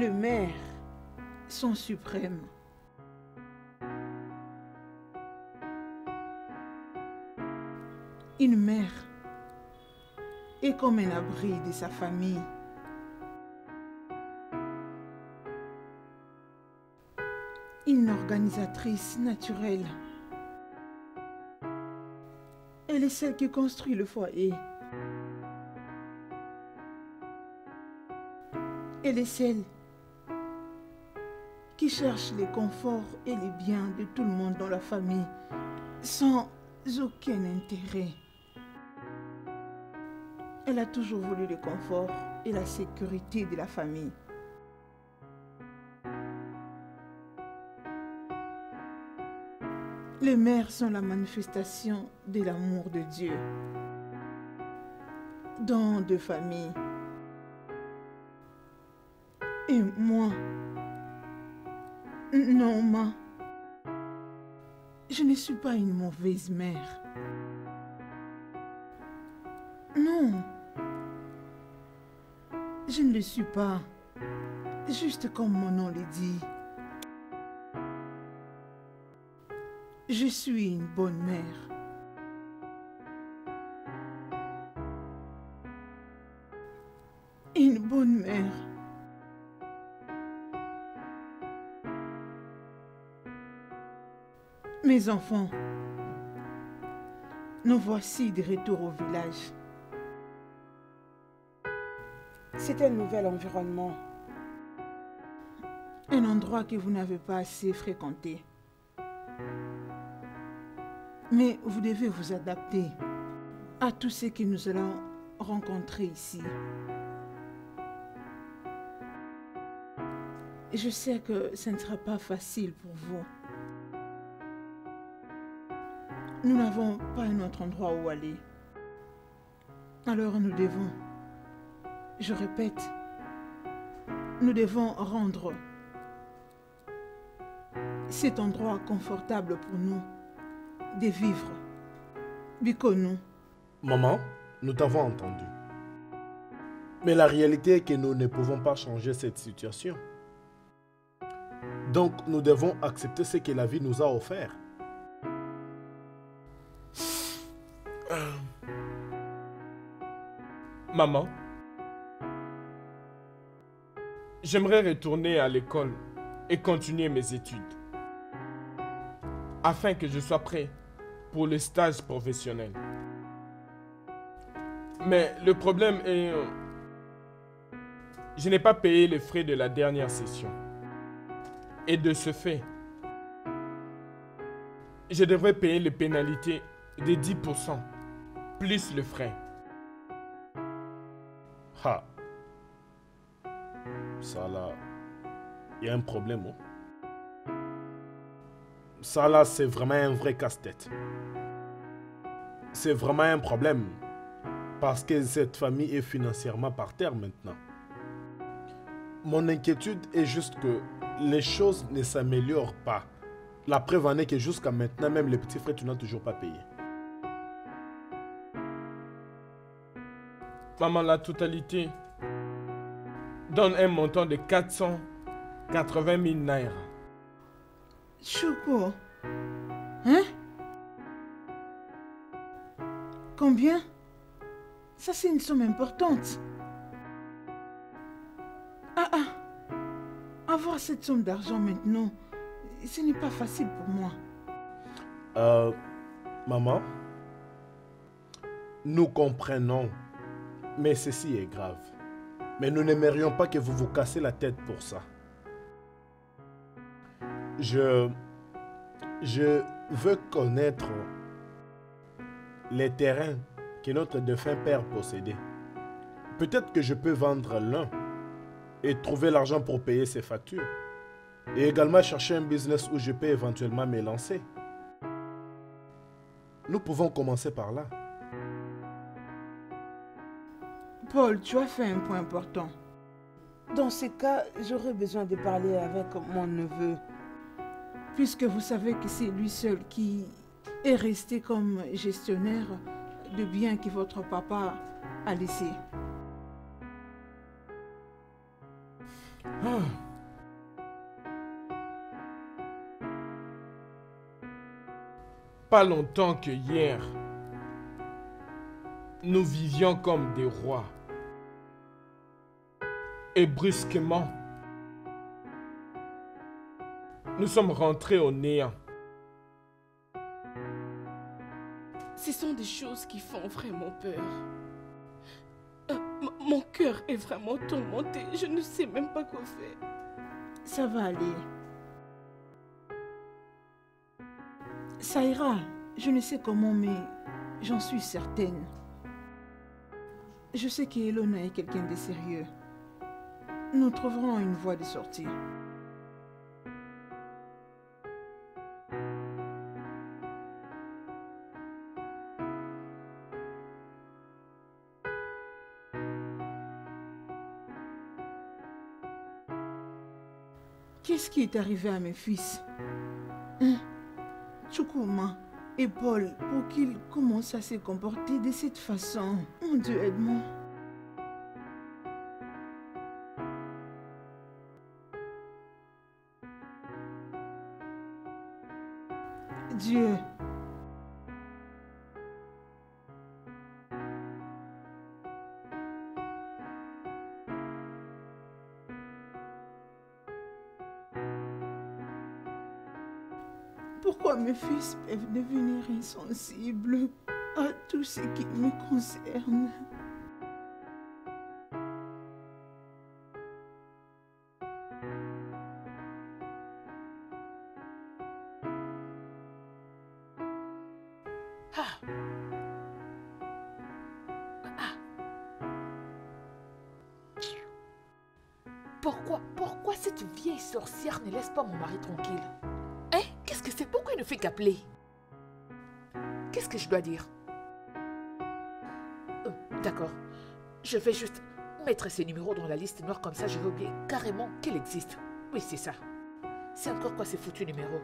le maire sont suprêmes. Une mère est comme un abri de sa famille. Une organisatrice naturelle. Elle est celle qui construit le foyer. Elle est celle qui cherche les conforts et les biens de tout le monde dans la famille, sans aucun intérêt. Elle a toujours voulu le confort et la sécurité de la famille. Les mères sont la manifestation de l'amour de Dieu. Dans deux familles. Et moi, non, maman, je ne suis pas une mauvaise mère. Non, je ne le suis pas, juste comme mon nom le dit. Je suis une bonne mère. Une bonne mère. Mes enfants, nous voici de retour au village. C'est un nouvel environnement. Un endroit que vous n'avez pas assez fréquenté. Mais vous devez vous adapter à tout ce que nous allons rencontrer ici. Je sais que ce ne sera pas facile pour vous. Nous n'avons pas un autre endroit où aller. Alors nous devons, je répète, nous devons rendre cet endroit confortable pour nous de vivre. Bikonou. Maman, nous t'avons entendu. Mais la réalité est que nous ne pouvons pas changer cette situation. Donc nous devons accepter ce que la vie nous a offert. Maman, j'aimerais retourner à l'école et continuer mes études afin que je sois prêt pour le stage professionnel. Mais le problème est... je n'ai pas payé les frais de la dernière session. Et de ce fait, je devrais payer les pénalités de 10%, plus le frais. Ha. Ça là, il y a un problème. Oh. Ça là, c'est vraiment un vrai casse-tête. C'est vraiment un problème. Parce que cette famille est financièrement par terre maintenant. Mon inquiétude est juste que les choses ne s'améliorent pas. La preuve en est que jusqu'à maintenant, même les petits frais, tu n'as toujours pas payé. Maman, la totalité donne un montant de 480 000 naira. Chouko. Hein? Combien? Ça, c'est une somme importante. Avoir cette somme d'argent maintenant, ce n'est pas facile pour moi. Maman, nous comprenons, mais ceci est grave. Mais nous n'aimerions pas que vous vous cassez la tête pour ça. Je veux connaître les terrains que notre défunt père possédait. Peut-être que je peux vendre l'un et trouver l'argent pour payer ses factures. Et également chercher un business où je peux éventuellement me lancer. Nous pouvons commencer par là. Paul, tu as fait un point important. Dans ce cas, j'aurais besoin de parler avec mon neveu. Puisque vous savez que c'est lui seul qui est resté comme gestionnaire de biens que votre papa a laissés. Pas longtemps que hier, nous vivions comme des rois. Et brusquement, nous sommes rentrés au néant. Ce sont des choses qui font vraiment peur. Mon cœur est vraiment tourmenté. Je ne sais même pas quoi faire. Ça va aller. Ça ira. Je ne sais comment, mais j'en suis certaine. Je sais qu'Elona est quelqu'un de sérieux. Nous trouverons une voie de sortie. Qu'est-ce qui est arrivé à mes fils? Chukuma et Paul, pour qu'ils commencent à se comporter de cette façon. Mon Dieu, aide-moi. Dieu. Pourquoi mes fils peuvent devenir insensibles à tout ce qui me concerne? Pourquoi cette vieille sorcière ne laisse pas mon mari tranquille? Hein? Qu'est-ce que c'est? Pourquoi il ne fait qu'appeler? Qu'est-ce que je dois dire? D'accord. Je vais juste mettre ces numéros dans la liste noire, comme ça je vais oublier carrément qu'elle existe. Oui, c'est ça. C'est encore quoi ces foutus numéros?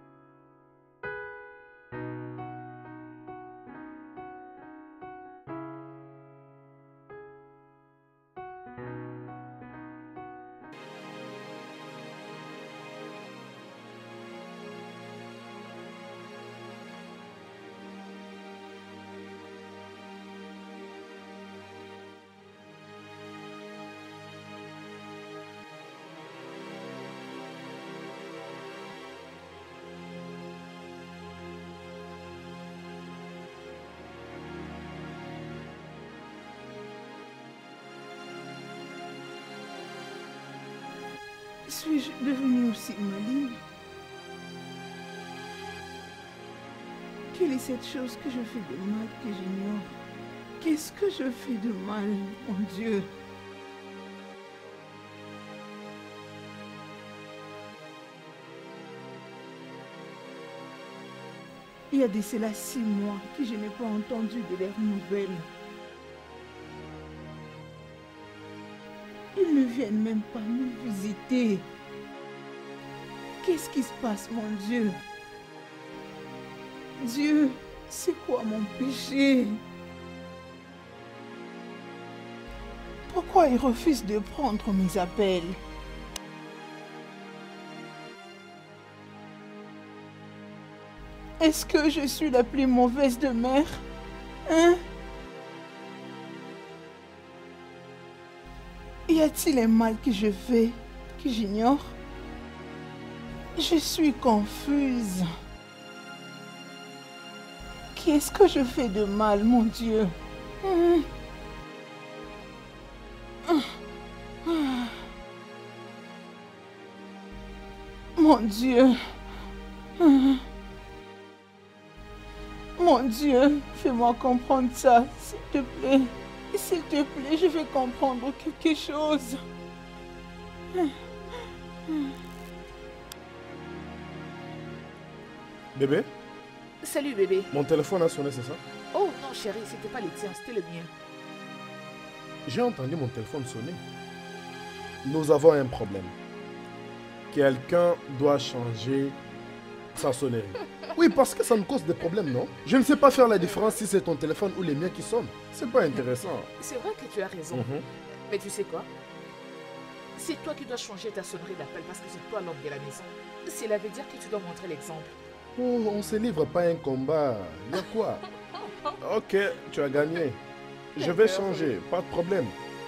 Suis-je devenue aussi maligne? Quelle est cette chose que je fais de mal que j'ignore? Qu'est-ce que je fais de mal, mon Dieu? Il y a de cela 6 mois que je n'ai pas entendu de leurs nouvelles. Ils ne viennent même pas me visiter. Qu'est-ce qui se passe, mon Dieu? Dieu, c'est quoi mon péché? Pourquoi ils refusent de prendre mes appels? Est-ce que je suis la plus mauvaise de mère? Hein? Y a-t-il un mal que je fais, que j'ignore? Je suis confuse. Qu'est-ce que je fais de mal, mon Dieu? Mon Dieu. Mon Dieu, fais-moi comprendre ça, s'il te plaît. S'il te plaît, je vais comprendre quelque chose. Bébé? Salut bébé. Mon téléphone a sonné, c'est ça? Oh non chérie, c'était pas le tien, c'était le mien. J'ai entendu mon téléphone sonner. Nous avons un problème. Quelqu'un doit changer sa sonnerie. Oui, parce que ça me cause des problèmes, non? Je ne sais pas faire la différence si c'est ton téléphone ou les miens qui sonnent. C'est pas intéressant. C'est vrai que tu as raison. Mais tu sais quoi? C'est toi qui dois changer ta sonnerie d'appel parce que c'est toi l'homme de la maison. Cela veut dire que tu dois montrer l'exemple. Oh, on se livre pas à un combat. Y a quoi? Ok, tu as gagné. Je vais changer, pas de problème.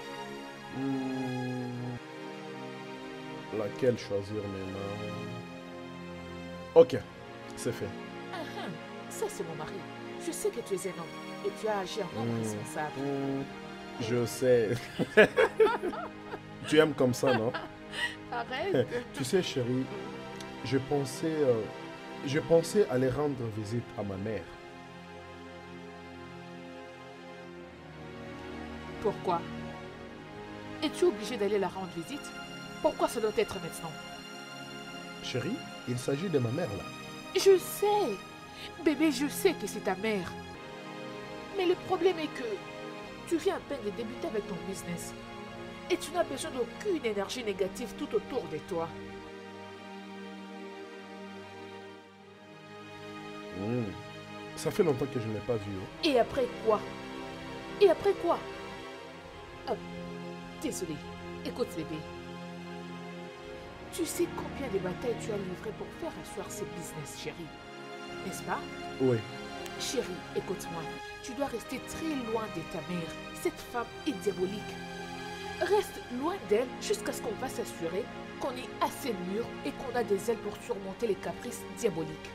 Laquelle choisir maintenant? Ok, c'est fait. Ça, c'est mon mari. Je sais que tu es un homme et tu as agi en homme responsable. Je sais. Tu aimes comme ça, non? Arrête. Tu sais, chérie, je pensais aller rendre visite à ma mère. Pourquoi? Es-tu obligé d'aller la rendre visite? Pourquoi ça doit être maintenant? Chérie, il s'agit de ma mère, là. Je sais. Bébé, je sais que c'est ta mère. Mais le problème est que tu viens à peine de débuter avec ton business. Et tu n'as besoin d'aucune énergie négative tout autour de toi. Ça fait longtemps que je ne l'ai pas vu. Et après quoi? Et après quoi? Ah, désolé. Écoute, bébé. Tu sais combien de batailles tu as livrées pour faire asseoir ce business, chérie? N'est-ce pas? Oui. Chérie, écoute-moi. Tu dois rester très loin de ta mère. Cette femme est diabolique. Reste loin d'elle jusqu'à ce qu'on va s'assurer qu'on est assez mûr et qu'on a des ailes pour surmonter les caprices diaboliques.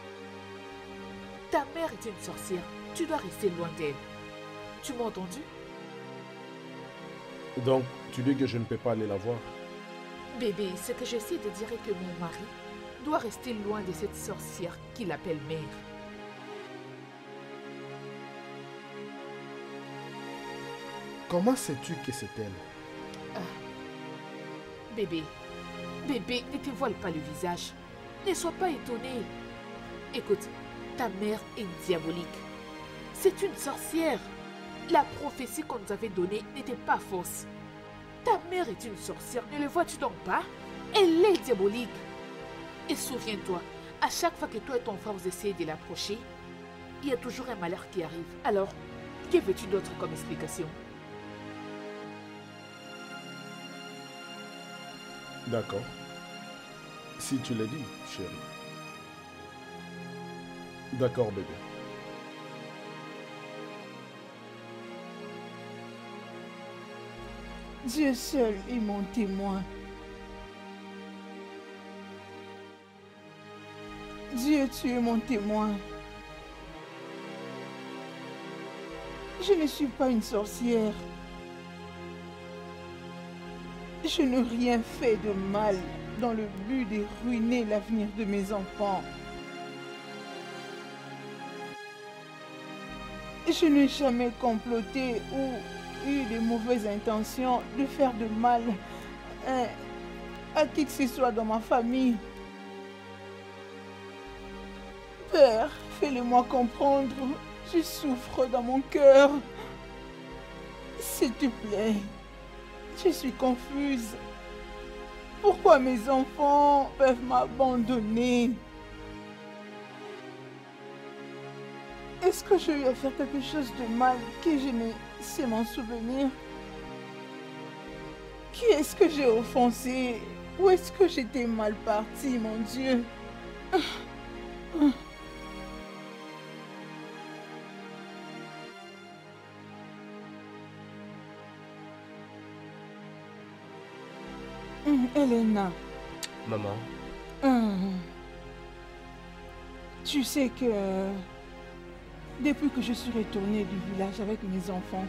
Ta mère est une sorcière. Tu dois rester loin d'elle. Tu m'as entendu? Donc, tu dis que je ne peux pas aller la voir? Bébé, ce que j'essaie de dire est que mon mari doit rester loin de cette sorcière qu'il appelle mère. Comment sais-tu que c'est elle? Bébé, bébé, ne te voile pas le visage. Ne sois pas étonné. Écoute, ta mère est diabolique. C'est une sorcière. La prophétie qu'on nous avait donnée n'était pas fausse. Ta mère est une sorcière, ne le vois-tu donc pas? Elle est diabolique. Et souviens-toi, à chaque fois que toi et ton frère vous essayez de l'approcher, il y a toujours un malheur qui arrive. Alors, que veux-tu d'autre comme explication? D'accord. Si tu l'as dit, chérie. D'accord, bébé. Dieu seul est mon témoin. Dieu, tu es mon témoin. Je ne suis pas une sorcière. Je n'ai rien fait de mal dans le but de ruiner l'avenir de mes enfants. Je n'ai jamais comploté ou eu de mauvaises intentions de faire de mal à qui que ce soit dans ma famille. Père, fais-le-moi comprendre. Je souffre dans mon cœur. S'il te plaît, je suis confuse. Pourquoi mes enfants peuvent m'abandonner? Est-ce que je vais faire quelque chose de mal que je ne sais m'en souvenir? Qui est-ce que j'ai offensé? Où est-ce que j'étais mal partie, mon Dieu? Elena. Maman. Tu sais que depuis que je suis retournée du village avec mes enfants,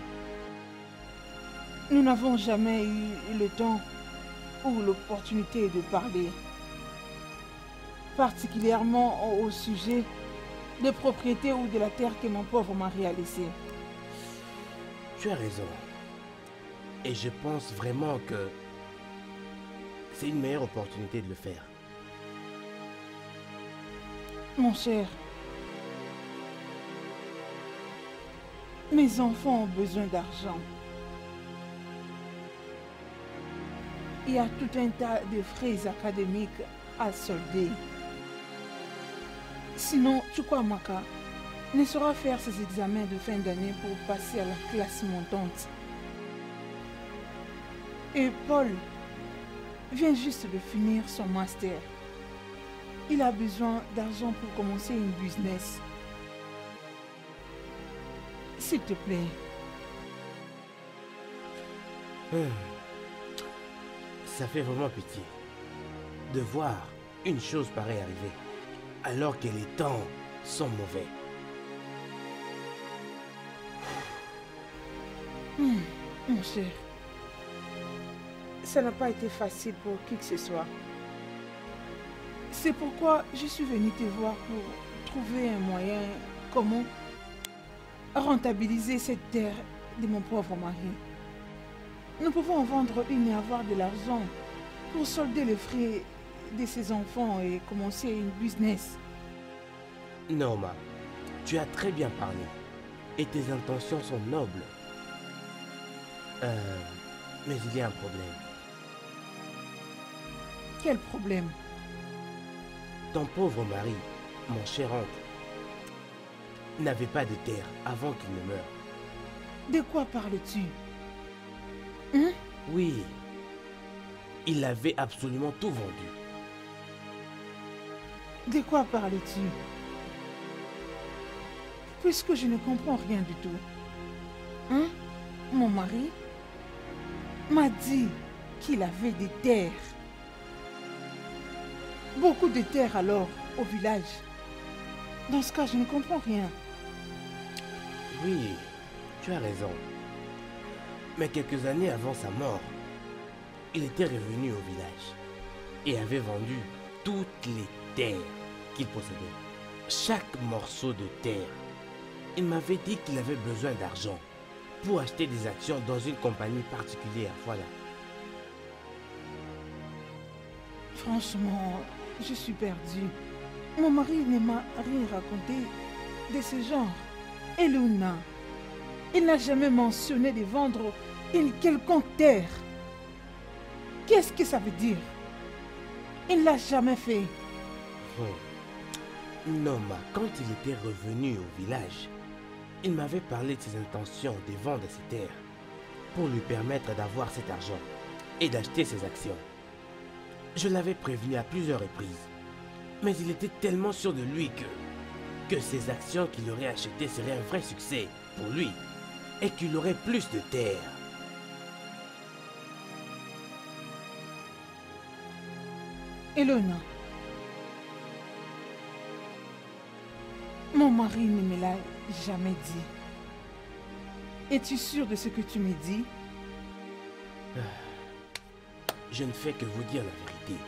nous n'avons jamais eu le temps ou l'opportunité de parler, particulièrement au sujet des propriétés ou de la terre que mon pauvre mari a laissée. Tu as raison. Et je pense vraiment que c'est une meilleure opportunité de le faire. Mon cher, mes enfants ont besoin d'argent. Il y a tout un tas de frais académiques à solder. Sinon, tu crois, Maka ne saura faire ses examens de fin d'année pour passer à la classe montante. Et Paul vient juste de finir son master. Il a besoin d'argent pour commencer une business. S'il te plaît. Ça fait vraiment pitié de voir une chose pareille arriver alors que les temps sont mauvais. Mon cher, ça n'a pas été facile pour qui que ce soit. C'est pourquoi je suis venue te voir pour trouver un moyen comment rentabiliser cette terre de mon pauvre mari. Nous pouvons en vendre une et avoir de l'argent pour solder les frais de ses enfants et commencer une business. Norma, tu as très bien parlé et tes intentions sont nobles. Mais il y a un problème. Quel problème? Ton pauvre mari, mon cher oncle, n'avait pas de terre avant qu'il ne meure. De quoi parles-tu? Oui, il avait absolument tout vendu. De quoi parles-tu? Puisque je ne comprends rien du tout. Mon mari m'a dit qu'il avait des terres. Beaucoup de terres alors, au village. Dans ce cas, je ne comprends rien. Oui, tu as raison. Mais quelques années avant sa mort, il était revenu au village et avait vendu toutes les terres qu'il possédait. Chaque morceau de terre. Il m'avait dit qu'il avait besoin d'argent pour acheter des actions dans une compagnie particulière. Voilà. Franchement, je suis perdue. Mon mari ne m'a rien raconté de ce genre. Elona, il n'a jamais mentionné de vendre une quelconque terre. Qu'est-ce que ça veut dire? Il ne l'a jamais fait. Non, mais quand il était revenu au village, il m'avait parlé de ses intentions de vendre ses terres pour lui permettre d'avoir cet argent et d'acheter ses actions. Je l'avais prévenu à plusieurs reprises, mais il était tellement sûr de lui que ces actions qu'il aurait achetées seraient un vrai succès pour lui et qu'il aurait plus de terres. Elona, mon mari ne me l'a jamais dit. Es-tu sûr de ce que tu me dis? Je ne fais que vous dire la vérité.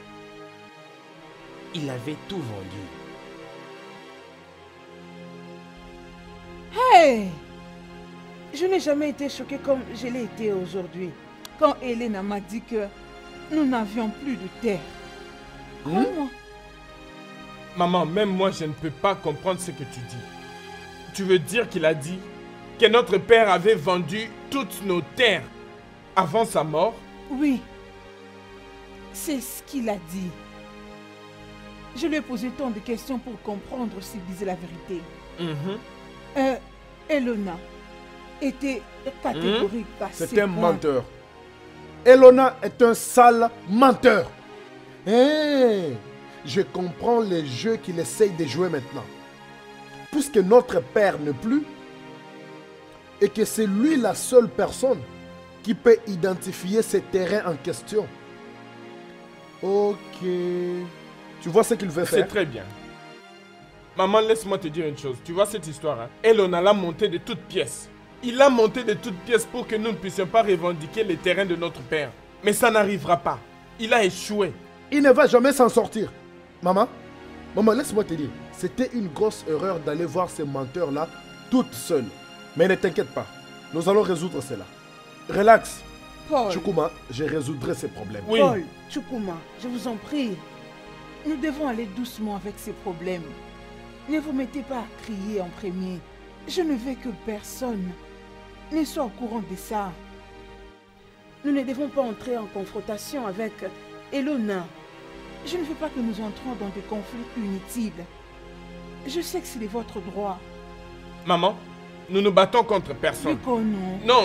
Il avait tout vendu. Hey! Je n'ai jamais été choquée comme je l'ai été aujourd'hui, quand Elena m'a dit que nous n'avions plus de terre. Comment? Maman, même moi, je ne peux pas comprendre ce que tu dis. Tu veux dire qu'il a dit que notre père avait vendu toutes nos terres avant sa mort? Oui. C'est ce qu'il a dit. Je lui ai posé tant de questions pour comprendre s'il disait la vérité. Elona était catégorique à C'est ces un points. menteur. Elona est un sale menteur. Je comprends les jeux qu'il essaye de jouer maintenant. Puisque notre père n'est plus, et que c'est lui la seule personne qui peut identifier ces terrains en question. Ok. Tu vois ce qu'il veut faire? C'est très bien. Maman, laisse-moi te dire une chose. Tu vois cette histoire, hein? Elona l'a monté de toutes pièces. Il l'a monté de toutes pièces pour que nous ne puissions pas revendiquer les terrains de notre père. Mais ça n'arrivera pas. Il a échoué. Il ne va jamais s'en sortir. Maman, laisse-moi te dire. C'était une grosse erreur d'aller voir ces menteurs-là toute seule. Mais ne t'inquiète pas. Nous allons résoudre cela. Relax. Paul, Chukuma, je résoudrai ces problèmes. Oui. Paul, Chukuma, je vous en prie. Nous devons aller doucement avec ces problèmes. Ne vous mettez pas à crier en premier. Je ne veux que personne ne soit au courant de ça. Nous ne devons pas entrer en confrontation avec Elona. Je ne veux pas que nous entrions dans des conflits inutiles. Je sais que c'est de votre droit. Maman, nous nous battons contre personne. Mais qu'on non. Non,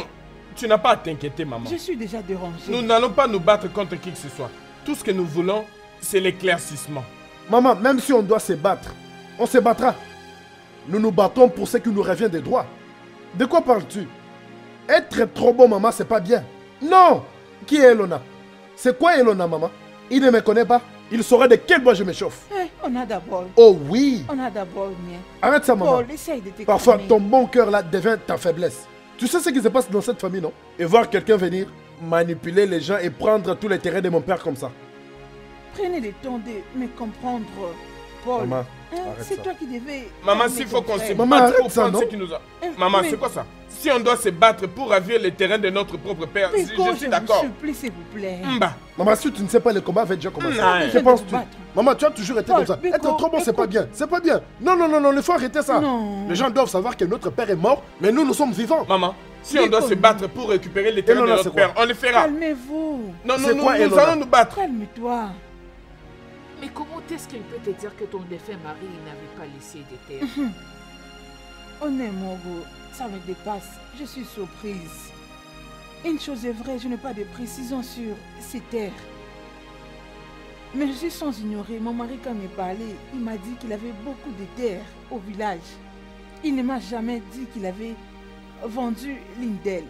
Tu n'as pas à t'inquiéter, maman. Je suis déjà dérangée. Nous n'allons pas nous battre contre qui que ce soit. Tout ce que nous voulons, c'est l'éclaircissement. Maman, même si on doit se battre, on se battra. Nous nous battons pour ce qui nous revient des droits. De quoi parles-tu? Être trop bon, maman, c'est pas bien. Non! Qui est Elona? C'est quoi Elona, maman? Il ne me connaît pas. Il saurait de quel bois je me chauffe. On a d'abord. Oh oui! On a d'abord, mien. Arrête ça, maman. Paul, essaye de te Parfois, calmer. ton bon cœur là devient ta faiblesse. Tu sais ce qui se passe dans cette famille, non? Et voir quelqu'un venir manipuler les gens et prendre tous les terrains de mon père comme ça. Prenez le temps de me comprendre, Paul. Maman, Hein, arrête c'est ça. toi qui devais... Maman, calmer s'il faut ton qu'on se frère. Maman, batte arrête pour ça, prendre non? ce qui nous a... Maman, mais- c'est quoi ça? Si on doit se battre pour ravir les terrains de notre propre père, Pico, je suis d'accord. vous supplie, s'il vous plaît. Mba. Maman, si tu ne sais pas, le combat avait déjà commencé. Non. Que penses-tu? Battre. Maman, tu as toujours été Paul, comme ça. Pico, Être trop bon, c'est pas écoute. bien. C'est pas bien. Non, non, non, non, il faut arrêter ça. Non. Les gens doivent savoir que notre père est mort, mais nous, nous sommes vivants. Maman, si on doit se battre pour récupérer les terrains de Elona, notre c'est quoi? père, on le fera. Calmez-vous. Non, non, C'est nous, quoi, nous Elona? allons nous battre. Calme-toi. Mais comment est-ce qu'il peut te dire que ton défunt mari n'avait pas laissé des terres? Honnêtement, Go, ça me dépasse. Je suis surprise. Une chose est vraie, je n'ai pas de précision sur ces terres. Mais je suis sans ignorer, mon mari quand il m'a parlé, il m'a dit qu'il avait beaucoup de terres au village. Il ne m'a jamais dit qu'il avait vendu l'une d'elles.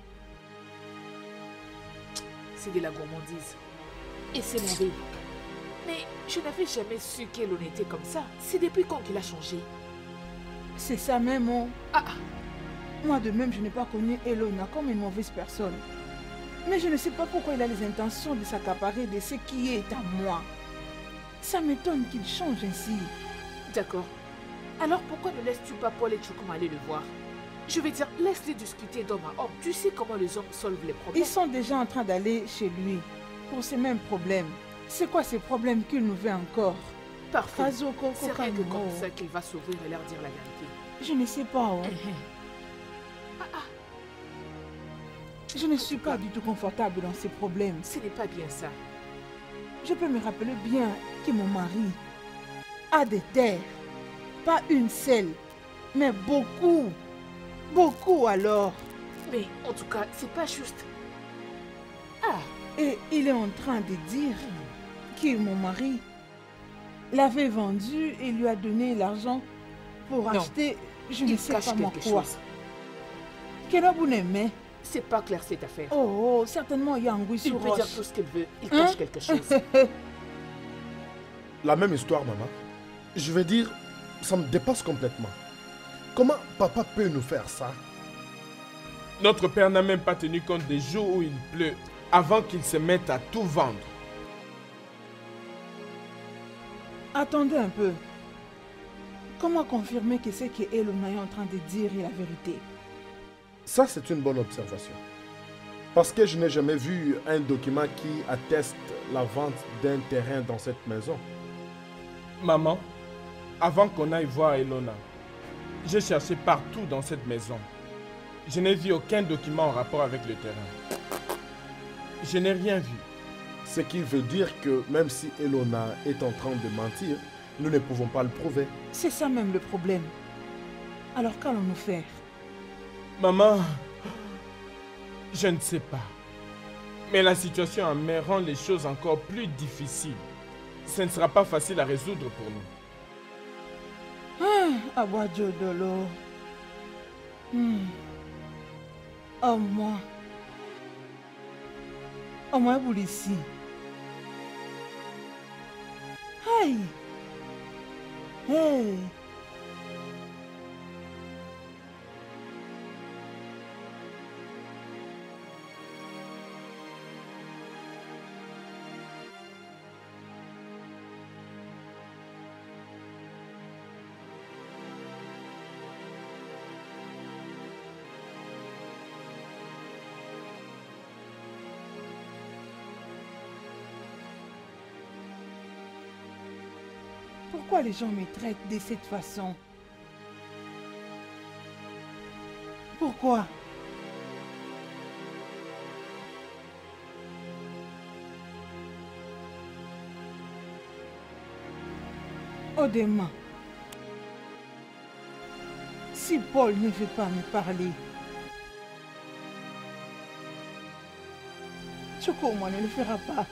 C'est de la gourmandise. Et c'est mauvais. Mais je n'avais jamais su qu'elle en était comme ça. C'est depuis quand qu'il a changé? C'est ça même, oh. Ah, Moi de même, je n'ai pas connu Elona comme une mauvaise personne. Mais je ne sais pas pourquoi il a les intentions de s'accaparer de ce qui est à moi. Ça m'étonne qu'il change ainsi. d'accord. Alors pourquoi ne laisses-tu pas Paul et Chukum aller le voir? Je veux dire, laisse-les discuter d'homme à homme. Tu sais comment les hommes solvent les problèmes. Ils sont déjà en train d'aller chez lui pour ces mêmes problèmes. C'est quoi ces problèmes qu'il nous veut encore? Parfait. Kazo, Koko, C'est rien que Kano. comme ça qu'il va s'ouvrir et leur dire la vérité. Je ne sais pas. Oh. Je ne suis pas du tout confortable dans ces problèmes. Ce n'est pas bien ça. Je peux me rappeler bien que mon mari a des terres. Pas une seule, mais beaucoup. Beaucoup alors. Mais en tout cas, c'est pas juste. Et il est en train de dire que mon mari l'avait vendu et lui a donné l'argent pour Non. acheter, je ne Il sais cache pas moi quelque quoi. chose. Quel homme vous aimez? C'est pas clair cette affaire. Oh, certainement il y a un goût Il sur peut dire roche. tout ce qu'il veut. Il Hein? cache quelque chose. La même histoire, maman. Je veux dire, ça me dépasse complètement. Comment papa peut nous faire ça? Notre père n'a même pas tenu compte des jours où il pleut avant qu'il se mette à tout vendre. Attendez un peu. Comment confirmer que ce que Elona est en train de dire est la vérité? Ça, c'est une bonne observation. Parce que je n'ai jamais vu un document qui atteste la vente d'un terrain dans cette maison. Maman, avant qu'on aille voir Elona, j'ai cherché partout dans cette maison. Je n'ai vu aucun document en rapport avec le terrain. Je n'ai rien vu. Ce qui veut dire que même si Elona est en train de mentir, nous ne pouvons pas le prouver. C'est ça même le problème. Alors qu'allons-nous faire? Maman, je ne sais pas. Mais la situation en mer rend les choses encore plus difficiles. Ce ne sera pas facile à résoudre pour nous. Awadjo Dolo. Oh moi. Oh moi, vous ici. Hey. Hey. Pourquoi les gens me traitent de cette façon? Pourquoi? Odema, si Paul ne veut pas me parler, Choco, moi, ne le fera pas.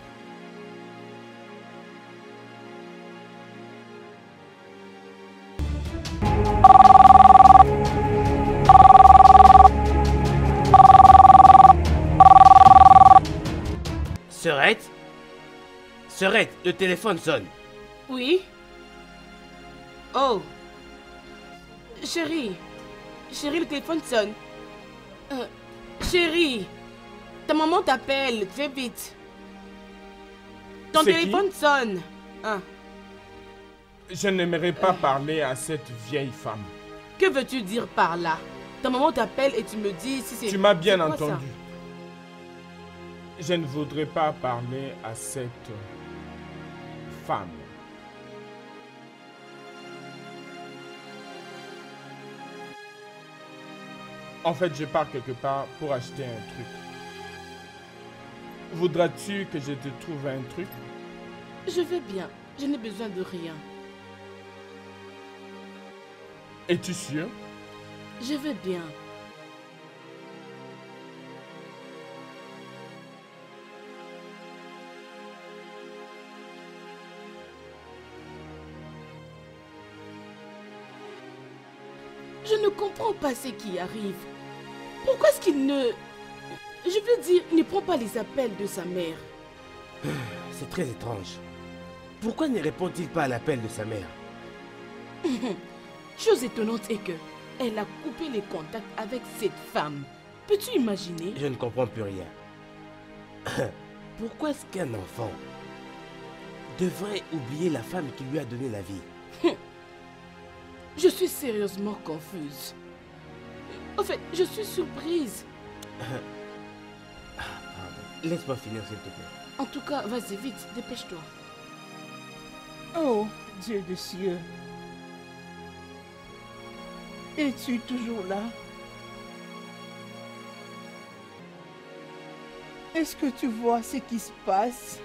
Sœurette? Sœurette, le téléphone sonne. Oui? Oh. Chérie. Chérie, le téléphone sonne. Chérie. Ta maman t'appelle. Fais vite. Ton C'est téléphone sonne. Ah. Je n'aimerais pas parler à cette vieille femme. Que veux-tu dire par là? Ta maman t'appelle et tu me dis si c'est... Tu m'as bien c'est quoi ça? entendu. Je ne voudrais pas parler à cette femme. En fait, je pars quelque part pour acheter un truc. Voudras-tu que je te trouve un truc? Je vais bien. Je n'ai besoin de rien. Es-tu sûr? Je vais bien. Je ne comprends pas ce qui arrive. Pourquoi est-ce qu'il ne... Je veux dire, il ne prend pas les appels de sa mère. C'est très étrange. Pourquoi ne répond-il pas à l'appel de sa mère? Chose étonnante est que elle a coupé les contacts avec cette femme. Peux-tu imaginer? Je ne comprends plus rien. Pourquoi est-ce qu'un enfant devrait oublier la femme qui lui a donné la vie? Je suis sérieusement confuse. En fait, je suis surprise. Pardon. Laisse-moi finir, s'il te plaît. En tout cas, vas-y vite, dépêche-toi. Oh, Dieu de cieux. Es-tu toujours là? Est-ce que tu vois ce qui se passe?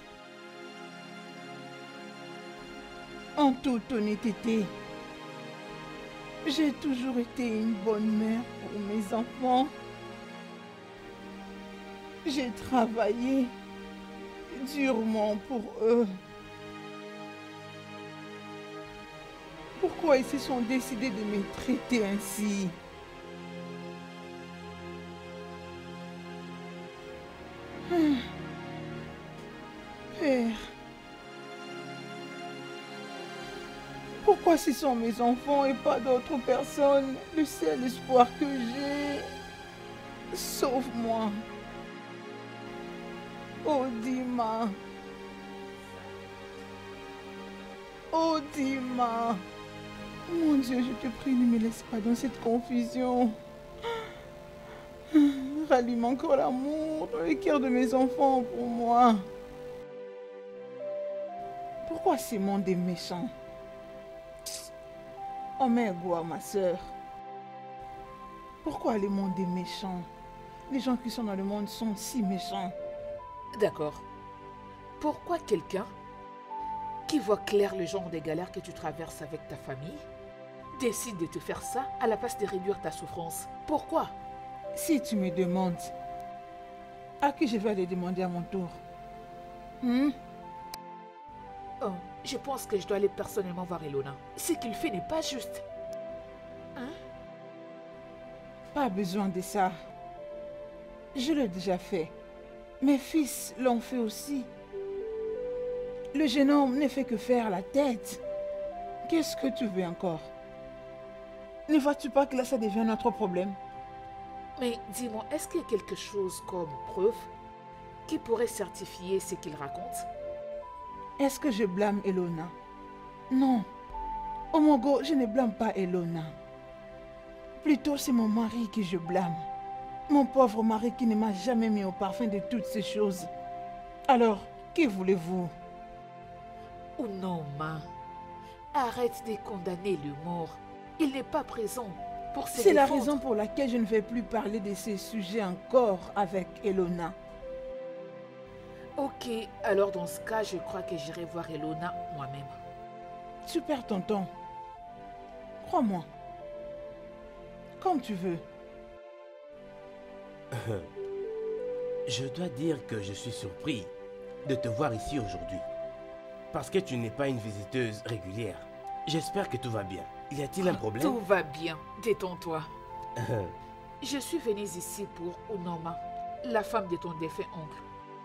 En toute honnêteté, j'ai toujours été une bonne mère pour mes enfants. J'ai travaillé durement pour eux. Pourquoi ils se sont décidés de me traiter ainsi? Père, pourquoi ce sont mes enfants et pas d'autres personnes le seul espoir que j'ai? Sauve-moi. Oh Dima. Oh Dima. Mon Dieu, je te prie, ne me laisse pas dans cette confusion. Rallume encore l'amour dans le cœur de mes enfants pour moi. Pourquoi ce monde est méchant? Oh Mergoua, ma soeur. Pourquoi le monde est méchant? Les gens qui sont dans le monde sont si méchants. D'accord. Pourquoi quelqu'un qui voit clair le genre de galères que tu traverses avec ta famille décide de te faire ça à la place de réduire ta souffrance? Pourquoi? Si tu me demandes, à qui je vais le demander à mon tour? Oh, je pense que je dois aller personnellement voir Elona. Ce qu'il fait n'est pas juste. Hein? Pas besoin de ça. Je l'ai déjà fait. Mes fils l'ont fait aussi. Le jeune homme ne fait que faire la tête. Qu'est-ce que tu veux encore? Ne vois-tu pas que là, ça devient notre problème? Mais dis-moi, est-ce qu'il y a quelque chose comme preuve qui pourrait certifier ce qu'il raconte? Est-ce que je blâme Elona? Non. Omogo, je ne blâme pas Elona. Plutôt, c'est mon mari que je blâme. Mon pauvre mari qui ne m'a jamais mis au parfum de toutes ces choses. Alors, que voulez-vous? Oh non, ma. Arrête de condamner le mort. Il n'est pas présent pour se C'est la défendre. raison pour laquelle je ne vais plus parler de ces sujets encore avec Elona. Ok, alors dans ce cas, je crois que j'irai voir Elona moi-même. Super tonton. Crois-moi. Comme tu veux. Je dois dire que je suis surpris de te voir ici aujourd'hui. Parce que tu n'es pas une visiteuse régulière. J'espère que tout va bien. Y a-t-il un problème? Tout va bien, détends-toi. Je suis venue ici pour Onoma, la femme de ton défunt oncle.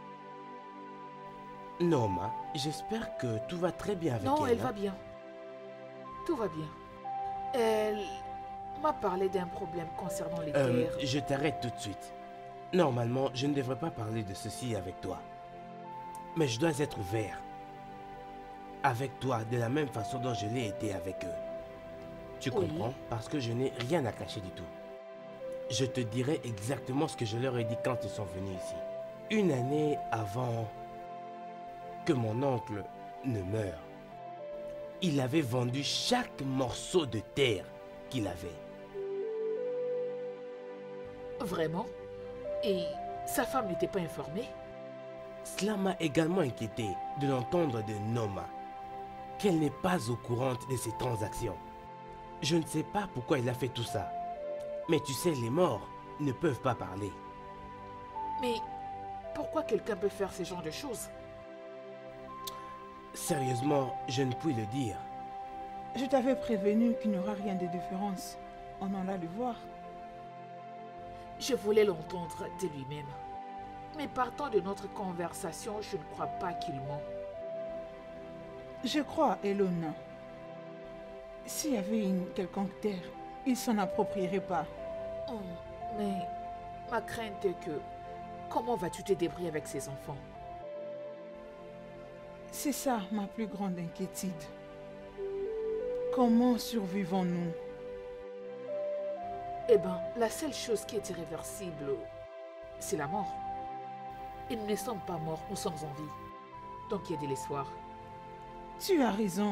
Norma, j'espère que tout va très bien avec elle. Non, elle hein? va bien. Tout va bien. Elle m'a parlé d'un problème concernant les terres. Je t'arrête tout de suite. Normalement, je ne devrais pas parler de ceci avec toi. Mais je dois être ouvert avec toi de la même façon dont je l'ai été avec eux. Tu Oui. comprends? Parce que je n'ai rien à cacher du tout. Je te dirai exactement ce que je leur ai dit quand ils sont venus ici. Une année avant que mon oncle ne meure, il avait vendu chaque morceau de terre qu'il avait. Vraiment? Et sa femme n'était pas informée? Cela m'a également inquiété de l'entendre de Noma, qu'elle n'est pas au courant de ces transactions. Je ne sais pas pourquoi il a fait tout ça. Mais tu sais, les morts ne peuvent pas parler. Mais pourquoi quelqu'un peut faire ce genre de choses? Sérieusement, je ne puis le dire. Je t'avais prévenu qu'il n'y aura rien de différence. On en a le voir. Je voulais l'entendre de lui-même. Mais partant de notre conversation, je ne crois pas qu'il ment. Je crois, Elona. S'il y avait une quelconque terre, il s'en approprierait pas. Oh, mais ma crainte est que... Comment vas-tu te débrouiller avec ces enfants? C'est ça ma plus grande inquiétude. Comment survivons-nous? Eh bien, la seule chose qui est irréversible, c'est la mort. Et nous ne sommes pas morts, nous sommes en vie. Donc il y a de l'espoir. Tu as raison.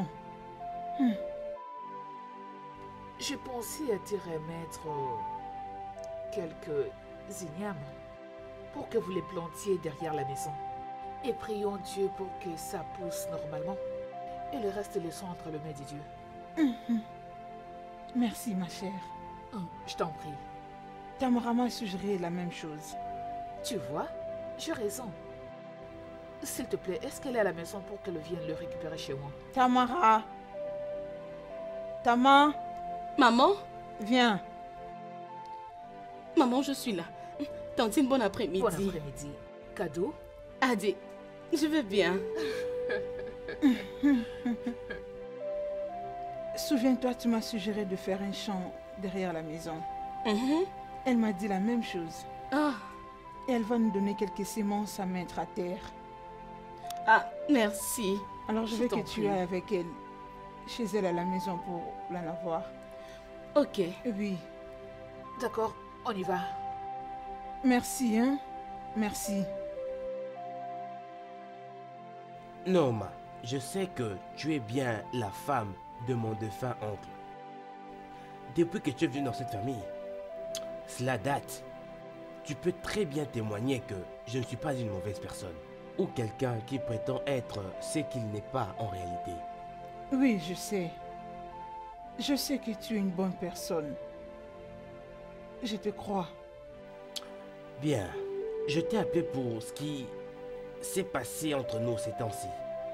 Je pensais à te remettre quelques ignames pour que vous les plantiez derrière la maison. Et prions Dieu pour que ça pousse normalement. Et le reste, laissons entre le mains de Dieu. Merci, ma chère. Je t'en prie. Tamara m'a suggéré la même chose. Tu vois, j'ai raison. S'il te plaît, est-ce qu'elle est à la maison pour qu'elle vienne le récupérer chez moi? Tamara. Tama, Maman? viens. Maman, je suis là. Tantine, bon après-midi. Bon après-midi. Cadeau? Adi, je vais bien. Souviens-toi, tu m'as suggéré de faire un champ derrière la maison. Mhm. Elle m'a dit la même chose. Ah, Et elle va nous donner quelques semences à mettre à terre. ah, merci. Alors je Je veux t'en que tu prie. ailles avec elle, chez elle à la maison pour l'en avoir. Ok. Oui. D'accord, on y va. Merci, hein. Merci. Norma, je sais que tu es bien la femme de mon défunt oncle. Depuis que tu es venue dans cette famille, cela date. Tu peux très bien témoigner que je ne suis pas une mauvaise personne ou quelqu'un qui prétend être ce qu'il n'est pas en réalité. Oui, je sais. Je sais que tu es une bonne personne. Je te crois. Bien, je t'ai appelé pour ce qui s'est passé entre nous ces temps-ci.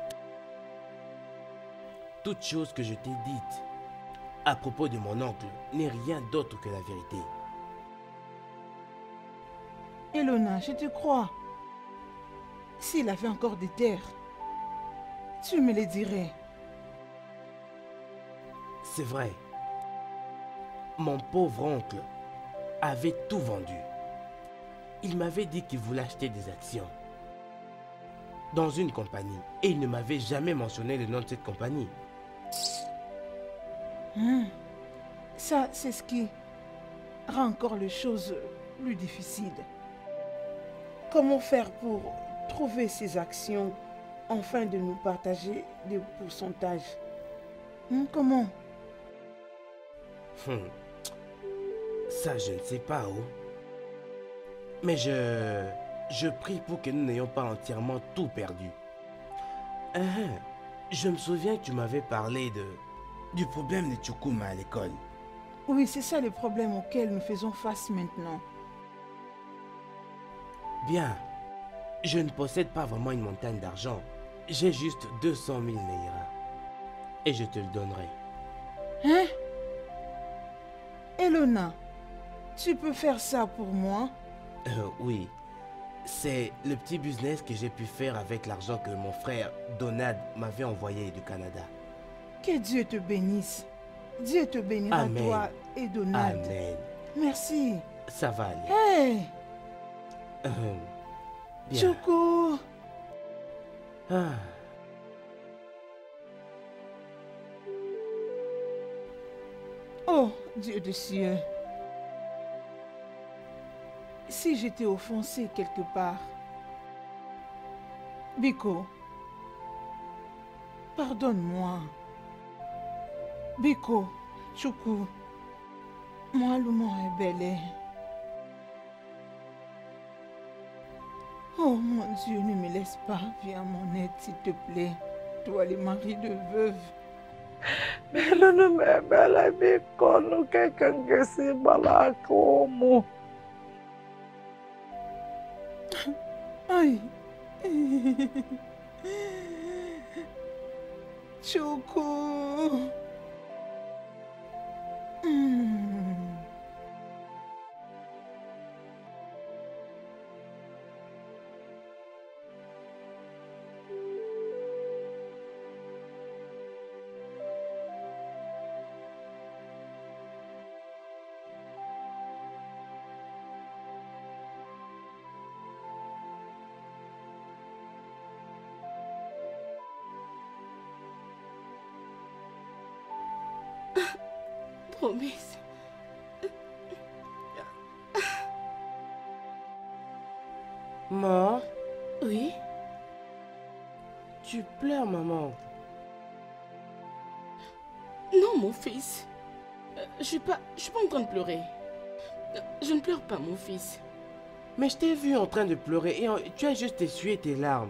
Toute chose que je t'ai dite à propos de mon oncle n'est rien d'autre que la vérité. Elona, je te crois. S'il avait encore des terres, tu me les dirais. C'est vrai. Mon pauvre oncle avait tout vendu. Il m'avait dit qu'il voulait acheter des actions dans une compagnie et il ne m'avait jamais mentionné le nom de cette compagnie. Ça, c'est ce qui rend encore les choses plus difficiles. Comment faire pour trouver ces actions afin de nous partager des pourcentages? Comment? Ça, je ne sais pas, oh. Mais je prie pour que nous n'ayons pas entièrement tout perdu. Je me souviens que tu m'avais parlé du problème de Chukuma à l'école. Oui, c'est ça le problème auquel nous faisons face maintenant. Bien. Je ne possède pas vraiment une montagne d'argent. J'ai juste 200 000 Naira. Et je te le donnerai. Hein? Elona, tu peux faire ça pour moi? Oui. C'est le petit business que j'ai pu faire avec l'argent que mon frère Donald m'avait envoyé du Canada. Que Dieu te bénisse. Dieu te bénira, Amen. toi et Donald. Amen. Merci. Ça va aller. Hey, Bien. Choco. Ah. Oh, Dieu des cieux. Si j'étais offensée quelque part. Biko, pardonne-moi. Biko, Choukou, moi le mot est belé. Oh mon Dieu, ne me laisse pas, viens à mon aide s'il te plaît. Toi les maris de veuve. Melunu mebele biko nuke kengesi balakomu. Aïe. Choco. Promesse. Maman, Oui? tu pleures, maman. Non, mon fils. Je suis pas en train de pleurer. Je ne pleure pas, mon fils. Mais je t'ai vu en train de pleurer et tu as juste essuyé tes larmes.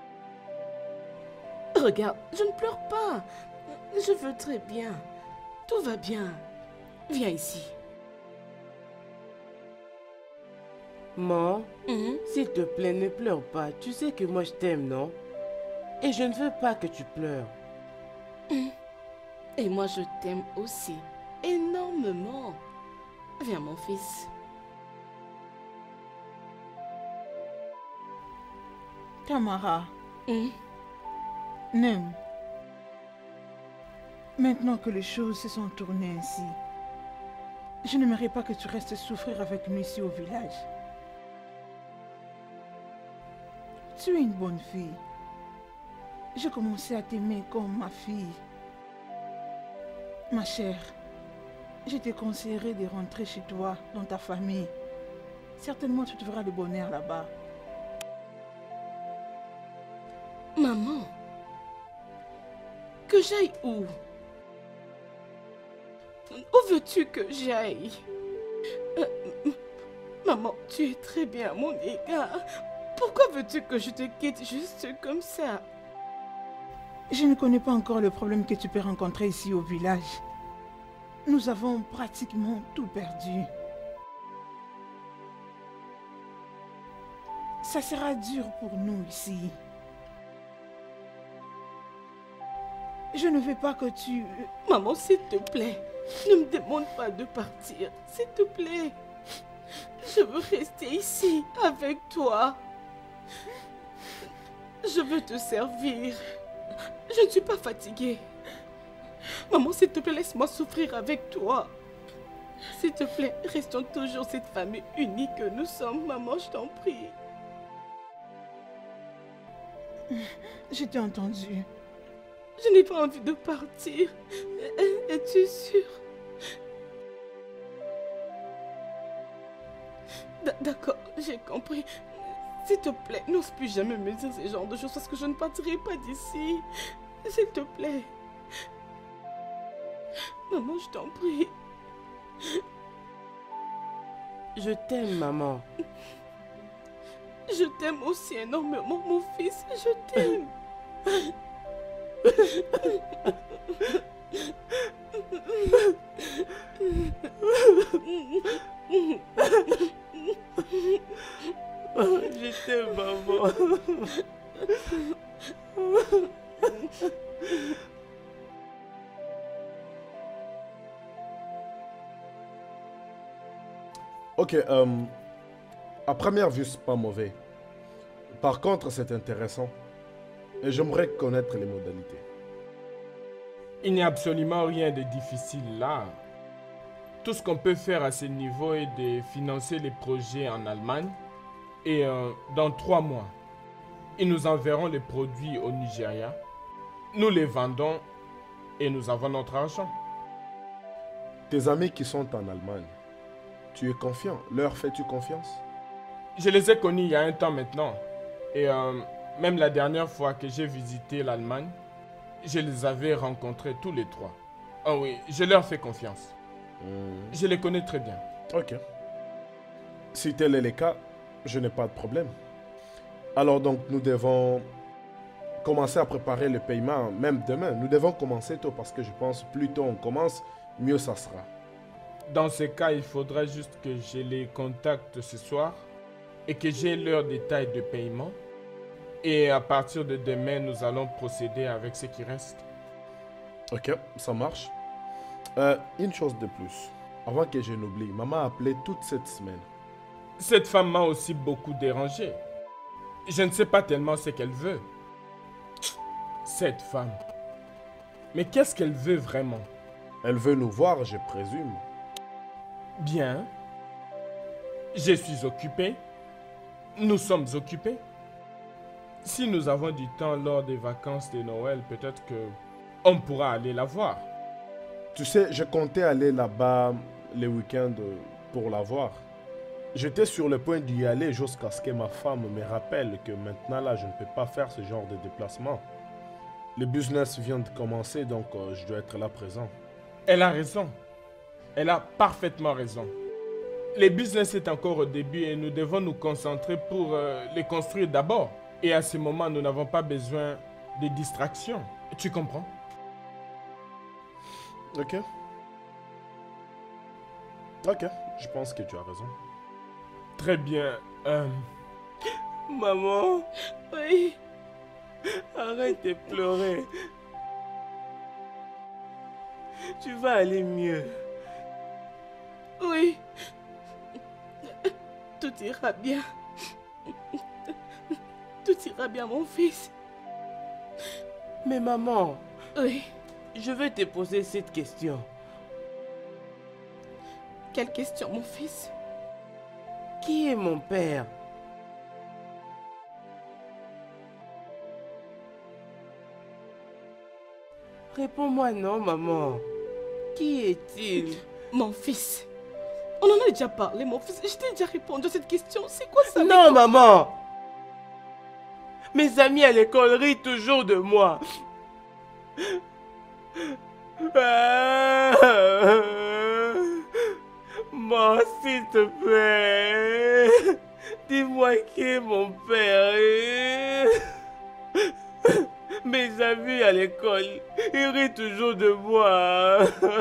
Regarde, je ne pleure pas. Je veux très bien. Tout va bien. Viens ici. Maman, Mhm. s'il te plaît, ne pleure pas. Tu sais que moi je t'aime, non? Et je ne veux pas que tu pleures. Et moi, je t'aime aussi. Énormément. Viens, mon fils. Tamara, Mhm. Nem. Maintenant que les choses se sont tournées ainsi, je n'aimerais pas que tu restes souffrir avec nous ici au village. Tu es une bonne fille. J'ai commencé à t'aimer comme ma fille. Ma chère, je te conseillerais de rentrer chez toi, dans ta famille. Certainement tu trouveras le bonheur là-bas. Maman, que j'aille où? Où veux-tu que j'aille? Maman, tu es très bien à mon égard. Pourquoi veux-tu que je te quitte juste comme ça? Je ne connais pas encore le problème que tu peux rencontrer ici au village. Nous avons pratiquement tout perdu. Ça sera dur pour nous ici. Je ne veux pas que tu... Maman, s'il te plaît, ne me demande pas de partir. S'il te plaît. Je veux rester ici avec toi. Je veux te servir. Je ne suis pas fatiguée. Maman, s'il te plaît, laisse-moi souffrir avec toi. S'il te plaît, restons toujours cette famille unie que nous sommes. Maman, je t'en prie. Je t'ai entendu. Je n'ai pas envie de partir. Es-tu sûre? D'accord, j'ai compris. S'il te plaît, n'ose plus jamais me dire ce genre de choses parce que je ne partirai pas d'ici. S'il te plaît. Maman, je t'en prie. Je t'aime, maman. Je t'aime aussi énormément, mon fils. Je t'aime. Je Ok, à première vue, c'est pas mauvais. Par contre, c'est intéressant. Et j'aimerais connaître les modalités. Il n'y a absolument rien de difficile là. Tout ce qu'on peut faire à ce niveau est de financer les projets en Allemagne. Et dans 3 mois, ils nous enverront les produits au Nigeria. Nous les vendons et nous avons notre argent. Tes amis qui sont en Allemagne, tu es confiant? Leur fais-tu confiance? Je les ai connus il y a un temps maintenant. Et même la dernière fois que j'ai visité l'Allemagne, je les avais rencontrés tous les 3. Ah oui, je leur fais confiance. Je les connais très bien. Ok. Si tel est le cas, je n'ai pas de problème. Alors donc, nous devons commencer à préparer le paiement, même demain. Nous devons commencer tôt parce que je pense plus tôt on commence, mieux ça sera. Dans ce cas, il faudra juste que je les contacte ce soir et que j'ai leurs détails de paiement. Et à partir de demain, nous allons procéder avec ce qui reste. Ok, ça marche. Une chose de plus. Avant que je n'oublie, maman a appelé toute cette semaine. Cette femme m'a aussi beaucoup dérangé. Je ne sais pas tellement ce qu'elle veut. Cette femme. Mais qu'est-ce qu'elle veut vraiment? Elle veut nous voir, je présume. Bien. Je suis occupé. Nous sommes occupés. Si nous avons du temps lors des vacances de Noël, peut-être que on pourra aller la voir. Tu sais, je comptais aller là-bas les week-ends pour la voir. J'étais sur le point d'y aller jusqu'à ce que ma femme me rappelle que maintenant là, je ne peux pas faire ce genre de déplacement. Le business vient de commencer, donc je dois être là présent. Elle a raison. Elle a parfaitement raison. Le business est encore au début et nous devons nous concentrer pour les construire d'abord. Et à ce moment, nous n'avons pas besoin de distractions. Tu comprends? Ok. Ok, je pense que tu as raison. Très bien. Maman, Oui, arrête de pleurer. Tu vas aller mieux. oui. Tout ira bien. Tout ira bien, mon fils. Mais maman, Oui. je vais te poser cette question. Quelle question, mon fils? Qui est mon père? Réponds-moi non, maman. Qui est-il? Mon fils. On en a déjà parlé, mon fils. Je t'ai déjà répondu à cette question. C'est quoi ça? Non, maman. Mes amis à l'école rient toujours de moi. Maman, s'il te plaît, dis-moi qui est mon père. Mes amis à l'école, ils rient toujours de moi.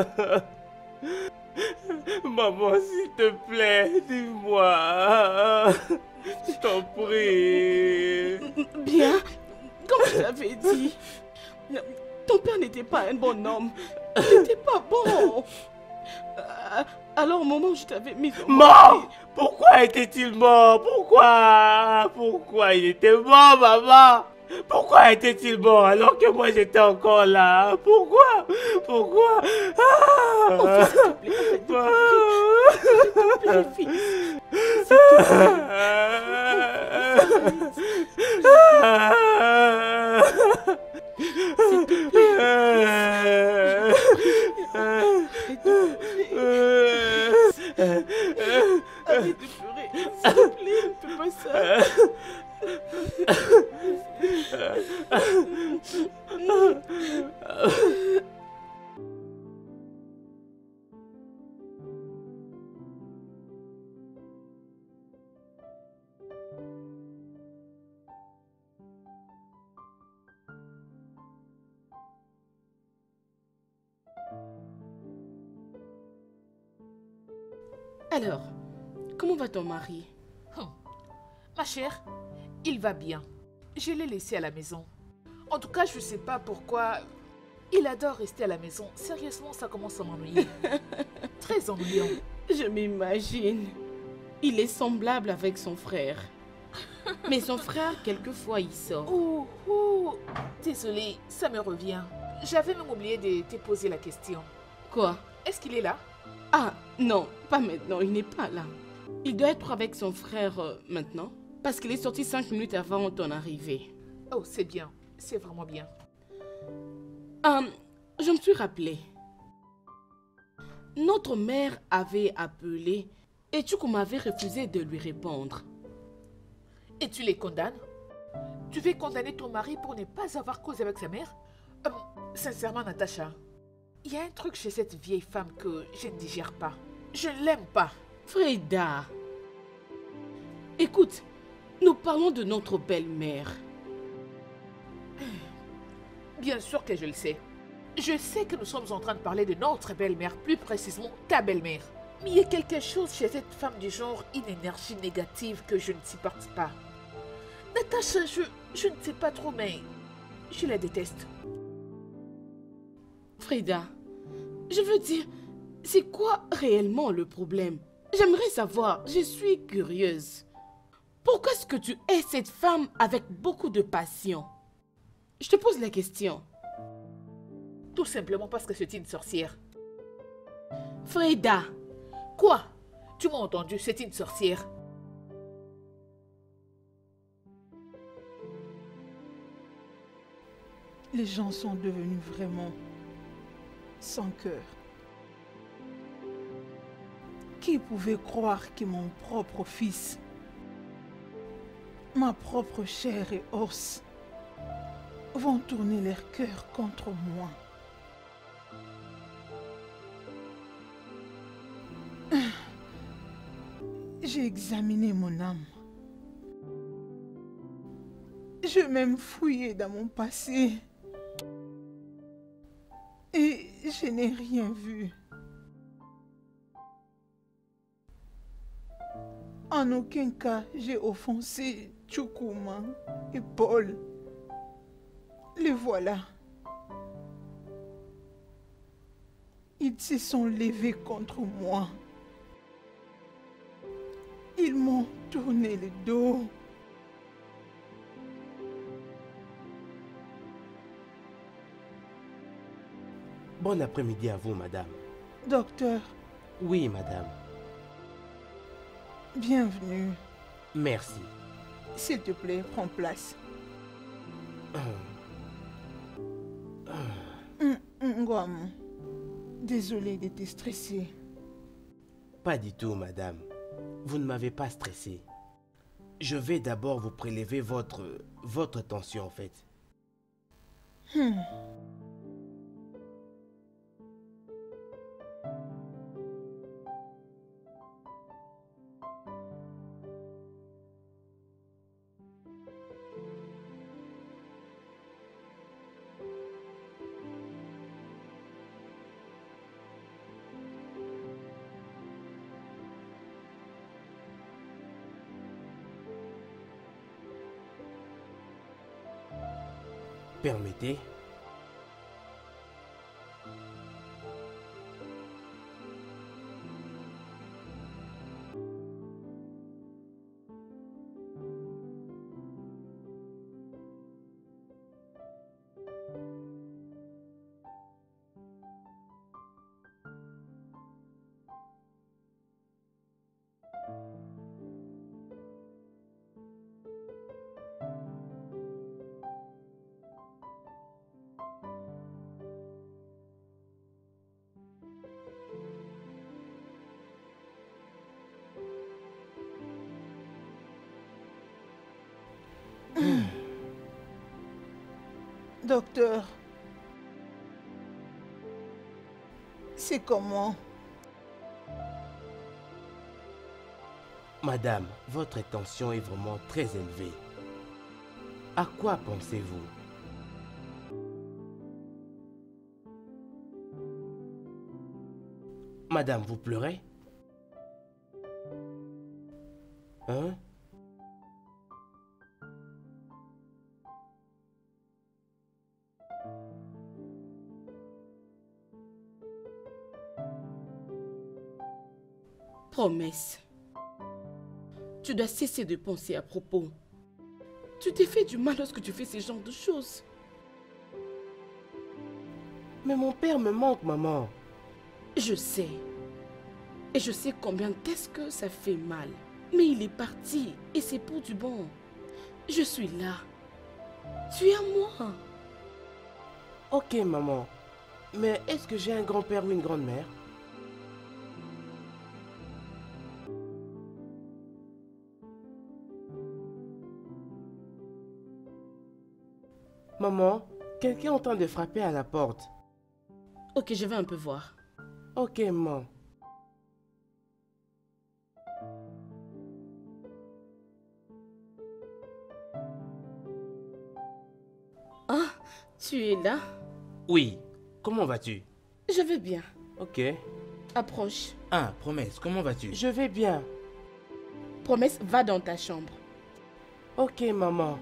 Maman, s'il te plaît, dis-moi. Je t'en prie. Bien. Comme je l'avais dit, ton père n'était pas un bon homme. Il n'était pas bon. Alors au moment où je t'avais mis au Mort? Pourquoi était-il mort? Pourquoi il était mort, maman? Pourquoi était-il mort alors que moi j'étais encore là? Pourquoi? Mon fils, s'il te plaît, arrête de pleurer. S'il te plaît, fils. S'il te Arrête de pleurer. S'il te plaît, ne fais pas ça. Alors, comment va ton mari? Ma chère, il va bien. Je l'ai laissé à la maison. En tout cas, je ne sais pas pourquoi. Il adore rester à la maison. Sérieusement, ça commence à m'ennuyer. Très ennuyant. Je m'imagine. Il est semblable avec son frère. Mais son frère, quelquefois, il sort. Désolée, ça me revient. J'avais même oublié de te poser la question. Quoi? Est-ce qu'il est là? Ah, non, pas maintenant, il n'est pas là. Il doit être avec son frère maintenant, parce qu'il est sorti 5 minutes avant ton arrivée. Oh, c'est bien. C'est vraiment bien. Je me suis rappelé. Notre mère avait appelé et Tchoukou m'avait refusé de lui répondre. Et tu les condamnes? Tu veux condamner ton mari pour ne pas avoir causé avec sa mère? Sincèrement, Natacha, il y a un truc chez cette vieille femme que je ne digère pas. Je ne l'aime pas. Freda, écoute, nous parlons de notre belle-mère. Bien sûr que je le sais. Je sais que nous sommes en train de parler de notre belle-mère, plus précisément ta belle-mère. Mais il y a quelque chose chez cette femme du genre, une énergie négative que je ne supporte pas. Natacha, je ne sais pas trop, mais je la déteste. Freda, je veux dire, c'est quoi réellement le problème? J'aimerais savoir, je suis curieuse. Pourquoi est-ce que tu hais cette femme avec beaucoup de passion? Je te pose la question. Tout simplement parce que c'est une sorcière. Freda. Quoi? Tu m'as entendu, c'est une sorcière. Les gens sont devenus vraiment sans cœur. Qui pouvait croire que mon propre fils, ma propre chair et os, vont tourner leur cœur contre moi? J'ai examiné mon âme. Je m'ai fouillé dans mon passé. Et je n'ai rien vu. En aucun cas, j'ai offensé Tchoukouma et Paul. Les voilà. Ils se sont levés contre moi. Ils m'ont tourné le dos. Bon après-midi à vous, madame. Docteur, Oui, madame. bienvenue. Merci. S'il te plaît, prends place. Ngouam, désolé de te stresser. Pas du tout, madame. Vous ne m'avez pas stressé. Je vais d'abord vous prélever votre tension, en fait. Permettez. Docteur, c'est comment? Madame, votre tension est vraiment très élevée. À quoi pensez-vous? Madame, vous pleurez? Hein? Promesse. Tu dois cesser de penser à propos. Tu t'es fait du mal lorsque tu fais ce genre de choses. Mais mon père me manque, maman. Je sais. Et je sais combien est-ce que ça fait mal. Mais il est parti et c'est pour du bon. Je suis là. Tu es à moi. Ok, maman. Mais est-ce que j'ai un grand-père ou une grand-mère? Maman, quelqu'un est en train de frapper à la porte. Ok, je vais un peu voir. Ok, maman. Ah, tu es là? Oui, comment vas-tu? Je vais bien. Ok. Approche. Ah, Promesse, comment vas-tu? Je vais bien. Promesse, va dans ta chambre. Ok, maman.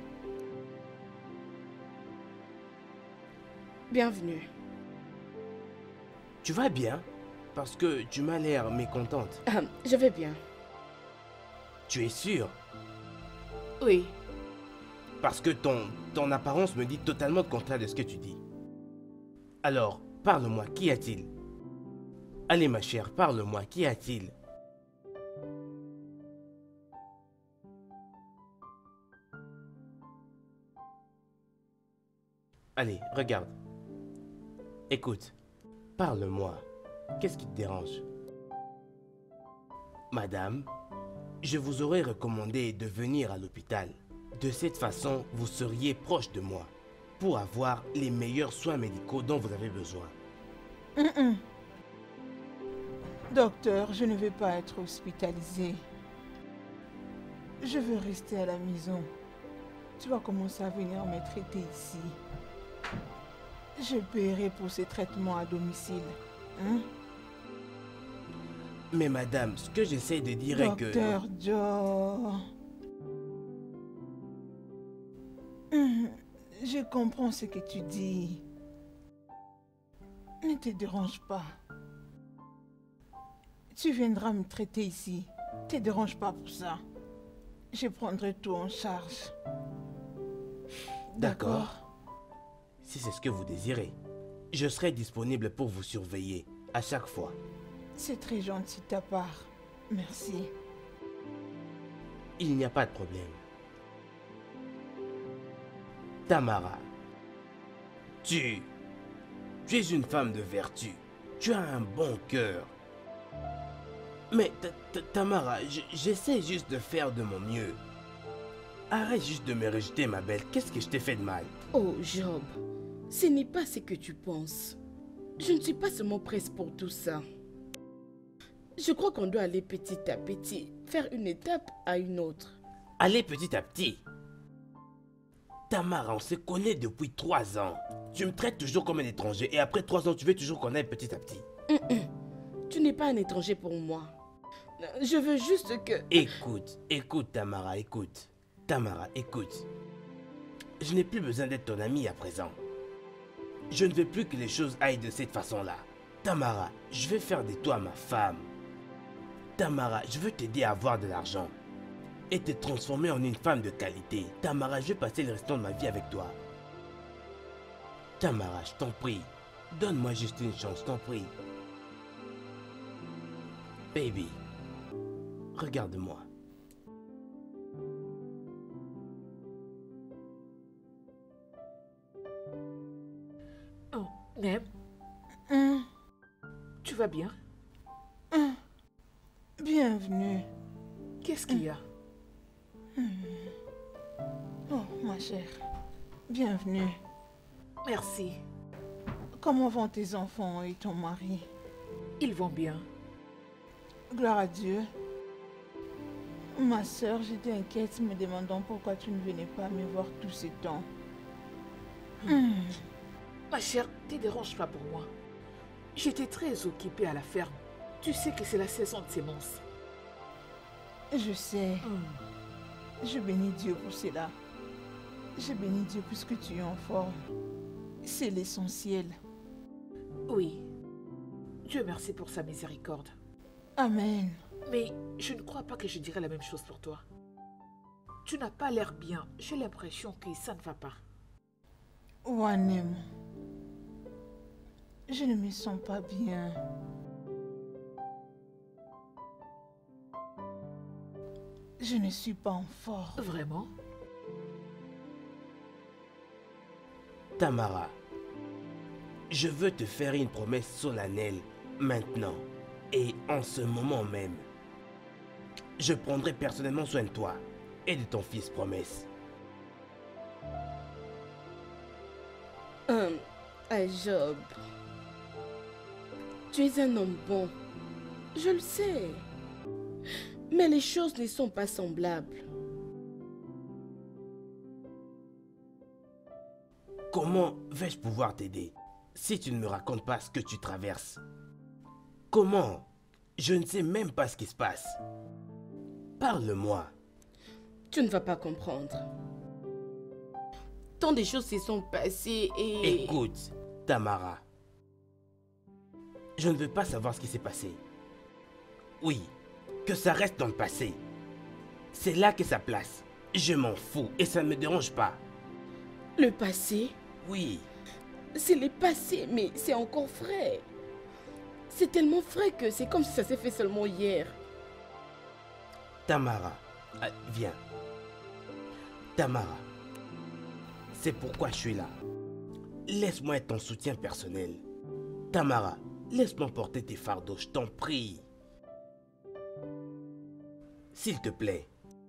Bienvenue. Tu vas bien? Parce que tu m'as l'air mécontente. Ah, je vais bien. Tu es sûre? Oui. Parce que ton apparence me dit totalement le contraire de ce que tu dis. Alors, parle-moi, qu'y a-t-il? Allez ma chère, parle-moi, qu'y a-t-il? Allez, regarde. Écoute, parle-moi. Qu'est-ce qui te dérange? Madame, je vous aurais recommandé de venir à l'hôpital. De cette façon, vous seriez proche de moi pour avoir les meilleurs soins médicaux dont vous avez besoin. Docteur, je ne vais pas être hospitalisée. Je veux rester à la maison. Tu vas commencer à venir me traiter ici. Je paierai pour ces traitements à domicile. Hein? Mais madame, ce que j'essaie de dire est que... Docteur Joe... Je comprends ce que tu dis. Ne te dérange pas. Tu viendras me traiter ici. Ne te dérange pas pour ça. Je prendrai tout en charge. D'accord. Si c'est ce que vous désirez, je serai disponible pour vous surveiller à chaque fois. C'est très gentil de ta part. Merci. Il n'y a pas de problème. Tamara, tu es une femme de vertu. Tu as un bon cœur. Mais Tamara, j'essaie juste de faire de mon mieux. Arrête juste de me rejeter, ma belle. Qu'est-ce que je t'ai fait de mal? Oh, Job, ce n'est pas ce que tu penses. Je ne suis pas seulement presse pour tout ça. Je crois qu'on doit aller petit à petit, faire une étape à une autre. Aller petit à petit? Tamara, on se connaît depuis 3 ans. Tu me traites toujours comme un étranger et après 3 ans, tu veux toujours qu'on aille petit à petit. Tu n'es pas un étranger pour moi. Je veux juste que... Écoute Tamara, écoute. Tamara, écoute. Je n'ai plus besoin d'être ton amie à présent. Je ne veux plus que les choses aillent de cette façon-là. Tamara, je vais faire de toi ma femme. Tamara, je veux t'aider à avoir de l'argent. Et te transformer en une femme de qualité. Tamara, je vais passer le restant de ma vie avec toi. Tamara, je t'en prie. Donne-moi juste une chance, je t'en prie. Baby, regarde-moi. Oh, Nem, tu vas bien? Bienvenue. Qu'est-ce qu'il y a? Oh, ma chère. Bienvenue. Merci. Comment vont tes enfants et ton mari? Ils vont bien. Gloire à Dieu. Ma sœur, j'étais inquiète me demandant pourquoi tu ne venais pas me voir tous ces temps. Ma chère, ne te dérange pas pour moi. J'étais très occupée à la ferme. Tu sais que c'est la saison de semences. Je sais. Je bénis Dieu pour cela. Je bénis Dieu puisque tu es en forme. C'est l'essentiel. Oui. Dieu merci pour sa miséricorde. Amen. Mais je ne crois pas que je dirais la même chose pour toi. Tu n'as pas l'air bien. J'ai l'impression que ça ne va pas. Wanem, je ne me sens pas bien. Je ne suis pas en forme. Vraiment? Tamara, je veux te faire une promesse solennelle maintenant et en ce moment même. Je prendrai personnellement soin de toi et de ton fils, promesse. Job, tu es un homme bon, je le sais, mais les choses ne sont pas semblables. Comment vais-je pouvoir t'aider si tu ne me racontes pas ce que tu traverses? Comment? Je ne sais même pas ce qui se passe. Parle-moi. Tu ne vas pas comprendre. Tant de choses se sont passées et... Écoute, Tamara. Je ne veux pas savoir ce qui s'est passé. Oui, que ça reste dans le passé. C'est là qu'est sa place. Je m'en fous et ça ne me dérange pas. Le passé? Oui. C'est le passé, mais c'est encore frais. C'est tellement frais que c'est comme si ça s'est fait seulement hier. Tamara, viens. Tamara, c'est pourquoi je suis là. Laisse-moi être ton soutien personnel. Tamara, laisse-moi porter tes fardeaux, je t'en prie. S'il te plaît.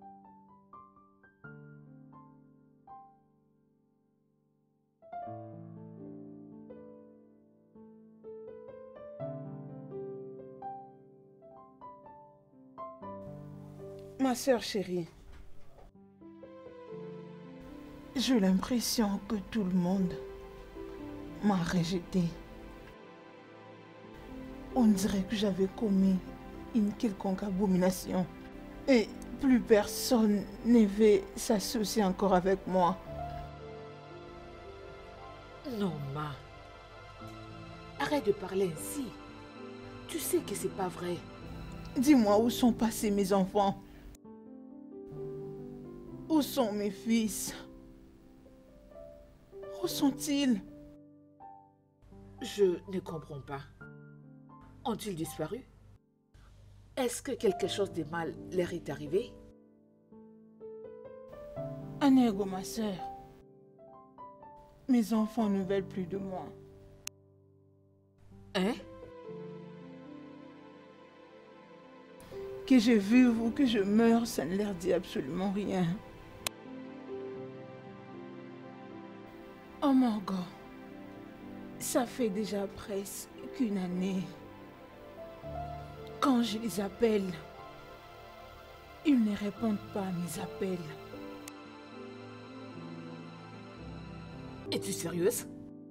Ma sœur chérie, j'ai l'impression que tout le monde m'a rejetée. On dirait que j'avais commis une quelconque abomination et plus personne ne veut s'associer encore avec moi. Non, Ma. Arrête de parler ainsi. Tu sais que c'est pas vrai. Dis-moi où sont passés mes enfants? Où sont mes fils? Où sont-ils? Je ne comprends pas. Ont-ils disparu? Est-ce que quelque chose de mal leur est arrivé? Anego, ma sœur. Mes enfants ne veulent plus de moi. Hein? Que je vive ou que je meure, ça ne leur dit absolument rien. Oh Margot, ça fait déjà presque une année. Quand je les appelle, ils ne répondent pas à mes appels. Es-tu sérieuse?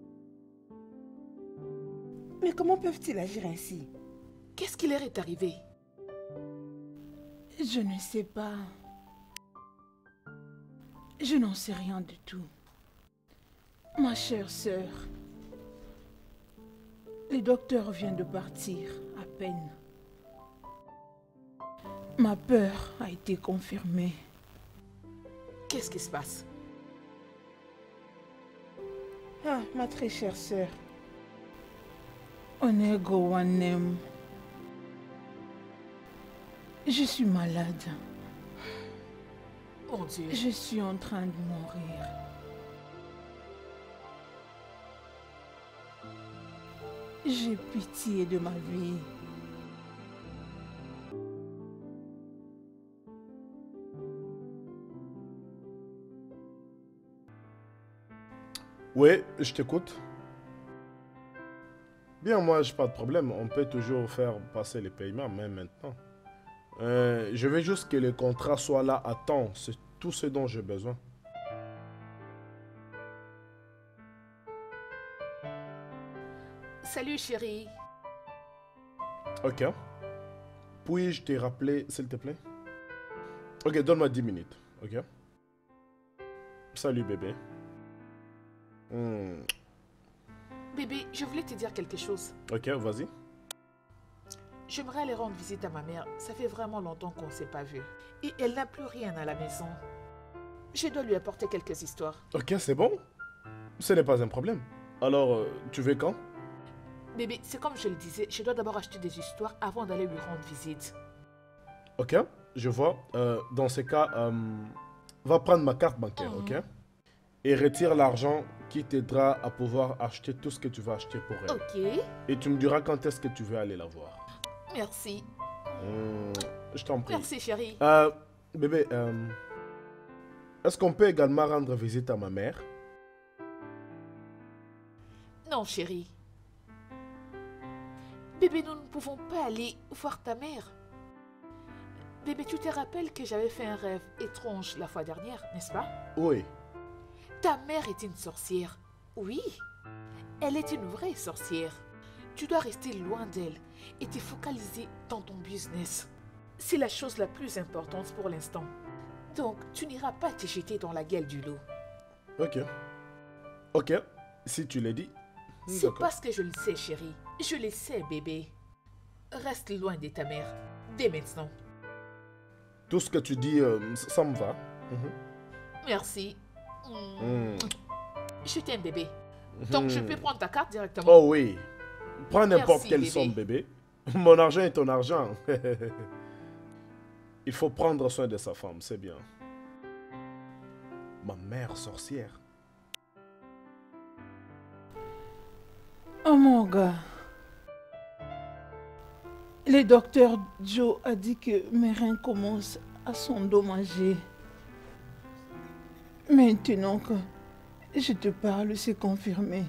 Mais comment peuvent-ils agir ainsi? Qu'est-ce qui leur est arrivé? Je ne sais pas. Je n'en sais rien du tout. Ma chère sœur, le docteur vient de partir à peine. Ma peur a été confirmée. Qu'est-ce qui se passe? Ah, ma très chère sœur. Onego Wanem. Je suis malade. Mon Dieu. Je suis en train de mourir. J'ai pitié de ma vie. Oui, je t'écoute. Bien, moi, j'ai pas de problème. On peut toujours faire passer les paiements, même maintenant. Je veux juste que le contrat soit là à temps. C'est tout ce dont j'ai besoin. Salut chérie. Ok. Puis-je te rappeler, s'il te plaît? Ok, donne-moi 10 minutes. Ok. Salut, bébé. Bébé, je voulais te dire quelque chose. Ok, vas-y. J'aimerais aller rendre visite à ma mère. Ça fait vraiment longtemps qu'on ne s'est pas vu. Et elle n'a plus rien à la maison. Je dois lui apporter quelques histoires. Ok, c'est bon. Ce n'est pas un problème. Alors, tu veux quand? Bébé, c'est comme je le disais, je dois d'abord acheter des histoires avant d'aller lui rendre visite. Ok, je vois. Dans ce cas, va prendre ma carte bancaire, ok? Et retire l'argent qui t'aidera à pouvoir acheter tout ce que tu vas acheter pour elle. Ok, Et tu me diras quand est-ce que tu veux aller la voir. merci. Je t'en prie. Merci, chérie. Bébé, est-ce qu'on peut également rendre visite à ma mère? Non, chérie. Bébé, nous ne pouvons pas aller voir ta mère. Bébé, tu te rappelles que j'avais fait un rêve étrange la fois dernière, n'est-ce pas? Oui. Ta mère est une sorcière. Oui, elle est une vraie sorcière. Tu dois rester loin d'elle et te focaliser dans ton business. C'est la chose la plus importante pour l'instant. Donc, tu n'iras pas te jeter dans la gueule du loup. Ok. Ok, si tu l'as dit. C'est D'accord. parce que je le sais, chérie. Je le sais, bébé. Reste loin de ta mère, dès maintenant. Tout ce que tu dis, ça me va. Merci. Mm. Je t'aime, bébé. Donc, je peux prendre ta carte directement. Oh oui. Prends n'importe Merci, quelle bébé. somme, bébé. Mon argent est ton argent. Il faut prendre soin de sa femme, c'est bien. Ma mère sorcière. Oh mon gars. Le docteur Joe a dit que mes reins commencent à s'endommager. Maintenant que je te parle, c'est confirmé.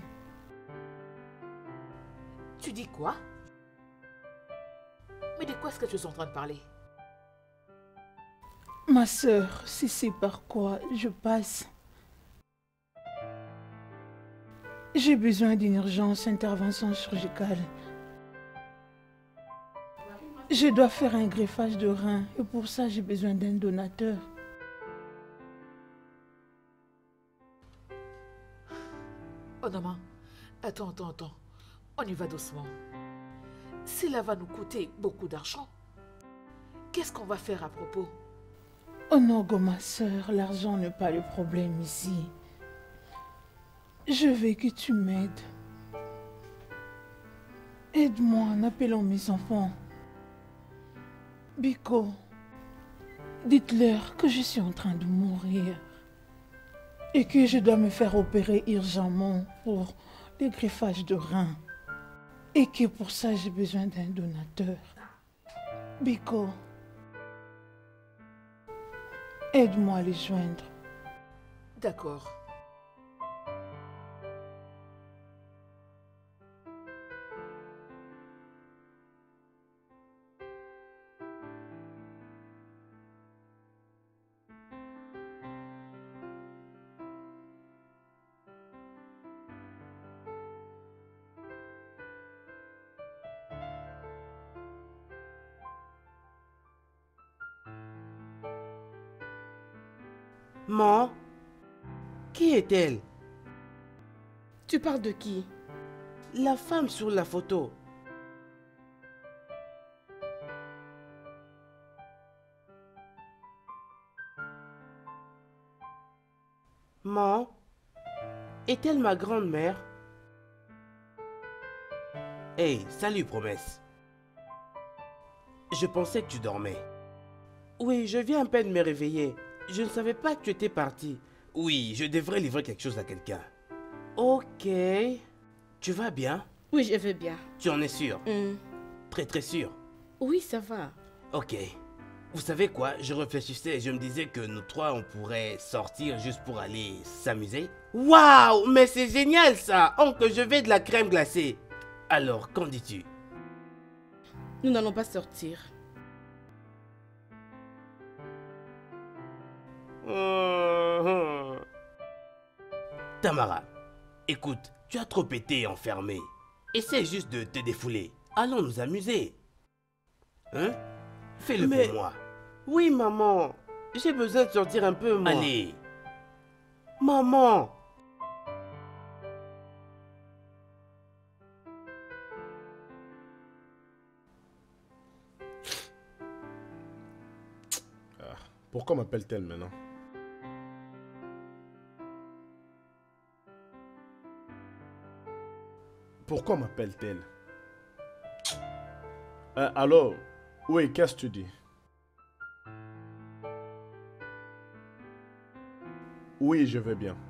Tu dis quoi? Mais de quoi est-ce que tu es en train de parler? Ma sœur, si c'est par quoi je passe. J'ai besoin d'une urgence intervention chirurgicale. Je dois faire un greffage de rein et pour ça j'ai besoin d'un donateur. Oh non, maman. Attends. On y va doucement. Cela va nous coûter beaucoup d'argent. Qu'est-ce qu'on va faire à propos? Oh non, ma sœur, l'argent n'est pas le problème ici. Je veux que tu m'aides. Aide-moi en appelant mes enfants. Biko, dites-leur que je suis en train de mourir et que je dois me faire opérer urgemment pour le greffage de rein et que pour ça j'ai besoin d'un donateur. Biko, aide-moi à les joindre. D'accord. Maman, qui est-elle? Tu parles de qui? La femme sur la photo. Maman, est-elle ma grand-mère? Hey, salut promesse. Je pensais que tu dormais. Oui, je viens à peine me réveiller. Je ne savais pas que tu étais parti. Oui, je devrais livrer quelque chose à quelqu'un. Ok. Tu vas bien? Oui, je vais bien. Tu en es sûr? Très très sûr. Oui, ça va. Ok. Vous savez quoi? Je réfléchissais et je me disais que nous trois, on pourrait sortir juste pour aller s'amuser. Waouh! Mais c'est génial ça! Oncle, je vais de la crème glacée. Alors, qu'en dis-tu? Nous n'allons pas sortir. Tamara, écoute, tu as trop été enfermé. Essaie juste de te défouler. Allons nous amuser. Hein? Fais-le pour moi. Oui, maman. J'ai besoin de sortir un peu, moi. Allez. Maman. Pourquoi m'appelle-t-elle maintenant? Pourquoi m'appelle-t-elle? Alors, oui, qu'est-ce que tu dis? Oui, je vais bien.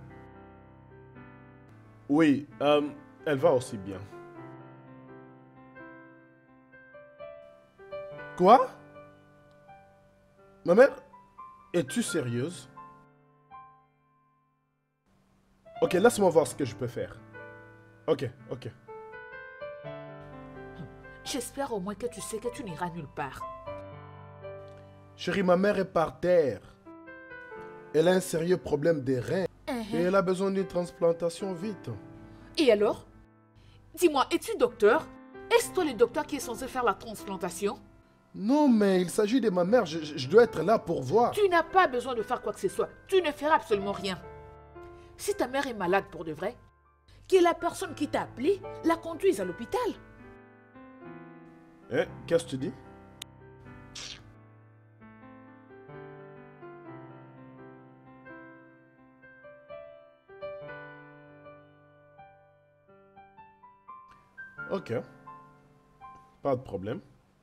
Oui, elle va aussi bien. Quoi? Ma mère? Es-tu sérieuse? Ok, laisse-moi voir ce que je peux faire. Ok. J'espère au moins que tu sais que tu n'iras nulle part. Chérie, ma mère est par terre. Elle a un sérieux problème des reins. Et elle a besoin d'une transplantation vite. Et alors? Dis-moi, es-tu docteur? Est-ce toi le docteur qui est censé faire la transplantation? Non, mais il s'agit de ma mère. Je dois être là pour voir. Tu n'as pas besoin de faire quoi que ce soit. Tu ne feras absolument rien. Si ta mère est malade pour de vrai, que la personne qui t'a appelé la conduise à l'hôpital. Qu'est-ce que tu dis? Ok. Pas de problème.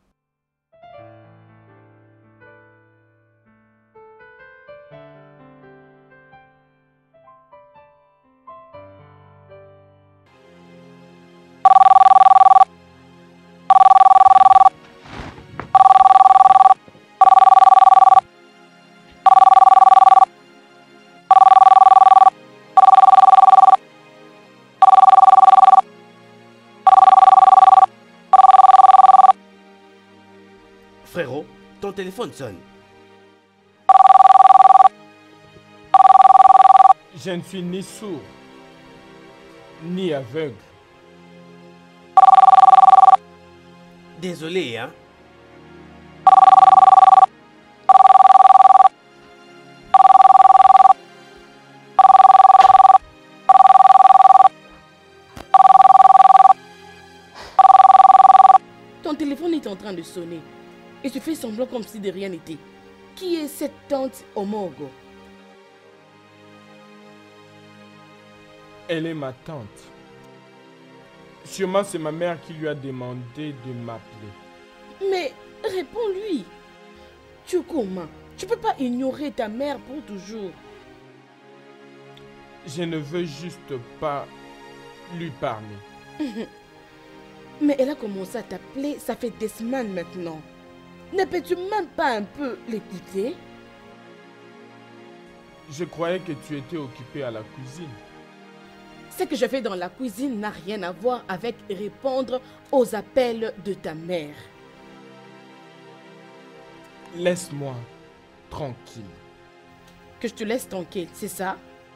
Frérot, ton téléphone sonne. Je ne suis ni sourd, ni aveugle. Désolé, hein. Ton téléphone est en train de sonner. Et tu fais semblant comme si de rien n'était. Qui est cette tante Omogo? Elle est ma tante. Sûrement c'est ma mère qui lui a demandé de m'appeler. Mais réponds-lui. Chukuma, tu peux pas ignorer ta mère pour toujours. Je ne veux juste pas lui parler. Mais elle a commencé à t'appeler, ça fait des semaines maintenant. Ne peux-tu même pas un peu l'écouter? Je croyais que tu étais occupée à la cuisine. Ce que je fais dans la cuisine n'a rien à voir avec répondre aux appels de ta mère. Laisse-moi tranquille. Que je te laisse tranquille, c'est ça?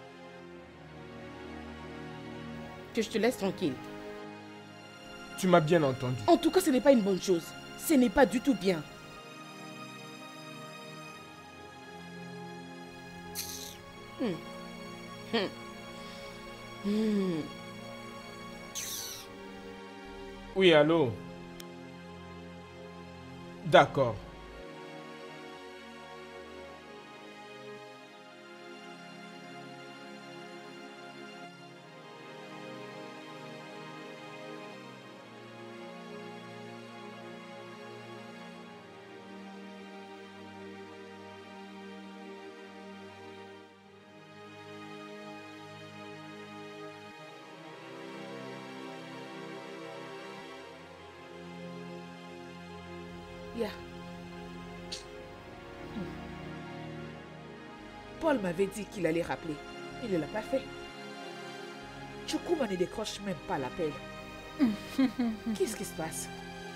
Que je te laisse tranquille. Tu m'as bien entendu. En tout cas, ce n'est pas une bonne chose. Ce n'est pas du tout bien. Oui, allô? D'accord. Yeah. Paul m'avait dit qu'il allait rappeler. Il ne l'a pas fait. Chukuma ne décroche même pas l'appel. Qu'est-ce qui se passe?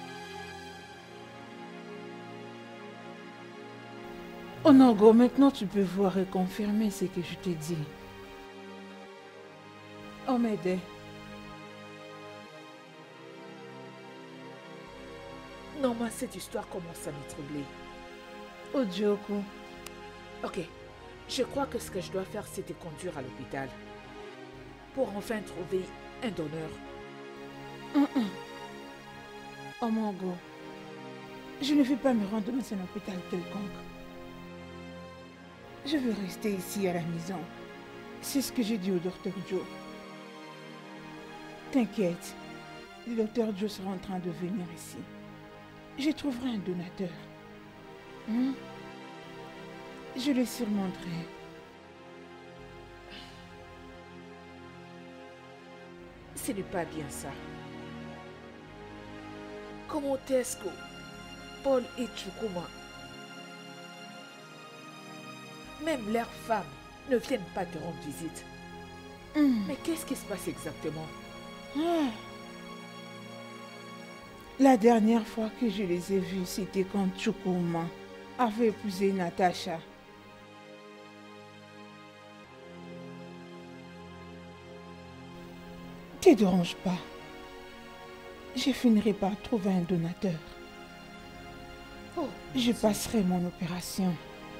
Onogo, maintenant tu peux voir et confirmer ce que je t'ai dit. Omede. Non, moi, cette histoire commence à me troubler. Ojioku. Ok, je crois que ce que je dois faire, c'est te conduire à l'hôpital. Pour enfin trouver un donneur. Omogo, je ne vais pas me rendre dans un hôpital quelconque. Je veux rester ici à la maison. C'est ce que j'ai dit au docteur Joe. T'inquiète, le docteur Joe sera en train de venir ici, je trouverai un donateur. Je le surmonterai. Ce n'est pas bien ça. Comment est-ce que Paul et Chukuma, même leurs femmes, ne viennent pas te rendre visite? Mais qu'est-ce qui se passe exactement? La dernière fois que je les ai vus, c'était quand Chukuma avait épousé Natacha. Ne te dérange pas. Je finirai par trouver un donateur. Je passerai mon opération.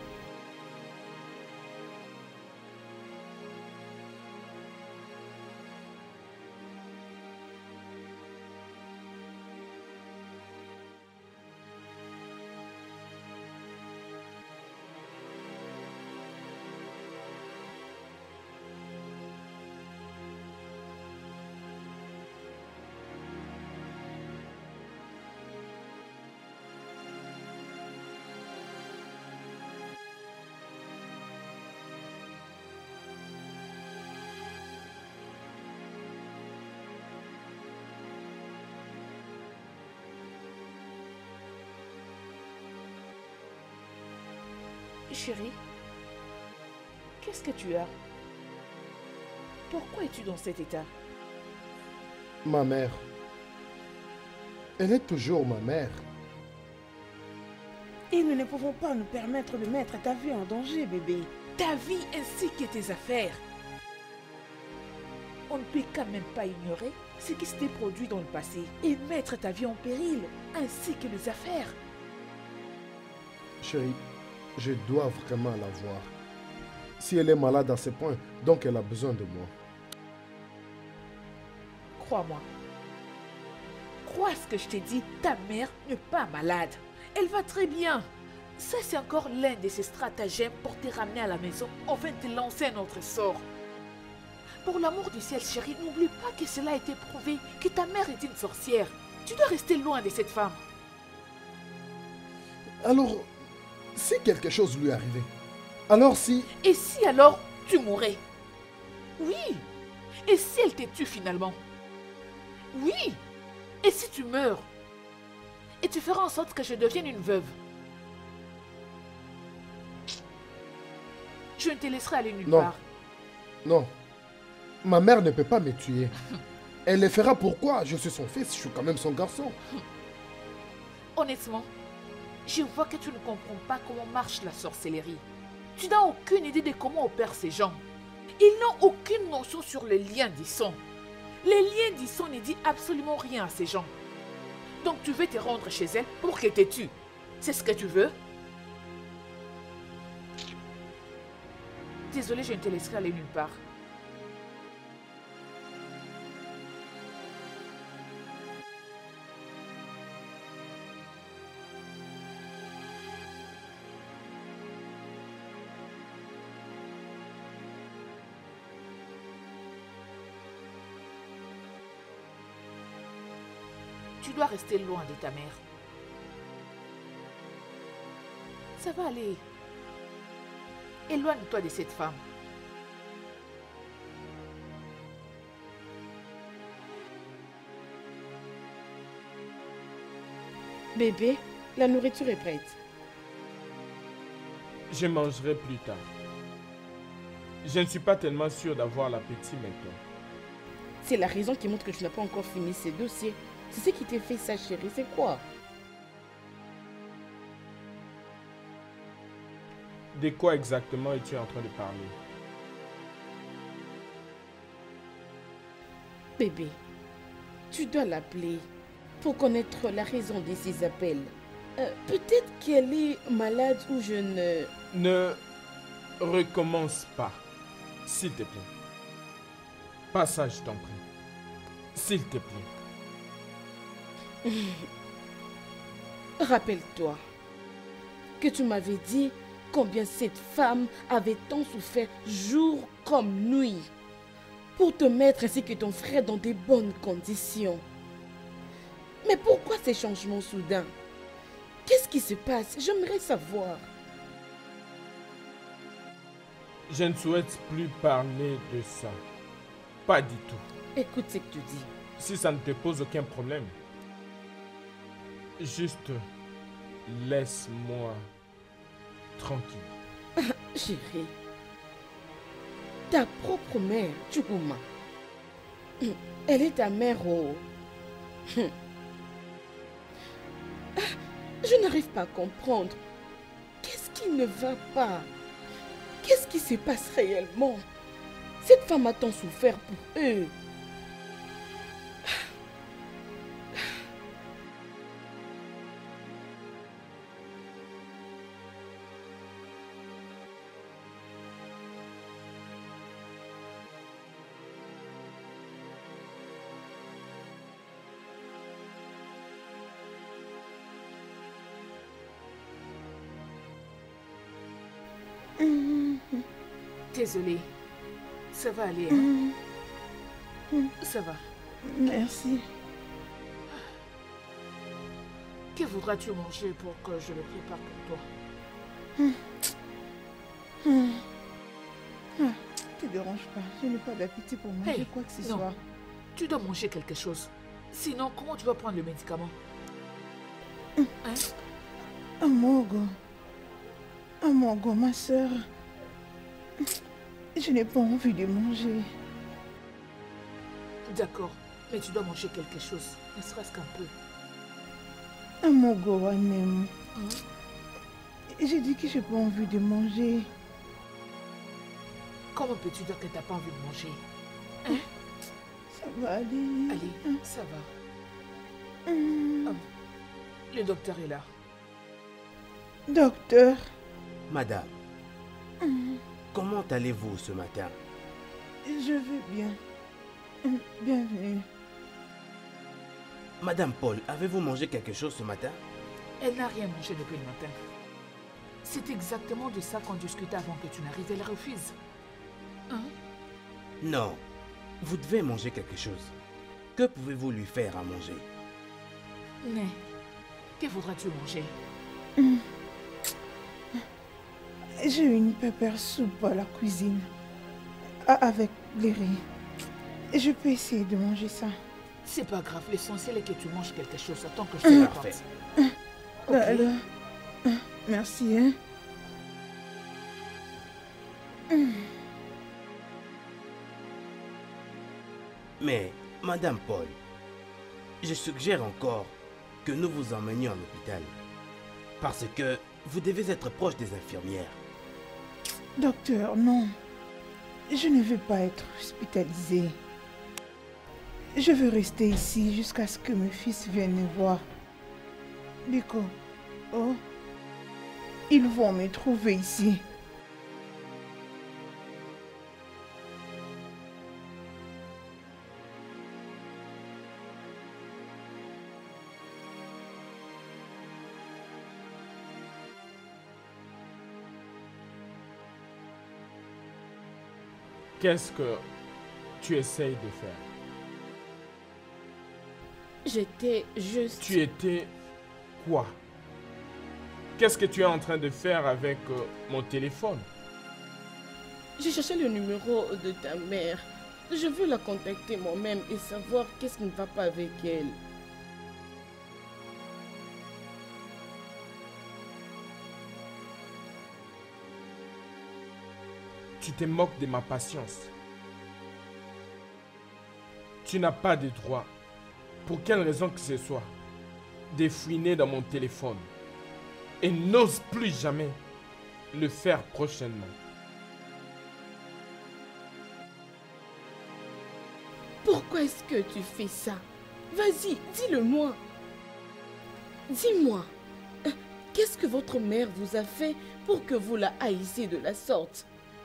Chérie, qu'est-ce que tu as? Pourquoi es-tu dans cet état? Ma mère. Elle est toujours ma mère. Et nous ne pouvons pas nous permettre de mettre ta vie en danger, bébé. Ta vie ainsi que tes affaires. On ne peut quand même pas ignorer ce qui s'était produit dans le passé et mettre ta vie en péril, ainsi que les affaires. Chérie, je dois vraiment la voir. Si elle est malade à ce point, donc elle a besoin de moi. Crois-moi. Crois ce que je t'ai dit, ta mère n'est pas malade. Elle va très bien. Ça, c'est encore l'un de ses stratagèmes pour te ramener à la maison, afin de te lancer un autre sort. Pour l'amour du ciel, chérie, n'oublie pas que cela a été prouvé, que ta mère est une sorcière. Tu dois rester loin de cette femme. Alors, si quelque chose lui arrivait, alors si... Et si alors tu mourrais? Oui. Et si elle te tue finalement? Oui. Et si tu meurs? Et tu feras en sorte que je devienne une veuve? Je ne te laisserai aller nulle part. Non. Ma mère ne peut pas me tuer. Elle le fera pourquoi? Je suis son fils, je suis quand même son garçon. Honnêtement, je vois que tu ne comprends pas comment marche la sorcellerie. Tu n'as aucune idée de comment opèrent ces gens. Ils n'ont aucune notion sur les liens du sang. Les liens du sang ne disent absolument rien à ces gens. Donc tu veux te rendre chez elle pour qu'elle te tue. C'est ce que tu veux? Désolée, je ne te laisserai aller nulle part. Tu dois rester loin de ta mère. Ça va aller. Éloigne-toi de cette femme. Bébé, la nourriture est prête. Je mangerai plus tard. Je ne suis pas tellement sûr d'avoir l'appétit maintenant. C'est la raison qui montre que tu n'as pas encore fini ces dossiers. C'est ce qui t'a fait ça, chérie. C'est quoi? De quoi exactement es-tu en train de parler? Bébé, tu dois l'appeler pour connaître la raison de ses appels. Peut-être qu'elle est malade ou je ne... Ne recommence pas, s'il te plaît. Pas ça, je t'en prie. S'il te plaît. Rappelle-toi que tu m'avais dit combien cette femme avait tant souffert jour comme nuit pour te mettre ainsi que ton frère dans des bonnes conditions. Mais pourquoi ces changements soudains? Qu'est-ce qui se passe? J'aimerais savoir. Je ne souhaite plus parler de ça. Pas du tout. Écoute ce que tu dis. Si ça ne te pose aucun problème. Juste laisse-moi tranquille. Chérie, ta propre mère, Chukuma, elle est ta mère, oh. Je n'arrive pas à comprendre. Qu'est-ce qui ne va pas? Qu'est-ce qui se passe réellement? Cette femme a tant souffert pour eux. Désolée. Ça va aller. Hein? Ça va. Merci. Que voudras-tu manger pour que je le prépare pour toi? Ne te dérange pas. Je n'ai pas d'appétit pour manger quoi que ce non. soit. Tu dois manger quelque chose. Sinon, comment tu vas prendre le médicament? Amogo. Amogo, ma soeur. Je n'ai pas envie de manger. D'accord, mais tu dois manger quelque chose, ne serait-ce qu'un peu. Amogo, Wanem. J'ai dit que je n'ai pas envie de manger. Comment peux-tu dire que tu n'as pas envie de manger? Ça va aller. Allez, ça va. Le docteur est là. Docteur. Madame, comment allez-vous ce matin? Je vais bien. Bienvenue. Madame Paul, avez-vous mangé quelque chose ce matin? Elle n'a rien mangé depuis le matin. C'est exactement de ça qu'on discutait avant que tu n'arrives. Elle refuse. Non, vous devez manger quelque chose. Que pouvez-vous lui faire à manger? Mais, que voudras-tu manger? J'ai une pepper soupe à la cuisine. Avec les riz. Je peux essayer de manger ça. C'est pas grave, l'essentiel est que tu manges quelque chose. Attends que je te l'apporte. Okay. Alors, merci, hein. Mais, Madame Paul, je suggère encore que nous vous emmenions en hôpital. Parce que vous devez être proche des infirmières. Docteur, non. Je ne veux pas être hospitalisée. Je veux rester ici jusqu'à ce que mes fils viennent me voir. Biko, oh, ils vont me trouver ici. Qu'est-ce que tu essayes de faire? J'étais juste... Tu étais quoi? Qu'est-ce que tu es en train de faire avec mon téléphone? J'ai cherché le numéro de ta mère. Je veux la contacter moi-même et savoir qu'est-ce qui ne va pas avec elle. Tu te moques de ma patience. Tu n'as pas de droit, pour quelle raison que ce soit, de fouiner dans mon téléphone. Et n'ose plus jamais le faire prochainement. Pourquoi est-ce que tu fais ça? Vas-y, dis-le-moi. Dis-moi, qu'est-ce que votre mère vous a fait pour que vous la haïssiez de la sorte?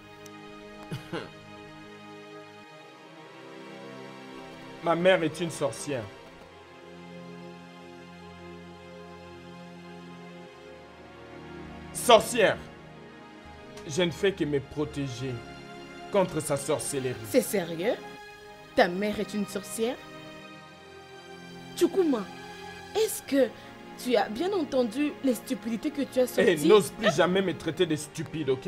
Ma mère est une sorcière. Sorcière! Je ne fais que me protéger contre sa sorcellerie. C'est sérieux? Ta mère est une sorcière? Chukuma, Est-ce que tu as bien entendu les stupidités que tu as sorties? Hé, n'ose plus jamais me traiter de stupide, ok?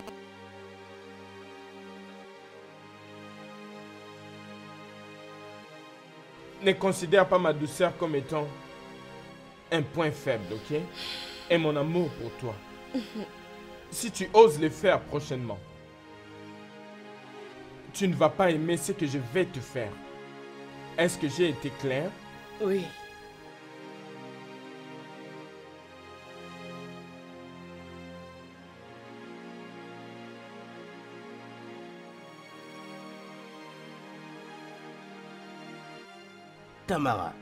Ne considère pas ma douceur comme étant un point faible, ok? Et mon amour pour toi. Si tu oses le faire prochainement, tu ne vas pas aimer ce que je vais te faire. Est-ce que j'ai été clair? Oui. Tamara,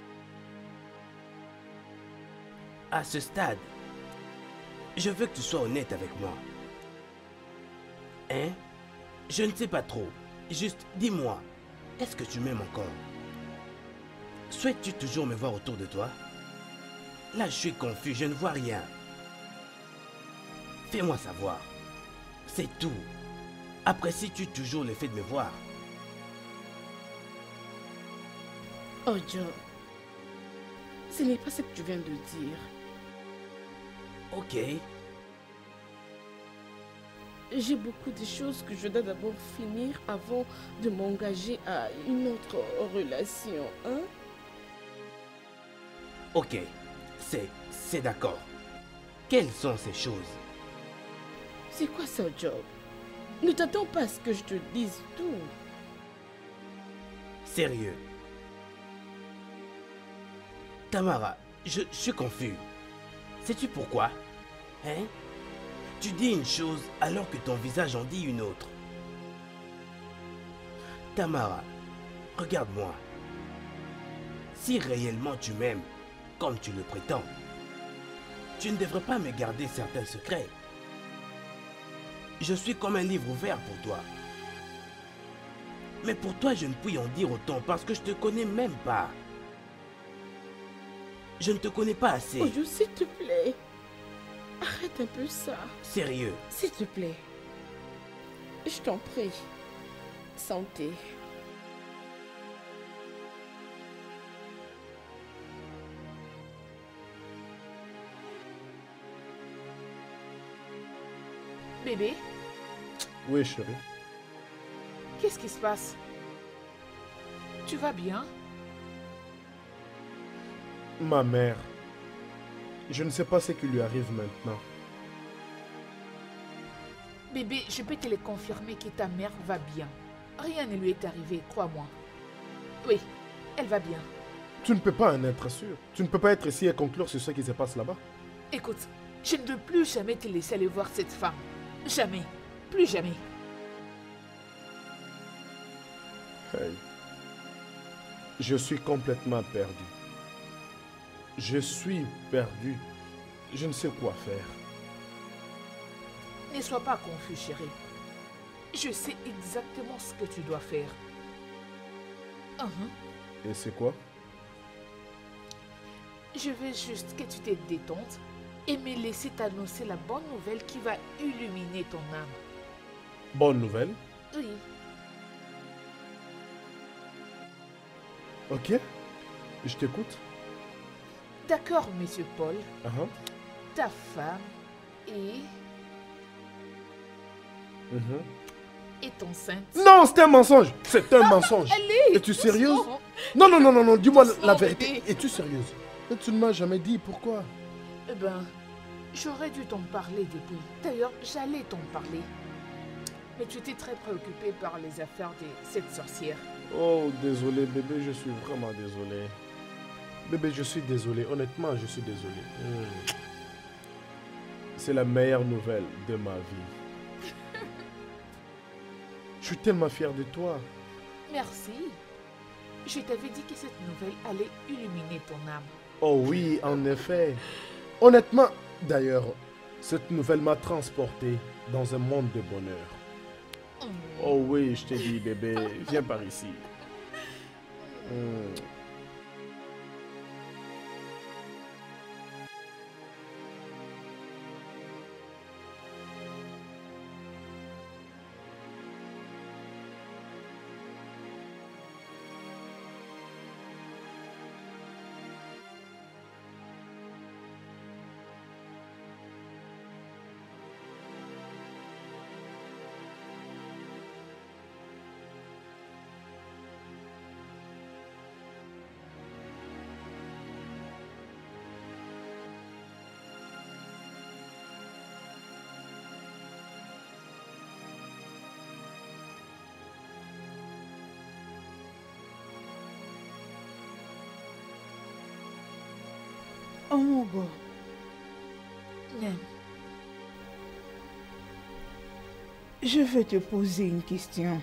à ce stade, je veux que tu sois honnête avec moi. Hein? Je ne sais pas trop. Juste dis-moi, est-ce que tu m'aimes encore? Souhaites-tu toujours me voir autour de toi? Là, je suis confus, je ne vois rien. Fais-moi savoir. C'est tout. Apprécies-tu toujours le fait de me voir? Oh Joe, ce n'est pas ce que tu viens de dire. Ok. J'ai beaucoup de choses que je dois d'abord finir avant de m'engager à une autre relation, hein? Ok. C'est d'accord. Quelles sont ces choses? C'est quoi ça, Joe? Ne t'attends pas à ce que je te dise tout. Sérieux. Tamara, je suis confus. Sais-tu pourquoi? Hein? Tu dis une chose alors que ton visage en dit une autre. Tamara, regarde-moi. Si réellement tu m'aimes, comme tu le prétends, tu ne devrais pas me garder certains secrets. Je suis comme un livre ouvert pour toi. Mais pour toi, je ne puis en dire autant parce que je te connais même pas. Je ne te connais pas assez. Oh, Joe, s'il te plaît. Arrête un peu ça. Sérieux. S'il te plaît. Je t'en prie. Santé. Bébé, Oui, chérie. qu'est-ce qui se passe? Tu vas bien? Ma mère. Je ne sais pas ce qui lui arrive maintenant. Bébé, je peux te le confirmer que ta mère va bien. Rien ne lui est arrivé, crois-moi. Oui, elle va bien. Tu ne peux pas en être sûr. Tu ne peux pas être ici et conclure sur ce qui se passe là-bas. Écoute, je ne veux plus jamais te laisser aller voir cette femme. Jamais. Plus jamais. Hey. Je suis complètement perdu. Je suis perdu. Je ne sais quoi faire. Ne sois pas confus, chérie. Je sais exactement ce que tu dois faire. Et c'est quoi? Je veux juste que tu te détentes et me laisser t'annoncer la bonne nouvelle qui va illuminer ton âme. Bonne nouvelle. Oui. Ok. Je t'écoute. D'accord, monsieur Paul. Uh-huh. Ta femme est enceinte. Non, c'est un mensonge. C'est un mensonge. Allez! Es-tu sérieuse? doucement. Non, non, non, non, non. Dis-moi la Doucement, vérité. bébé. Es-tu sérieuse? Mais tu ne m'as jamais dit pourquoi. Eh ben, j'aurais dû t'en parler depuis. D'ailleurs, j'allais t'en parler. Mais tu étais très préoccupé par les affaires de cette sorcière. Oh, désolé, bébé. Je suis vraiment désolé. Bébé, je suis désolé. Honnêtement, je suis désolé. C'est la meilleure nouvelle de ma vie. Je suis tellement fier de toi. Merci. Je t'avais dit que cette nouvelle allait illuminer ton âme. Oh oui, en effet. Honnêtement, d'ailleurs, cette nouvelle m'a transporté dans un monde de bonheur. Oh oui, je t'ai dit, bébé, viens par ici. Omogo, Nem, je veux te poser une question.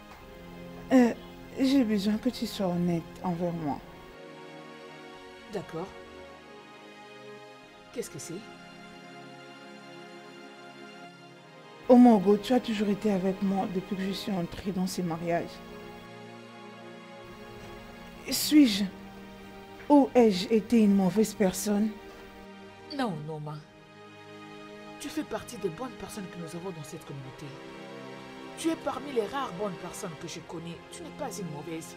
J'ai besoin que tu sois honnête envers moi. d'accord. Qu'est-ce que c'est? Omogo, tu as toujours été avec moi depuis que je suis entrée dans ces mariages. Suis-je ou ai-je été une mauvaise personne? Non, Noma. Tu fais partie des bonnes personnes que nous avons dans cette communauté. Tu es parmi les rares bonnes personnes que je connais. Tu n'es pas une mauvaise.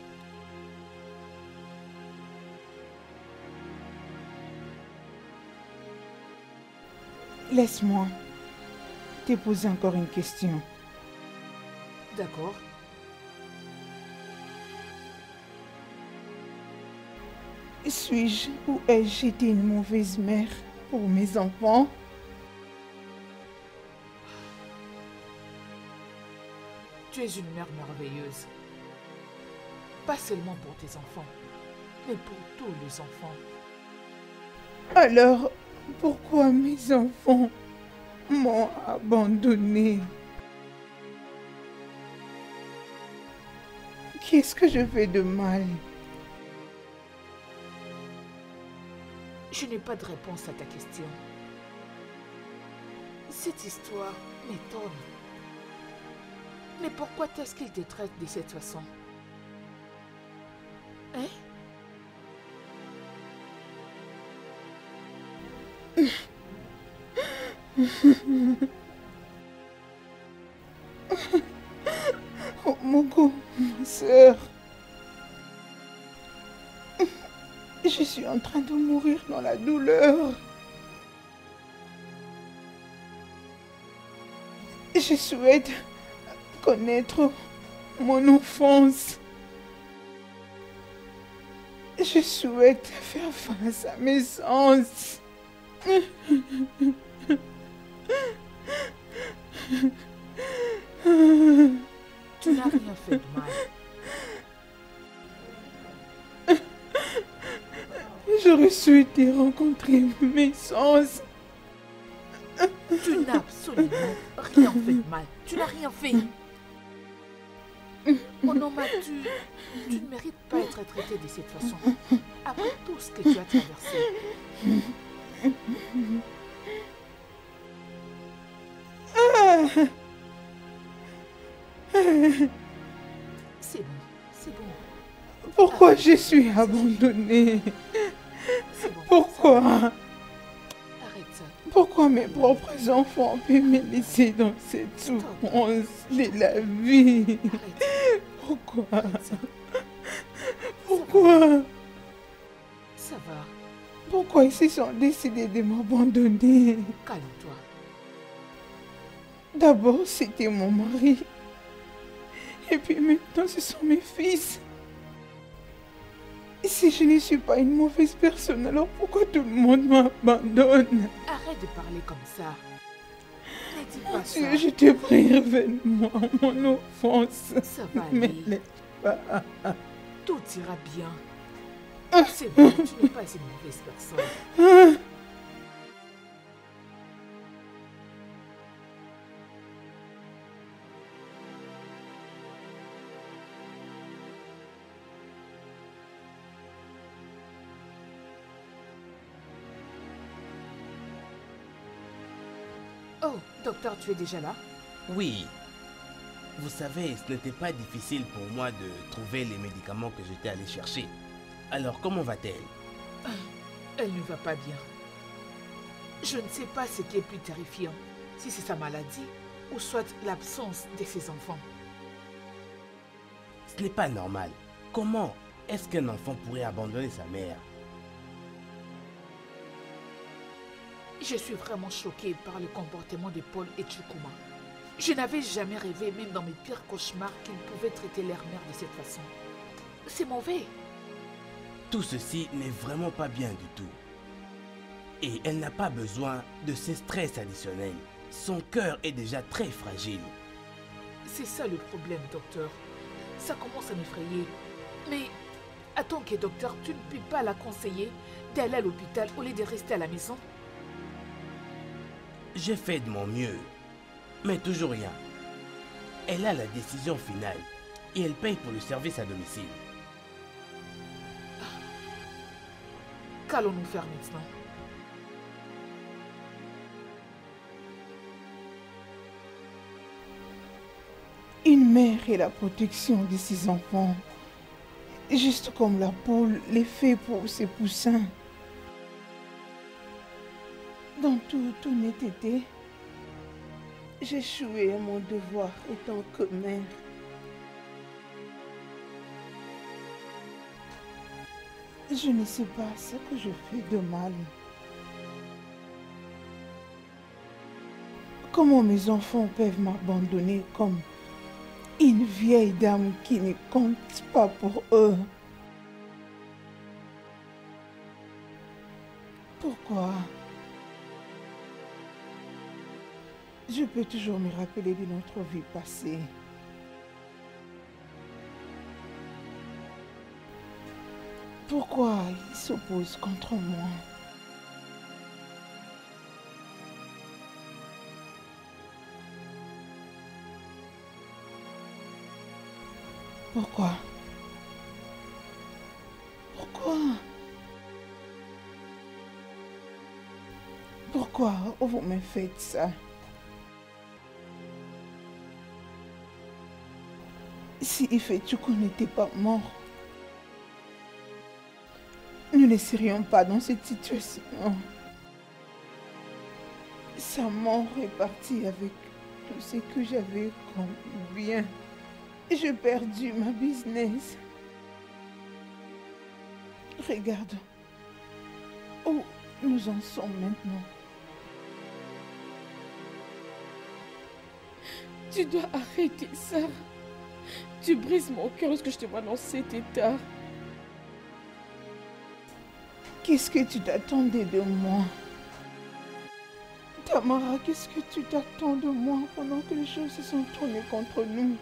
Laisse-moi te poser encore une question. D'accord. Suis-je ou ai-je été une mauvaise mère pour mes enfants? Tu es une mère merveilleuse. Pas seulement pour tes enfants, mais pour tous les enfants. Alors, pourquoi mes enfants m'ont abandonné? Qu'est-ce que je fais de mal? Je n'ai pas de réponse à ta question. Cette histoire m'étonne. Mais pourquoi est-ce qu'il te traite de cette façon? Hein? Oh, Mogo, ma sœur. Je suis en train de mourir dans la douleur. Je souhaite connaître mon enfance. Je souhaite faire face à mes sens. Tu n'as rien fait de mal. J'aurais souhaité rencontrer mes sens. Tu n'as absolument rien fait de mal. Tu n'as rien fait. Mon homme, tu ne mérites pas être traité de cette façon. Après tout ce que tu as traversé. C'est bon, c'est bon. Pourquoi je suis abandonnée? C'est bon. Pourquoi? Arrête ça. Pourquoi mes propres enfants peuvent me laisser dans cette souffrance de la vie? Arrête. Pourquoi? Arrête ça. Pourquoi? Ça va. Pourquoi ils se sont décidés de m'abandonner? Calme-toi. D'abord, c'était mon mari. Et puis maintenant, ce sont mes fils. Si je ne suis pas une mauvaise personne, alors pourquoi tout le monde m'abandonne? Arrête de parler comme ça. Ne dis pas ça. Dieu, je te prie, révèle-moi mon offense. Ça va Mais aller. laisse pas. Tout ira bien. C'est bon, tu n'es pas une mauvaise personne. Oh, docteur, tu es déjà là? Oui. Vous savez, ce n'était pas difficile pour moi de trouver les médicaments que j'étais allé chercher. Alors, comment va-t-elle? Elle ne va pas bien. Je ne sais pas ce qui est plus terrifiant, si c'est sa maladie ou soit l'absence de ses enfants. Ce n'est pas normal. Comment est-ce qu'un enfant pourrait abandonner sa mère? Je suis vraiment choquée par le comportement de Paul et Chukuma. Je n'avais jamais rêvé, même dans mes pires cauchemars, qu'ils pouvaient traiter leur mère de cette façon. C'est mauvais. Tout ceci n'est vraiment pas bien du tout. Et elle n'a pas besoin de ces stress additionnels. Son cœur est déjà très fragile. C'est ça le problème, docteur. Ça commence à m'effrayer. Mais, en tant que docteur, tu ne peux pas la conseiller T'es allé à l'hôpital au lieu de rester à la maison? J'ai fait de mon mieux, mais toujours rien. Elle a la décision finale et elle paye pour le service à domicile. Qu'allons-nous faire maintenant? Une mère est la protection de ses enfants, juste comme la poule les fait pour ses poussins. Dans toute honnêteté, j'ai échoué à mon devoir étant que mère. Je ne sais pas ce que je fais de mal. Comment mes enfants peuvent m'abandonner comme une vieille dame qui ne compte pas pour eux? Pourquoi? Je peux toujours me rappeler de notre vie passée. Pourquoi ils s'opposent contre moi? Pourquoi? Pourquoi? Pourquoi vous me faites ça? Si Ifechukwu n'était pas mort, nous ne serions pas dans cette situation. Sa mort est partie avec tout ce que j'avais comme bien. J'ai perdu ma business. Regarde où nous en sommes maintenant. Tu dois arrêter ça. Tu brises mon cœur lorsque je te vois dans cet état. Qu'est-ce que tu t'attendais de moi? Tamara, qu'est-ce que tu t'attends de moi pendant que les choses se sont tournées contre nous?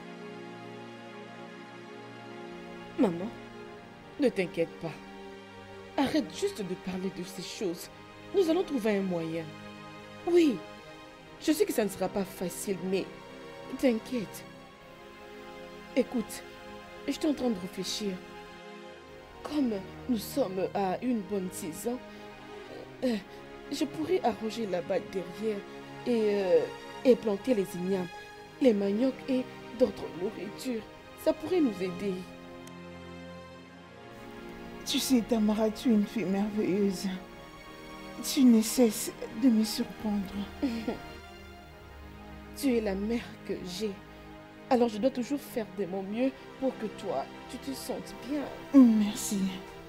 Maman, ne t'inquiète pas. Arrête juste de parler de ces choses. Nous allons trouver un moyen. Oui, je sais que ça ne sera pas facile, mais t'inquiète. Écoute, je suis en train de réfléchir. Comme nous sommes à une bonne saison, je pourrais arronger là-bas derrière et planter les ignames, les maniocs et d'autres nourritures. Ça pourrait nous aider. Tu sais, Tamara, tu es une fille merveilleuse. Tu ne cesses de me surprendre. Tu es la mère que j'ai. Alors je dois toujours faire de mon mieux pour que toi, tu te sentes bien. Merci.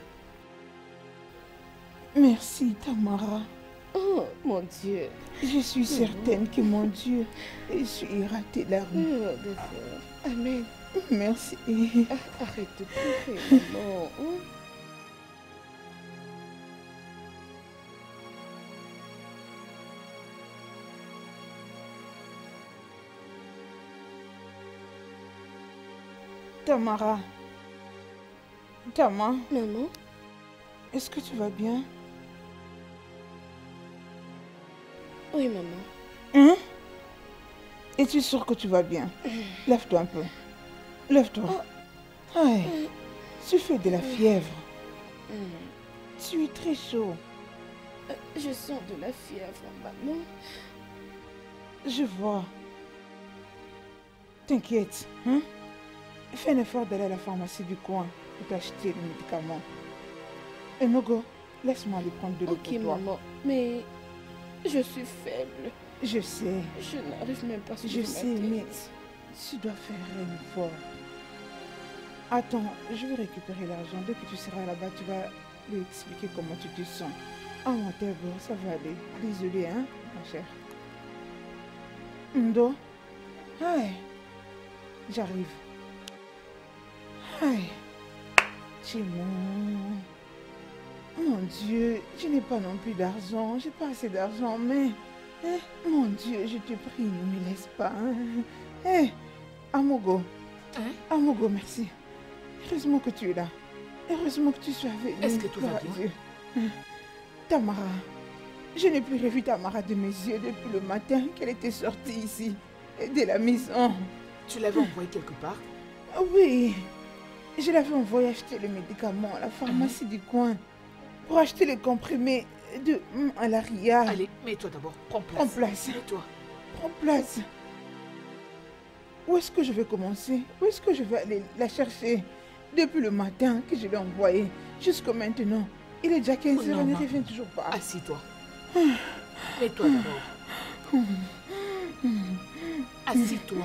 Merci, Tamara. Oh, mon Dieu. Je suis certaine que mon Dieu essuiera tes larmes. Amen. Merci. Arrête de pleurer, maman. Tamara. Tama. Maman? Est-ce que tu vas bien? Oui, maman. Hein? Es-tu sûre que tu vas bien? Lève-toi un peu. Lève-toi. Aïe. Tu fais de la fièvre. Tu es très chaud. Je sens de la fièvre, maman. Je vois. T'inquiète, hein? Fais un effort d'aller à la pharmacie du coin pour t'acheter le médicament. Et Nogo, laisse-moi aller prendre de l'eau pour toi. Ok, maman, mais je suis faible. Je sais. Je n'arrive même pas à Je sais, mais tu dois faire un effort. Attends, je vais récupérer l'argent. Dès que tu seras là-bas, tu vas lui expliquer comment tu te sens. Ah, mon Thébo, ça va aller. Désolée, hein, ma chère. Ndo. Aïe. J'arrive. Aïe. Chimon. Mon Dieu, je n'ai pas non plus d'argent. J'ai pas assez d'argent, mais... mon Dieu, je te prie, ne me laisse pas. Amogo. Amogo, merci. Heureusement que tu es là. Heureusement que tu sois venu. Est-ce que tout va bien? Dieu. Tamara, je n'ai plus revu Tamara de mes yeux depuis le matin qu'elle était sortie ici, de la maison. Tu l'avais envoyée quelque part? Oui, je l'avais envoyé acheter le médicament à la pharmacie du coin pour acheter les comprimés de malaria. Allez, mets-toi d'abord, prends place. Prends place. Mets-toi. Prends place. Où est-ce que je vais commencer? Où est-ce que je vais aller la chercher? Depuis le matin que je l'ai envoyée jusqu'à maintenant. Il est déjà 15 heures, elle ne revient toujours pas. Assis-toi. Mets-toi d'abord. Assis-toi.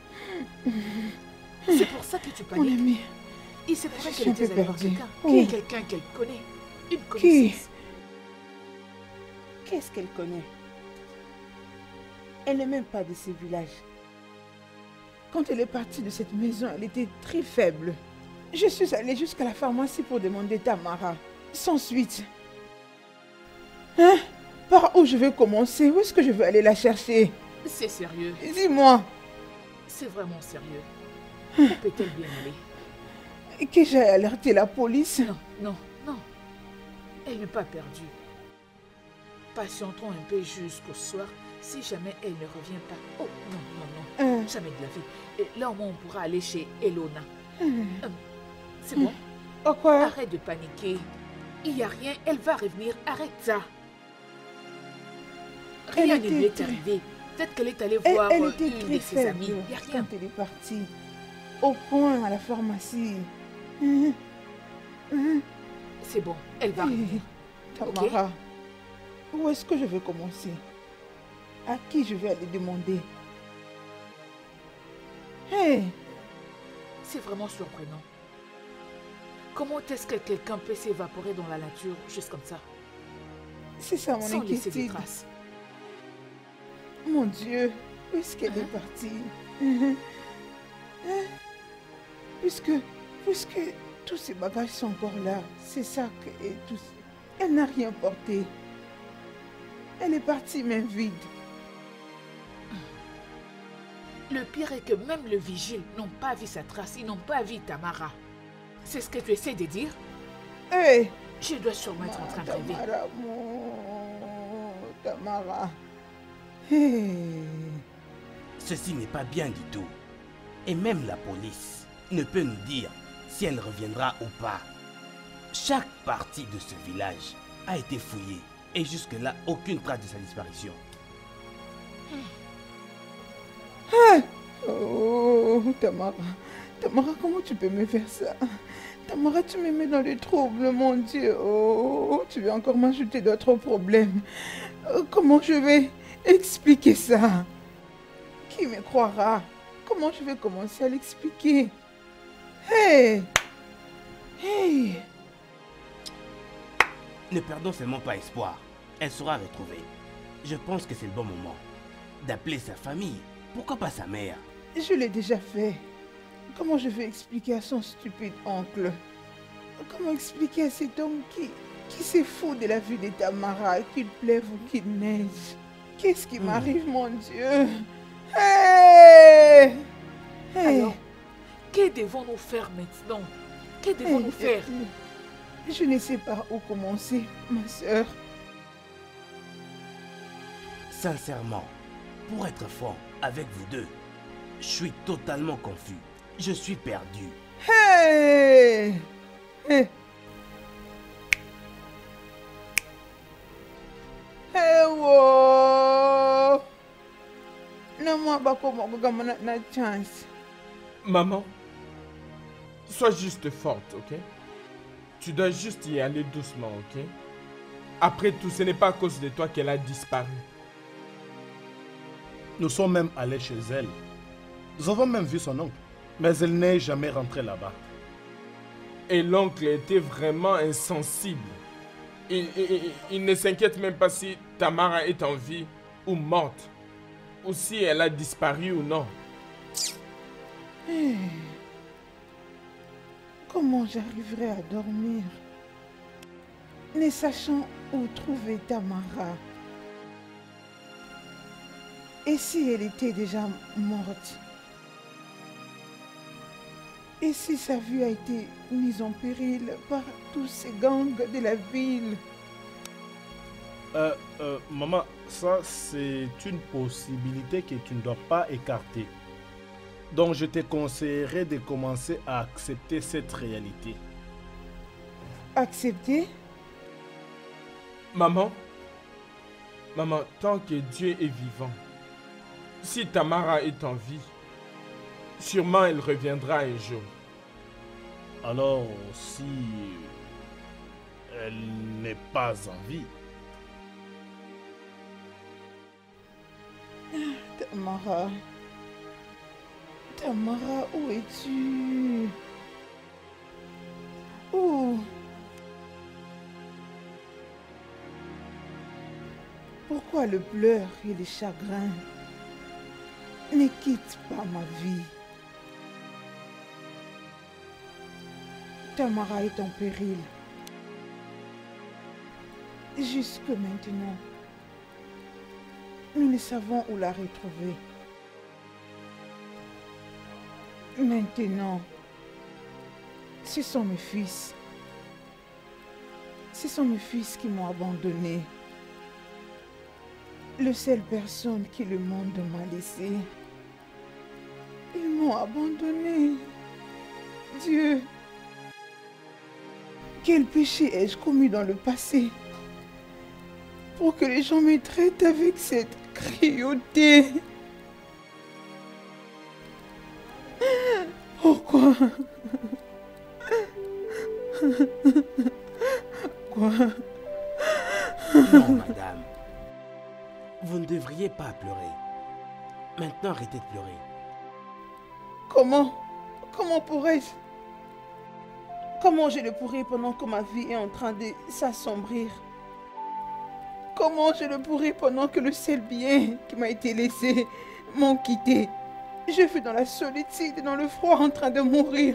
C'est pour ça que tu Mon paniques. ami, Il se pourrait je qu'elle suis un était peu allée voir perdue. quelqu'un. Oui. Quelqu'un qu'elle connaît. Une Qui? connaissance. Qu'est-ce qu'elle connaît? Elle n'est même pas de ce village. Quand elle est partie de cette maison, elle était très faible. Je suis allée jusqu'à la pharmacie pour demander Tamara. Sans suite. Hein? Par où je vais commencer? Où est-ce que je vais aller la chercher? C'est sérieux. Dis-moi. C'est vraiment sérieux. Où peut-elle bien aller? Que j'aille alerter la police? Non, non, non. Elle n'est pas perdue. Patientons un peu jusqu'au soir si jamais elle ne revient pas. Oh, non, non, non. Jamais de la vie. Et là, au moins, on pourra aller chez Elona. C'est bon? Pourquoi? Arrête de paniquer. Il n'y a rien, elle va revenir. Arrête ça. Rien Elle ne était lui est très- arrivé. Peut-être qu'elle est allée Elle, voir elle était une très de ses faible amies. Il n'y a rien. quand elle est partie. Au point à la pharmacie. C'est bon, elle va revenir. Tamara, où est-ce que je vais commencer? À qui je vais aller demander? Hey, C'est vraiment surprenant. Comment est-ce que quelqu'un peut s'évaporer dans la nature juste comme ça, c'est ça mon sans laisser des inquiétude. traces? Mon Dieu, où est-ce qu'elle est partie? Puisque tous ces bagages sont encore là, c'est ça que... et tout, elle n'a rien porté. Elle est partie main vide. Le pire est que même le vigile n'ont pas vu sa trace, ils n'ont pas vu Tamara. C'est ce que tu essaies de dire? Hey, Je dois sûrement être en train de rêver. Tamara, Tamara. Hey. Ceci n'est pas bien du tout. Et même la police ne peut nous dire si elle reviendra ou pas. Chaque partie de ce village a été fouillée et jusque-là, aucune trace de sa disparition. Oh, Tamara. Tamara, comment tu peux me faire ça? Tamara, tu me mets dans le trouble, mon Dieu. Oh, tu veux encore m'ajouter d'autres problèmes. Comment je vais expliquer ça? Qui me croira? Comment je vais commencer à l'expliquer? Hey! Hey! Ne perdons seulement pas espoir. Elle sera retrouvée. Je pense que c'est le bon moment d'appeler sa famille. Pourquoi pas sa mère? Je l'ai déjà fait. Comment je vais expliquer à son stupide oncle? Comment expliquer à cet homme qui se fout de la vue de Tamara, qu'il pleuve ou qu'il neige? Qu'est-ce qui m'arrive, mon Dieu? Hey! Hey! Alors, que devons-nous faire maintenant? Que devons-nous faire? Je ne sais pas où commencer, ma soeur. Sincèrement, pour être franc avec vous deux, je suis totalement confus. Je suis perdu. Hey! Hey! Hey, wo! Non, moi, pas comme na chance. Maman, sois juste forte, ok? Tu dois juste y aller doucement, ok? Après tout, ce n'est pas à cause de toi qu'elle a disparu. Nous sommes même allés chez elle. Nous avons même vu son oncle. Mais elle n'est jamais rentrée là-bas. Et l'oncle était vraiment insensible. Il ne s'inquiète même pas si Tamara est en vie ou morte. Ou si elle a disparu ou non. Comment j'arriverai à dormir, ne sachant où trouver Tamara? Et si elle était déjà morte? Et si sa vie a été mise en péril par tous ces gangs de la ville? Maman, ça c'est une possibilité que tu ne dois pas écarter. Donc je te conseillerais de commencer à accepter cette réalité. Accepter? Maman, tant que Dieu est vivant, si Tamara est en vie, sûrement elle reviendra un jour. Alors si elle n'est pas en vie, Tamara. Tamara, où es-tu? Où? Pourquoi le pleur et le chagrin? Ne quitte pas ma vie. Tamara est en péril. Jusque maintenant, nous ne savons où la retrouver. Maintenant, ce sont mes fils. Ce sont mes fils qui m'ont abandonné. La seule personne que le monde m'a laissé. Ils m'ont abandonné. Dieu, quel péché ai-je commis dans le passé pour que les gens me traitent avec cette cruauté? Pourquoi? Quoi? Non, madame. Vous ne devriez pas pleurer. Maintenant, arrêtez de pleurer. Comment pourrais-je? Comment je le pourrais pendant que ma vie est en train de s'assombrir? Comment je le pourrais pendant que le seul bien qui m'a été laissé m'ont quitté? Je suis dans la solitude, dans le froid, en train de mourir.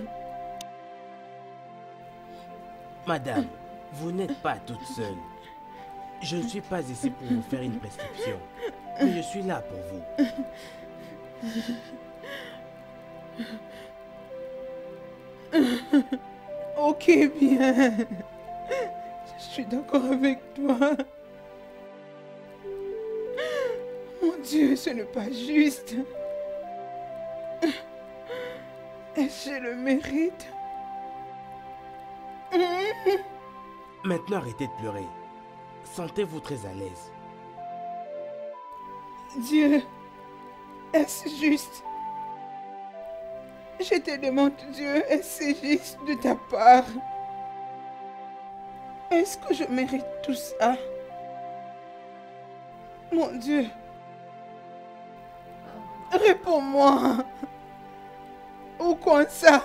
Madame, vous n'êtes pas toute seule. Je ne suis pas ici pour vous faire une prescription, mais je suis là pour vous. Ok, bien. Je suis d'accord avec toi. Mon Dieu, ce n'est pas juste. Est-ce que je le mérite? Maintenant, arrêtez de pleurer. Sentez-vous très à l'aise. Dieu, est-ce juste? Je te demande, Dieu, est-ce juste de ta part? Est-ce que je mérite tout ça? Mon Dieu, réponds-moi. Ou quoi ça?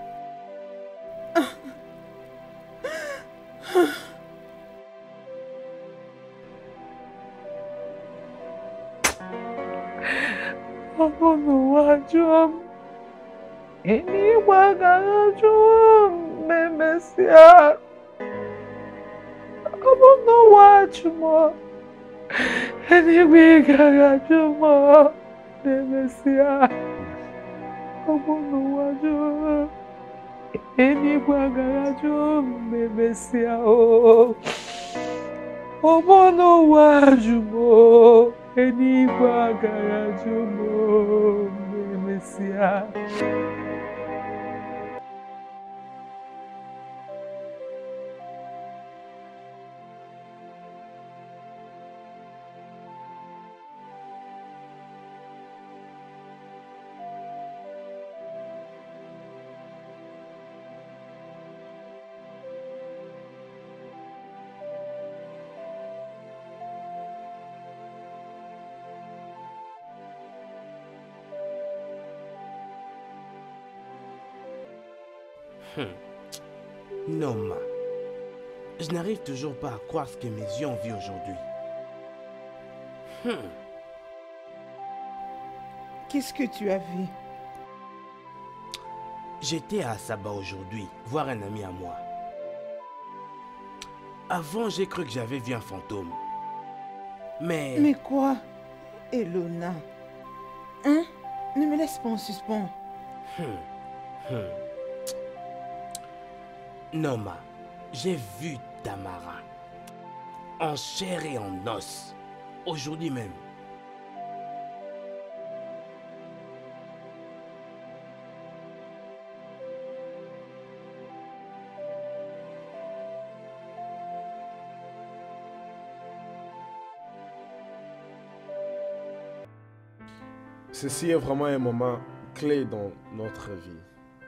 Ọmọnù wájú ẹni gbàgàjú mẹ́mẹ́síà. Ọmọnù wájú mọ́ ẹni gbàgàjú mọ́ mẹ́mẹ́síà. Ọmọnù wájú ẹni gbàgàjú mẹ́mẹ́síà. Ọmọnù wájú mọ́ ẹni gbàgàjú mọ́ mẹ́mẹ́síà. Non, ma. Je n'arrive toujours pas à croire ce que mes yeux ont vu aujourd'hui. Qu'est-ce que tu as vu? J'étais à Saba aujourd'hui, voir un ami à moi. Avant, j'ai cru que j'avais vu un fantôme. Mais quoi, Elona? Hein? Ne me laisse pas en suspens. Noma, j'ai vu Tamara. En chair et en os. Aujourd'hui même. Ceci est vraiment un moment clé dans notre vie.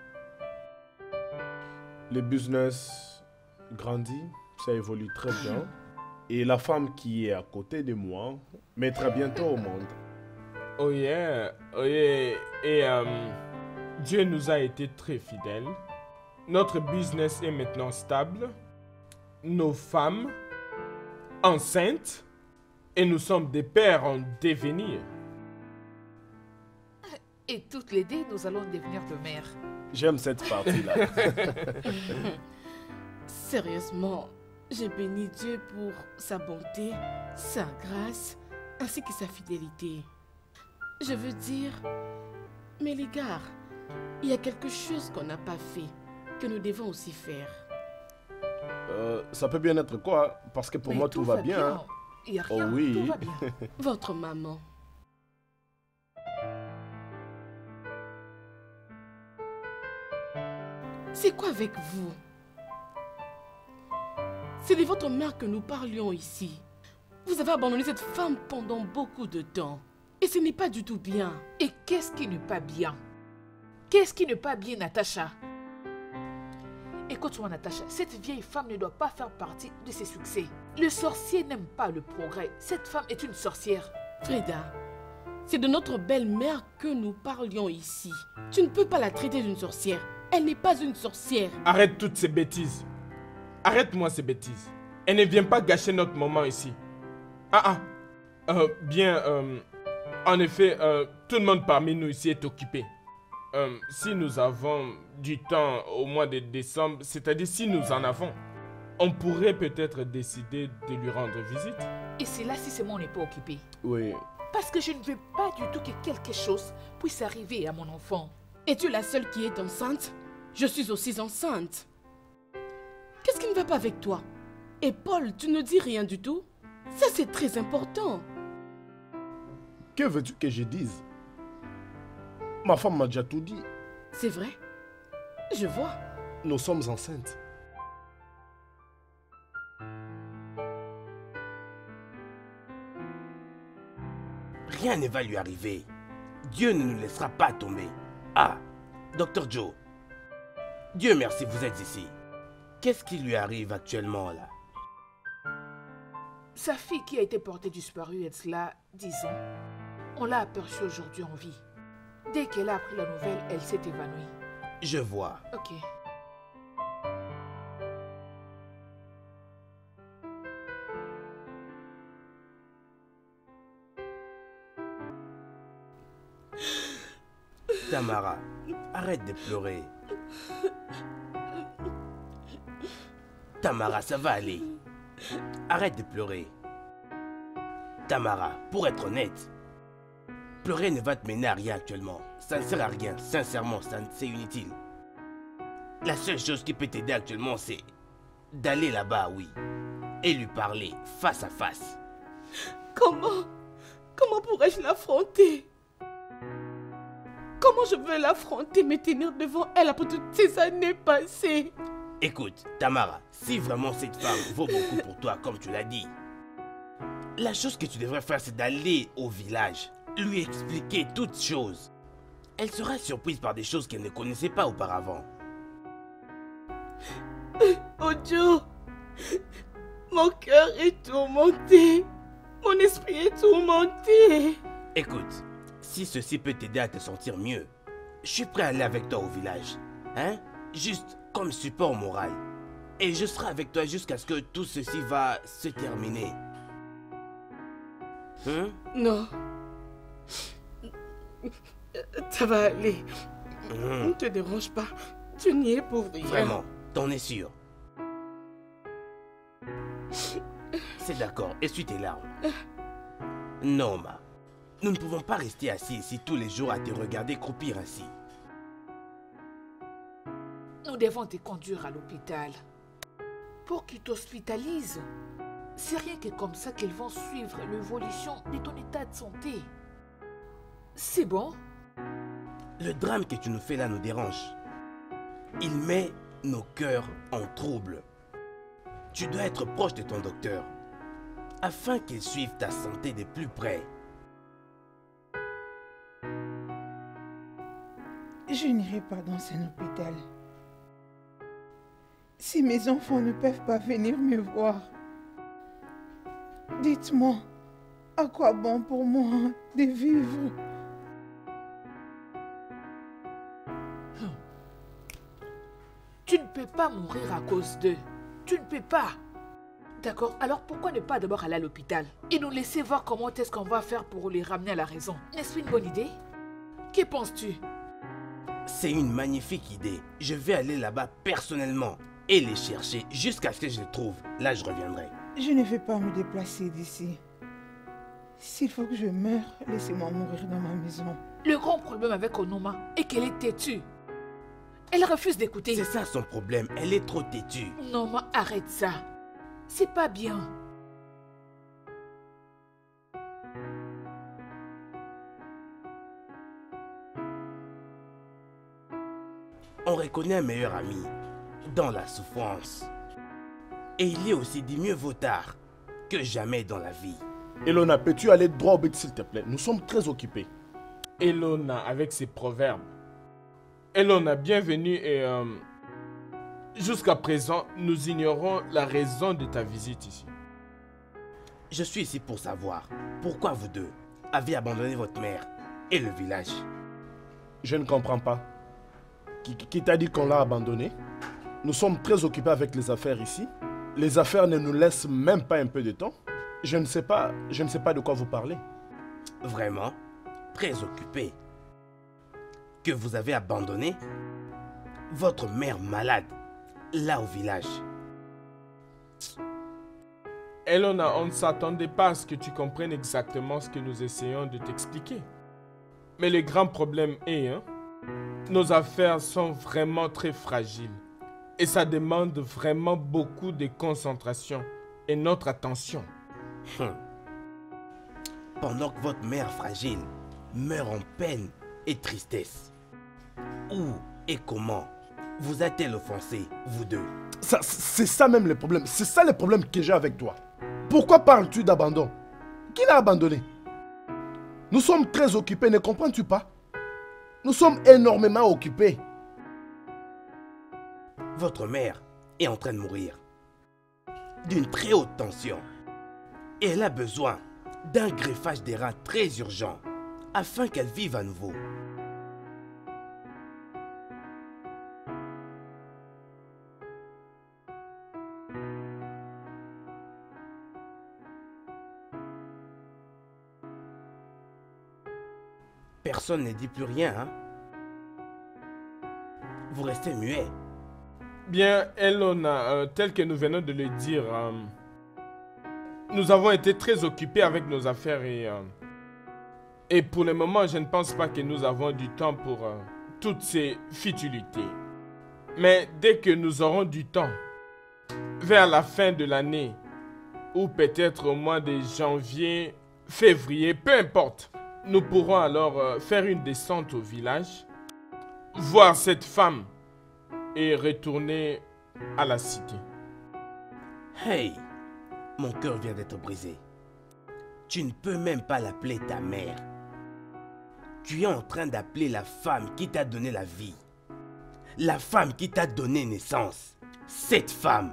Le business grandit, ça évolue très bien. Et la femme qui est à côté de moi mettra bientôt au monde. Oh yeah, oh yeah. Et Dieu nous a été très fidèles. Notre business est maintenant stable. Nos femmes enceintes. Et nous sommes des pères en devenir. Et toutes les deux, nous allons devenir de mères. J'aime cette partie-là. Sérieusement, je bénis Dieu pour sa bonté, sa grâce, ainsi que sa fidélité. Je veux dire, mais les gars, il y a quelque chose qu'on n'a pas fait, que nous devons aussi faire. Ça peut bien être quoi? Parce que pour Mais moi, tout va bien. Hein. Il n'y a Oh rien, oui. tout va bien. Votre maman. C'est quoi avec vous? C'est de votre mère que nous parlions ici. Vous avez abandonné cette femme pendant beaucoup de temps. Et ce n'est pas du tout bien. Et qu'est-ce qui n'est pas bien? Qu'est-ce qui n'est pas bien, Natacha? Écoute-moi, Natacha, cette vieille femme ne doit pas faire partie de ses succès. Le sorcier n'aime pas le progrès. Cette femme est une sorcière. Freda, c'est de notre belle-mère que nous parlions ici. Tu ne peux pas la traiter d'une sorcière. Elle n'est pas une sorcière. Arrête toutes ces bêtises. Arrête-moi ces bêtises. Elle ne vient pas gâcher notre moment ici. En effet, tout le monde parmi nous ici est occupé. Si nous avons du temps au mois de décembre, c'est-à-dire si nous en avons, on pourrait peut-être décider de lui rendre visite. Et c'est là si c'est on n'est pas occupé. Oui. Parce que je ne veux pas du tout que quelque chose puisse arriver à mon enfant. Es-tu la seule qui est enceinte? Je suis aussi enceinte. Qu'est-ce qui ne va pas avec toi? Et Paul, tu ne dis rien du tout? Ça, c'est très important. Que veux-tu que je dise? Ma femme m'a déjà tout dit. C'est vrai? Je vois. Nous sommes enceintes. Rien ne va lui arriver. Dieu ne nous laissera pas tomber. Ah, Dr. Joe. Dieu merci, vous êtes ici. Qu'est-ce qui lui arrive actuellement là? Sa fille qui a été portée disparue est cela 10 ans. On l'a aperçue aujourd'hui en vie. Dès qu'elle a appris la nouvelle, elle s'est évanouie. Je vois. Ok. Tamara, arrête de pleurer. Tamara, ça va aller. Arrête de pleurer. Tamara, pour être honnête, pleurer ne va te mener à rien actuellement. Ça ne sert à rien, sincèrement, c'est inutile. La seule chose qui peut t'aider actuellement, c'est d'aller là-bas, oui, et lui parler face à face. Comment pourrais-je l'affronter? Comment je veux l'affronter, me tenir devant elle après toutes ces années passées? Écoute, Tamara, si vraiment cette femme vaut beaucoup pour toi, comme tu l'as dit, la chose que tu devrais faire, c'est d'aller au village, lui expliquer toutes choses. Elle sera surprise par des choses qu'elle ne connaissait pas auparavant. Oh Joe, mon cœur est tourmenté. Mon esprit est tourmenté. Écoute, si ceci peut t'aider à te sentir mieux, je suis prêt à aller avec toi au village. Hein? Juste comme support moral. Et je serai avec toi jusqu'à ce que tout ceci va se terminer. Hein? Non. Ça va aller. Ne te dérange pas. Tu n'y es pour rien. Vraiment, t'en es sûr? C'est d'accord, essuie tes larmes. Non, ma. Nous ne pouvons pas rester assis ici tous les jours à te regarder croupir ainsi. Nous Nous devons te conduire à l'hôpital pour qu'ils t'hospitalisent. C'est rien que comme ça qu'ils vont suivre l'évolution de ton état de santé. C'est bon? Le drame que tu nous fais là nous dérange. Il met nos cœurs en trouble. Tu dois être proche de ton docteur afin qu'il suive ta santé de plus près. Je n'irai pas dans un hôpital. Si mes enfants ne peuvent pas venir me voir, dites-moi, à quoi bon pour moi de vivre? Tu ne peux pas mourir à cause d'eux. Tu ne peux pas. D'accord, alors pourquoi ne pas d'abord aller à l'hôpital et nous laisser voir comment est-ce qu'on va faire pour les ramener à la raison? N'est-ce pas une bonne idée? Que penses-tu? C'est une magnifique idée. Je vais aller là-bas personnellement et les chercher jusqu'à ce que je les trouve. Là, je reviendrai. Je ne vais pas me déplacer d'ici. S'il faut que je meure, laissez-moi mourir dans ma maison. Le grand problème avec Onoma est qu'elle est têtue. Elle refuse d'écouter. C'est ça son problème, elle est trop têtue. Onoma, arrête ça. C'est pas bien. On reconnaît un meilleur ami dans la souffrance. Et il est aussi dit mieux vaut tard que jamais dans la vie. Elona, peux-tu aller droit au but s'il te plaît? Nous sommes très occupés. Elona avec ses proverbes. Elona, bienvenue et jusqu'à présent, nous ignorons la raison de ta visite ici. Je suis ici pour savoir pourquoi vous deux avez abandonné votre mère et le village. Je ne comprends pas. Qui t'a dit qu'on l'a abandonné? Nous sommes très occupés avec les affaires ici. Les affaires ne nous laissent même pas un peu de temps. Je ne sais pas de quoi vous parlez. Vraiment? Très occupé? Que vous avez abandonné votre mère malade, là au village? Elona, on ne s'attendait pas à ce que tu comprennes exactement ce que nous essayons de t'expliquer. Mais le grand problème est, nos affaires sont vraiment très fragiles. Et ça demande vraiment beaucoup de concentration et notre attention. Pendant que votre mère fragile meurt en peine et tristesse, où et comment vous a-t-elle offensé, vous deux? C'est ça même le problème. C'est ça le problème que j'ai avec toi. Pourquoi parles-tu d'abandon? Qui l'a abandonné? Nous sommes très occupés, ne comprends-tu pas? Nous sommes énormément occupés. Votre mère est en train de mourir d'une très haute tension. Et elle a besoin d'un greffage des reins très urgent afin qu'elle vive à nouveau. Personne ne dit plus rien, hein? Vous restez muet. Bien, Elona, tel que nous venons de le dire, nous avons été très occupés avec nos affaires et pour le moment, je ne pense pas que nous avons du temps pour toutes ces futilités. Mais dès que nous aurons du temps, vers la fin de l'année, ou peut-être au mois de janvier, février, peu importe, nous pourrons alors faire une descente au village, voir cette femme et retourner à la cité. Hey, mon cœur vient d'être brisé. Tu ne peux même pas l'appeler ta mère. Tu es en train d'appeler la femme qui t'a donné la vie. La femme qui t'a donné naissance. Cette femme.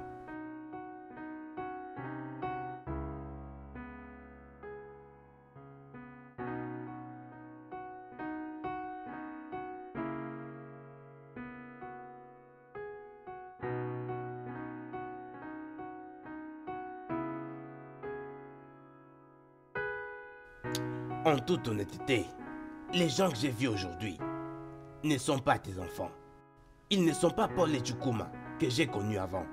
En toute honnêteté, les gens que j'ai vus aujourd'hui ne sont pas tes enfants. Ils ne sont pas Paul et Chukuma que j'ai connus avant.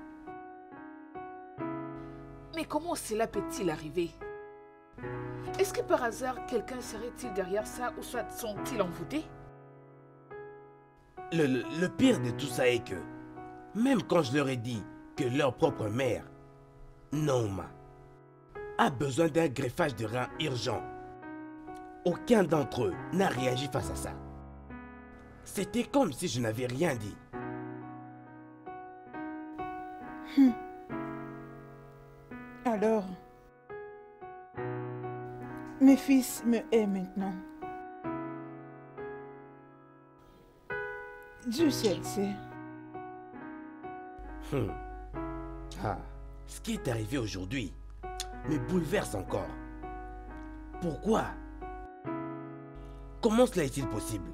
Mais comment cela peut-il arriver? Est-ce que par hasard, quelqu'un serait-il derrière ça ou soit sont-ils envoûtés? Le pire de tout ça est que Même quand je leur ai dit que leur propre mère, Naoma, a besoin d'un greffage de rein urgent, aucun d'entre eux n'a réagi face à ça. C'était comme si je n'avais rien dit. Alors, mes fils me hait maintenant. Dieu seul sait. Ah, ce qui est arrivé aujourd'hui me bouleverse encore. Pourquoi? Comment cela est-il possible?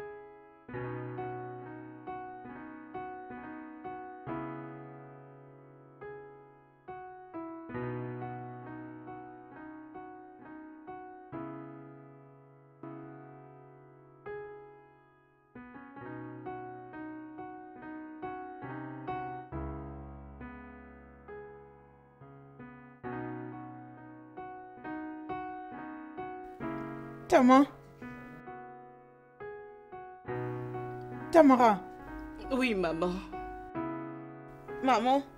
Tamara. Oui, maman. Maman.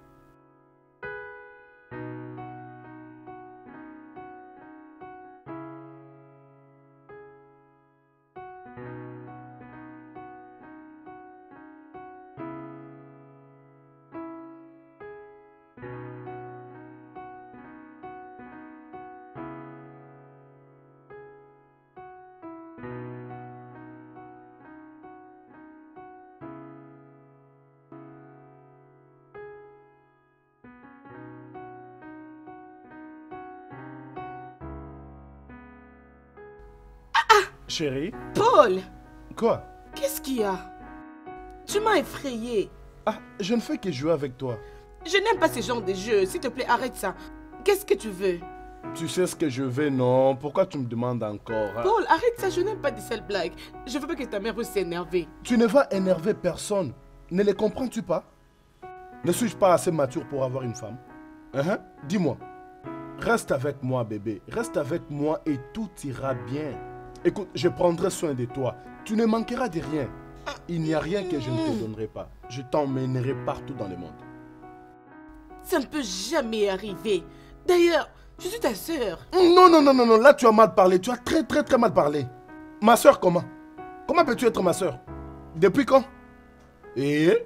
Chérie? Paul! Quoi? Qu'est-ce qu'il y a? Tu m'as effrayé. Ah, je ne fais que jouer avec toi. Je n'aime pas ce genre de jeu. S'il te plaît, arrête ça. Qu'est-ce que tu veux? Tu sais ce que je veux, non? Pourquoi tu me demandes encore? Paul, arrête ça. Je n'aime pas de sales blagues. Je veux pas que ta mère puisse s'énerver. Tu ne vas énerver personne. Ne les comprends-tu pas? Ne suis-je pas assez mature pour avoir une femme? Dis-moi. Reste avec moi, bébé. Reste avec moi et tout ira bien. Écoute, je prendrai soin de toi. Tu ne manqueras de rien. Il n'y a rien que je ne te donnerai pas. Je t'emmènerai partout dans le monde. Ça ne peut jamais arriver. D'ailleurs, je suis ta sœur. Non, non, non, non, non. Là, tu as mal parlé. Tu as très, très, très mal parlé. Ma sœur, comment? Comment peux-tu être ma sœur? Depuis quand? Et?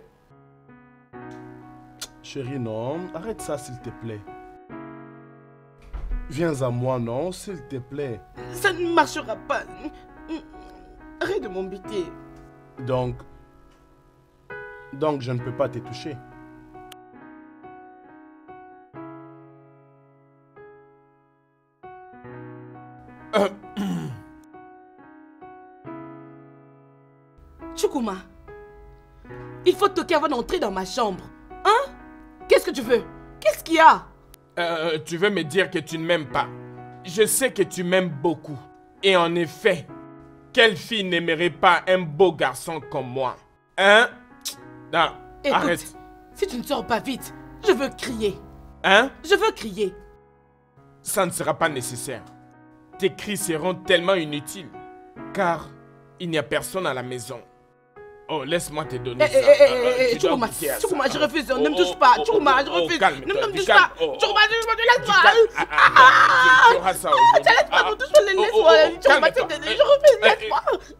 Chérie, non. Arrête ça, s'il te plaît. Viens à moi, non, s'il te plaît. Ça ne marchera pas. Arrête de m'embêter. Donc, je ne peux pas te toucher. Chukuma, il faut toquer avant d'entrer dans ma chambre. Hein? Qu'est-ce que tu veux? Qu'est-ce qu'il y a? Tu veux me dire que tu ne m'aimes pas? Je sais que tu m'aimes beaucoup. Et en effet, quelle fille n'aimerait pas un beau garçon comme moi? Hein? Non, écoute, arrête. Si tu ne sors pas vite, je veux crier. Hein? Je veux crier. Ça ne sera pas nécessaire. Tes cris seront tellement inutiles. Car il n'y a personne à la maison. Oh, laisse-moi te donner ça. Chukuma, Chukuma, je refuse. Ne me touche pas. Chukuma, je refuse. Ne me touche pas. Chukuma, laisse-moi. Tu auras ça aujourd'hui. Laisse-moi, ne touche pas. Laisse-moi. Chukuma, je refuse. Laisse-moi.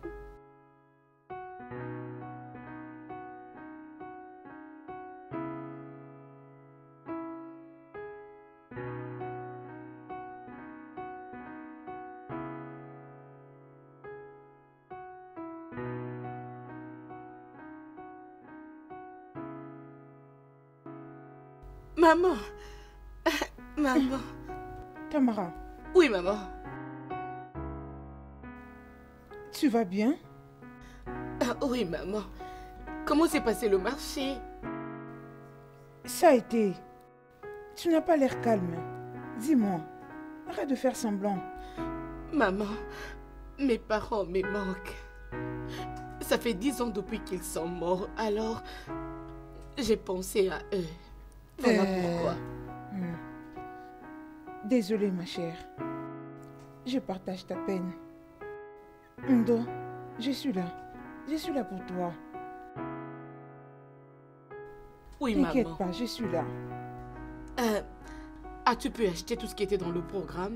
Maman. Maman. Tamara. Oui, maman. Tu vas bien? Oui, maman. Comment s'est passé le marché? Ça a été. Tu n'as pas l'air calme. Dis-moi. Arrête de faire semblant. Maman, mes parents me manquent. Ça fait 10 ans depuis qu'ils sont morts, alors j'ai pensé à eux. Voilà pourquoi. Désolée, ma chère. Je partage ta peine. Ndo, je suis là. Je suis là pour toi. Oui, T'inquiète maman. pas, je suis là. As-tu pu acheter tout ce qui était dans le programme?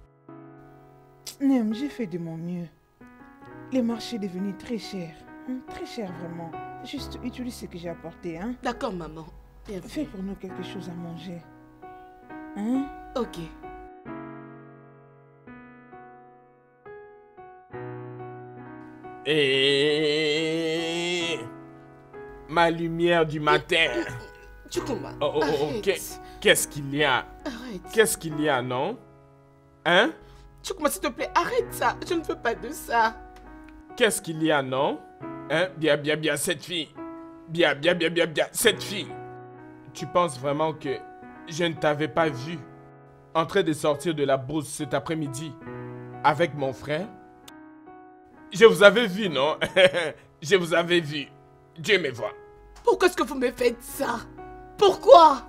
Nem, j'ai fait de mon mieux. Les marchés sont devenus très chers. Très chers, vraiment. Juste utilise ce que j'ai apporté, hein. D'accord, maman. Bien Fais fait. pour nous quelque chose à manger. Hein? Ok. Et ma lumière du matin. Chukuma, Oh, oh, oh, arrête. qu'est-ce qu'il y a? Arrête. Qu'est-ce qu'il y a, non? Hein? Chukuma, s'il te plaît, arrête ça. Je ne veux pas de ça. Qu'est-ce qu'il y a, non? Hein? Bien, cette fille. Bien, cette fille. Tu penses vraiment que je ne t'avais pas vu en train de sortir de la bourse cet après-midi avec mon frère? Je vous avais vu, non? Je vous avais vu. Dieu me voit. Pourquoi est-ce que vous me faites ça? Pourquoi?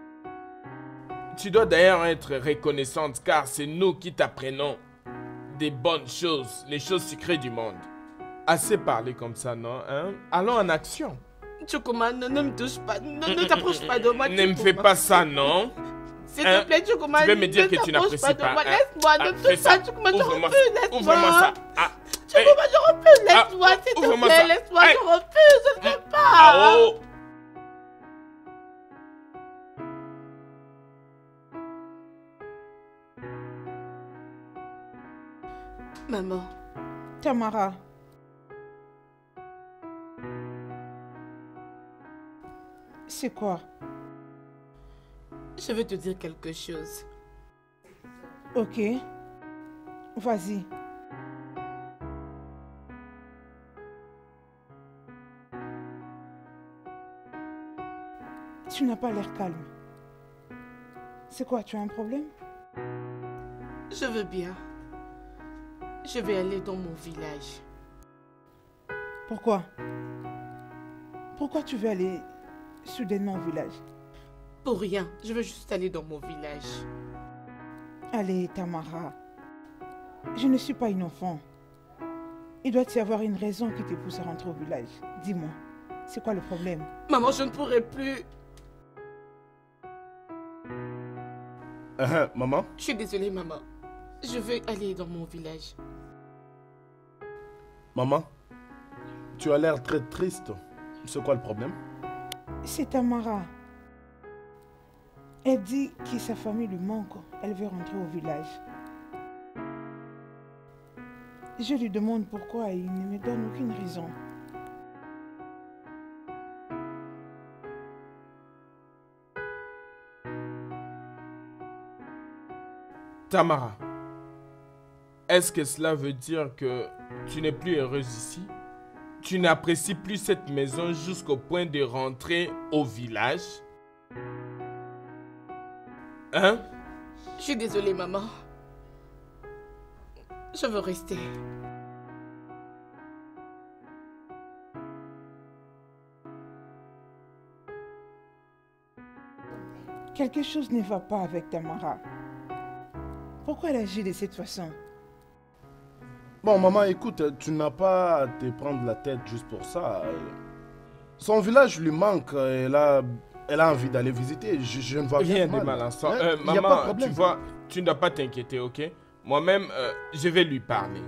Tu dois d'ailleurs être reconnaissante car c'est nous qui t'apprenons des bonnes choses, les choses secrètes du monde. Assez parler comme ça, non? Hein? Allons en action. Chukuma, ne me touche pas. Ne t'approche pas de moi. Ne me Chukuma. fais pas ça, non? S'il Hein? te plaît, Chukuma, Tu veux me dire que tu t'approche n'apprécies de pas, moi. hein? Laisse-moi, ne Fais touche pas, Chukuma, je Ouvre-moi refuse, laisse-moi. Ouvre-moi ça. Ah, Chukuma, je refuse, laisse-moi, Ah, s'il te ouvre-moi plaît, ça. laisse-moi, Hey. je refuse, je ne veux pas. ah, oh. Maman, Tamara. C'est quoi? je veux te dire quelque chose. Ok. Vas-y. Tu n'as pas l'air calme. C'est quoi, tu as un problème? Je veux bien. Je vais aller dans mon village. Pourquoi? Pourquoi tu veux aller soudainement au village? Pour rien, je veux juste aller dans mon village. Allez, Tamara. Je ne suis pas une enfant. Il doit y avoir une raison qui te pousse à rentrer au village. Dis-moi, c'est quoi le problème? Maman, je ne pourrai plus. Maman? Je suis désolée, maman. Je veux aller dans mon village. Maman? Tu as l'air très triste. C'est quoi le problème? C'est Tamara. Elle dit que sa famille lui manque. Elle veut rentrer au village. Je lui demande pourquoi et il ne me donne aucune raison. Tamara, est-ce que cela veut dire que tu n'es plus heureuse ici? Tu n'apprécies plus cette maison jusqu'au point de rentrer au village? Hein? Je suis désolée, maman. Je veux rester. Quelque chose ne va pas avec Tamara. Pourquoi elle agit de cette façon? Bon, maman, écoute, tu n'as pas à te prendre la tête juste pour ça. Son village lui manque. Elle a envie d'aller visiter. Je ne vois Rien de de mal en ça. Hein? Y a pas de Maman, problème. tu vois, tu ne dois pas t'inquiéter, ok? Moi-même, je vais lui parler.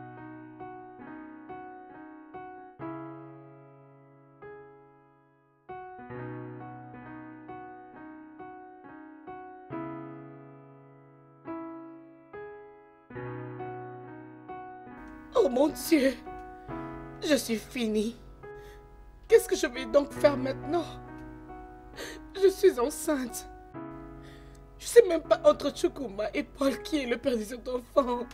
Oh mon Dieu, je suis finie. Qu'est-ce que je vais donc faire maintenant? Je suis enceinte. Je sais même pas entre Chukuma et Paul qui est le père de cet enfant.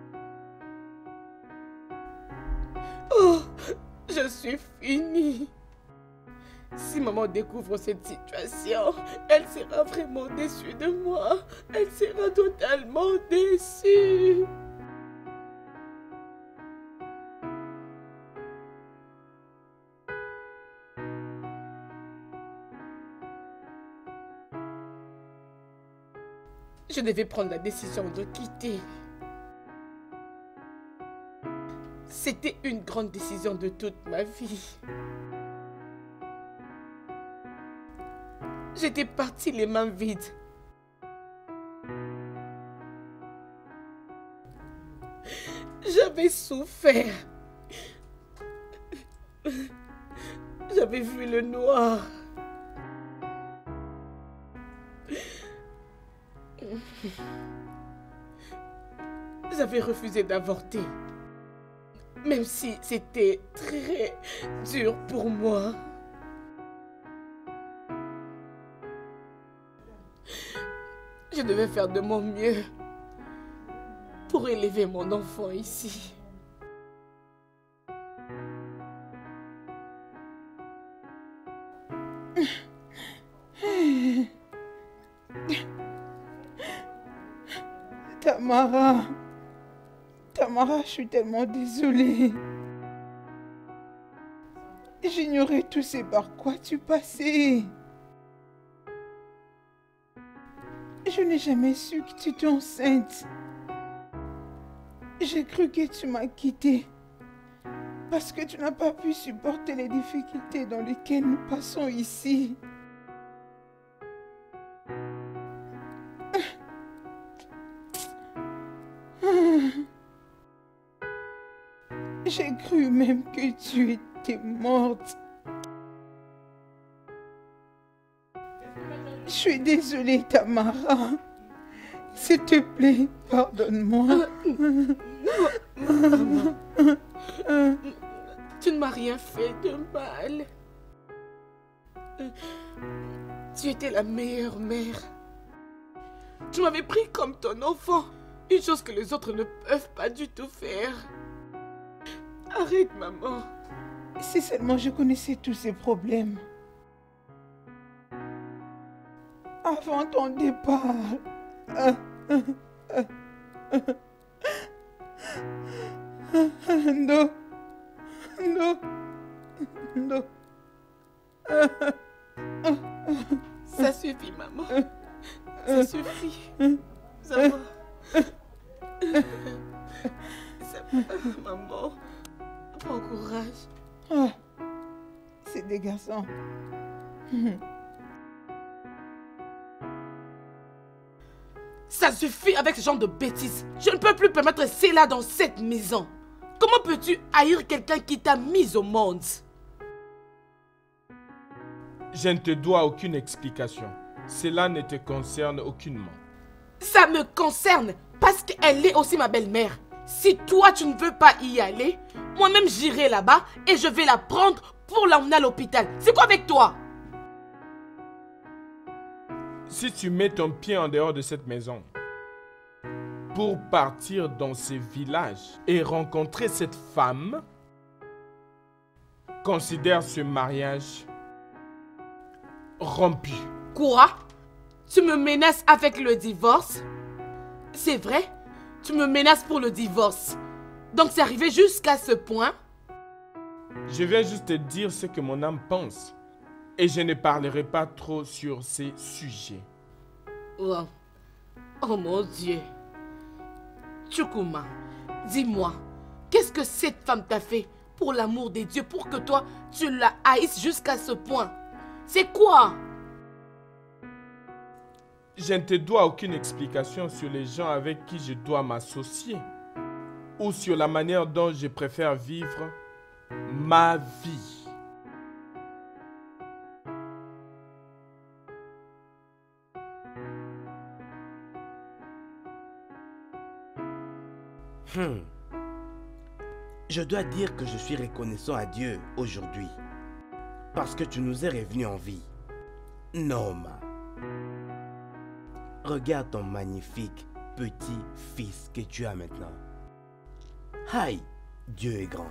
Oh, je suis finie. Si maman découvre cette situation, elle sera vraiment déçue de moi. Elle sera totalement déçue. Je devais prendre la décision de quitter. C'était une grande décision de toute ma vie. j'étais partie les mains vides. J'avais souffert. J'avais vu le noir. J'avais refusé d'avorter. Même si c'était très dur pour moi. Je devais faire de mon mieux pour élever mon enfant ici. Tamara, je suis tellement désolée. J'ignorais tout ce par quoi tu passais. Je n'ai jamais su que tu étais enceinte. J'ai cru que tu m'as quittée parce que tu n'as pas pu supporter les difficultés dans lesquelles nous passons ici. J'ai cru même que tu étais morte. Je suis désolée, Tamara. S'il te plaît, pardonne-moi. Maman, tu ne m'as rien fait de mal. Tu étais la meilleure mère. Tu m'avais pris comme ton enfant. Une chose que les autres ne peuvent pas du tout faire. Arrête, maman. Si seulement je connaissais tous ces problèmes. Avant ton départ. Non. Non. Non. Ça suffit, maman. Ça suffit. Ça va. Ça va, maman. Bon courage. Oh, c'est des garçons. Ça suffit avec ce genre de bêtises. Je ne peux plus permettre cela dans cette maison. Comment peux-tu haïr quelqu'un qui t'a mise au monde? Je ne te dois aucune explication. Cela ne te concerne aucunement. Ça me concerne parce qu'elle est aussi ma belle-mère. Si toi tu ne veux pas y aller, moi-même j'irai là-bas et je vais la prendre pour l'emmener à l'hôpital. C'est quoi avec toi? Si tu mets ton pied en dehors de cette maison pour partir dans ces villages et rencontrer cette femme, considère ce mariage rompu. Quoi? Tu me menaces avec le divorce? C'est vrai? Tu me menaces pour le divorce. Donc c'est arrivé jusqu'à ce point? Je viens juste te dire ce que mon âme pense. Et je ne parlerai pas trop sur ces sujets. Oh, oh mon Dieu. Chukuma, dis-moi, qu'est-ce que cette femme t'a fait pour l'amour des dieux, pour que toi, tu la haïsses jusqu'à ce point? C'est quoi? Je ne te dois aucune explication sur les gens avec qui je dois m'associer ou sur la manière dont je préfère vivre ma vie. Je dois dire que je suis reconnaissant à Dieu aujourd'hui parce que tu nous es revenu en vie. Noma, regarde ton magnifique petit fils que tu as maintenant. Aïe, Dieu est grand.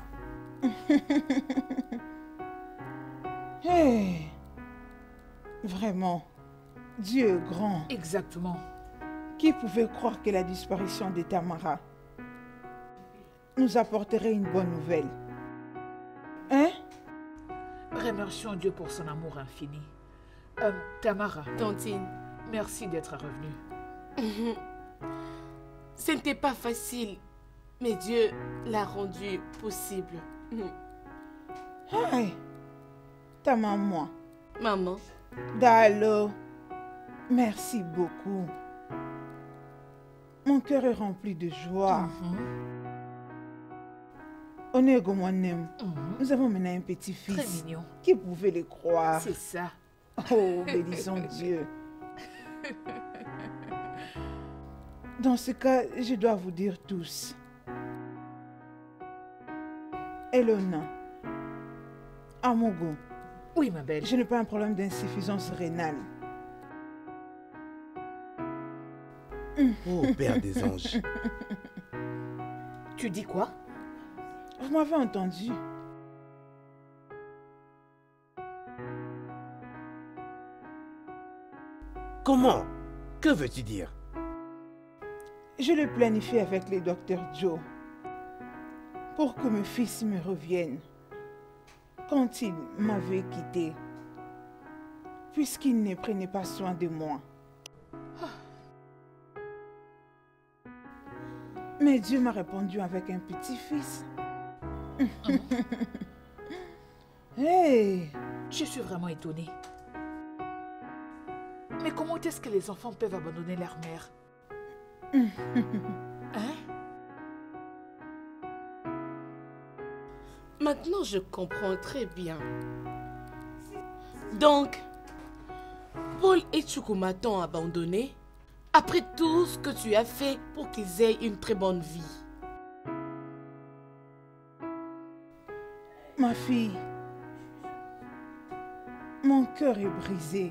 Hey, vraiment, Dieu est grand. Exactement. Qui pouvait croire que la disparition de Tamara nous apporterait une bonne nouvelle? Hein? Remercions Dieu pour son amour infini. Tamara, Tantine, merci d'être revenue. ce n'était pas facile, mais Dieu l'a rendu possible. Hey, ta maman. Maman, Dalo, merci beaucoup. Mon cœur est rempli de joie. Onego Monem, nous avons maintenant un Très petit-fils. mignon. Qui pouvait le croire? C'est ça. Oh, bénissons Dieu. Dans ce cas, je dois vous dire tous. Elona, Amogo, Oui, ma belle. je n'ai pas un problème d'insuffisance rénale. Oh, Père des anges. Tu dis quoi? Vous m'avez entendu? Comment? Que veux-tu dire? Je l'ai planifié avec le docteur Joe pour que mes fils me reviennent quand il m'avait quitté, puisqu'il ne prenait pas soin de moi. Mais Dieu m'a répondu avec un petit-fils. Hey! Je suis vraiment étonnée. Mais comment est-ce que les enfants peuvent abandonner leur mère? Hein? Maintenant, je comprends très bien. Donc, Paul et Chukuma t'ont abandonné après tout ce que tu as fait pour qu'ils aient une très bonne vie. Ma fille, mon cœur est brisé.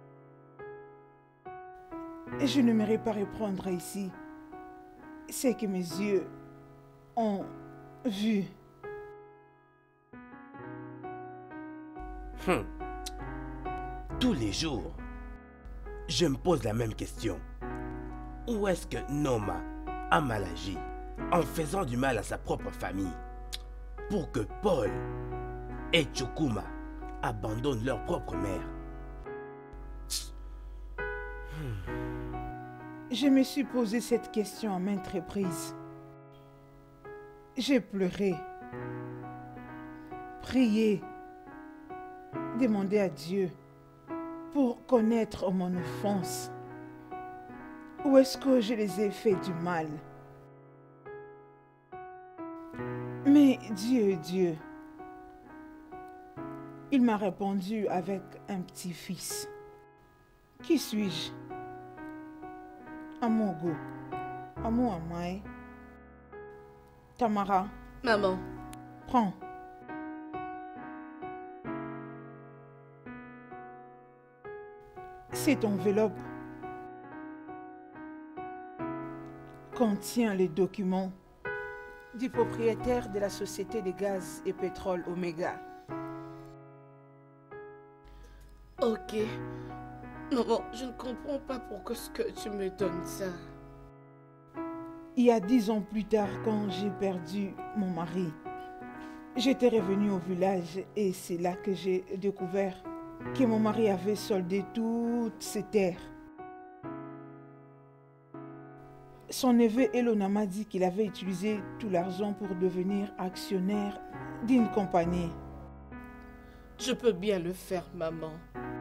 Et je n'aimerais pas reprendre ici ce que mes yeux ont vu. Tous les jours, je me pose la même question. Où est-ce que Noma a mal agi en faisant du mal à sa propre famille pour que Paul et Chukuma abandonnent leur propre mère? Je me suis posé cette question à maintes reprises. J'ai pleuré, prié, demandé à Dieu pour connaître mon offense. Où est-ce que je les ai fait du mal? Mais Dieu, il m'a répondu avec un petit-fils. Qui suis-je? Amogo, Amo Amae. Tamara, Maman, prends. Cette enveloppe contient les documents du propriétaire de la société de gaz et pétrole Omega. ok. Maman, je ne comprends pas pourquoi ce que tu me donnes ça. Il y a 10 ans plus tard, quand j'ai perdu mon mari, j'étais revenue au village et c'est là que j'ai découvert que mon mari avait soldé toutes ses terres. Son neveu Elona m'a dit qu'il avait utilisé tout l'argent pour devenir actionnaire d'une compagnie. Je peux bien le faire, maman.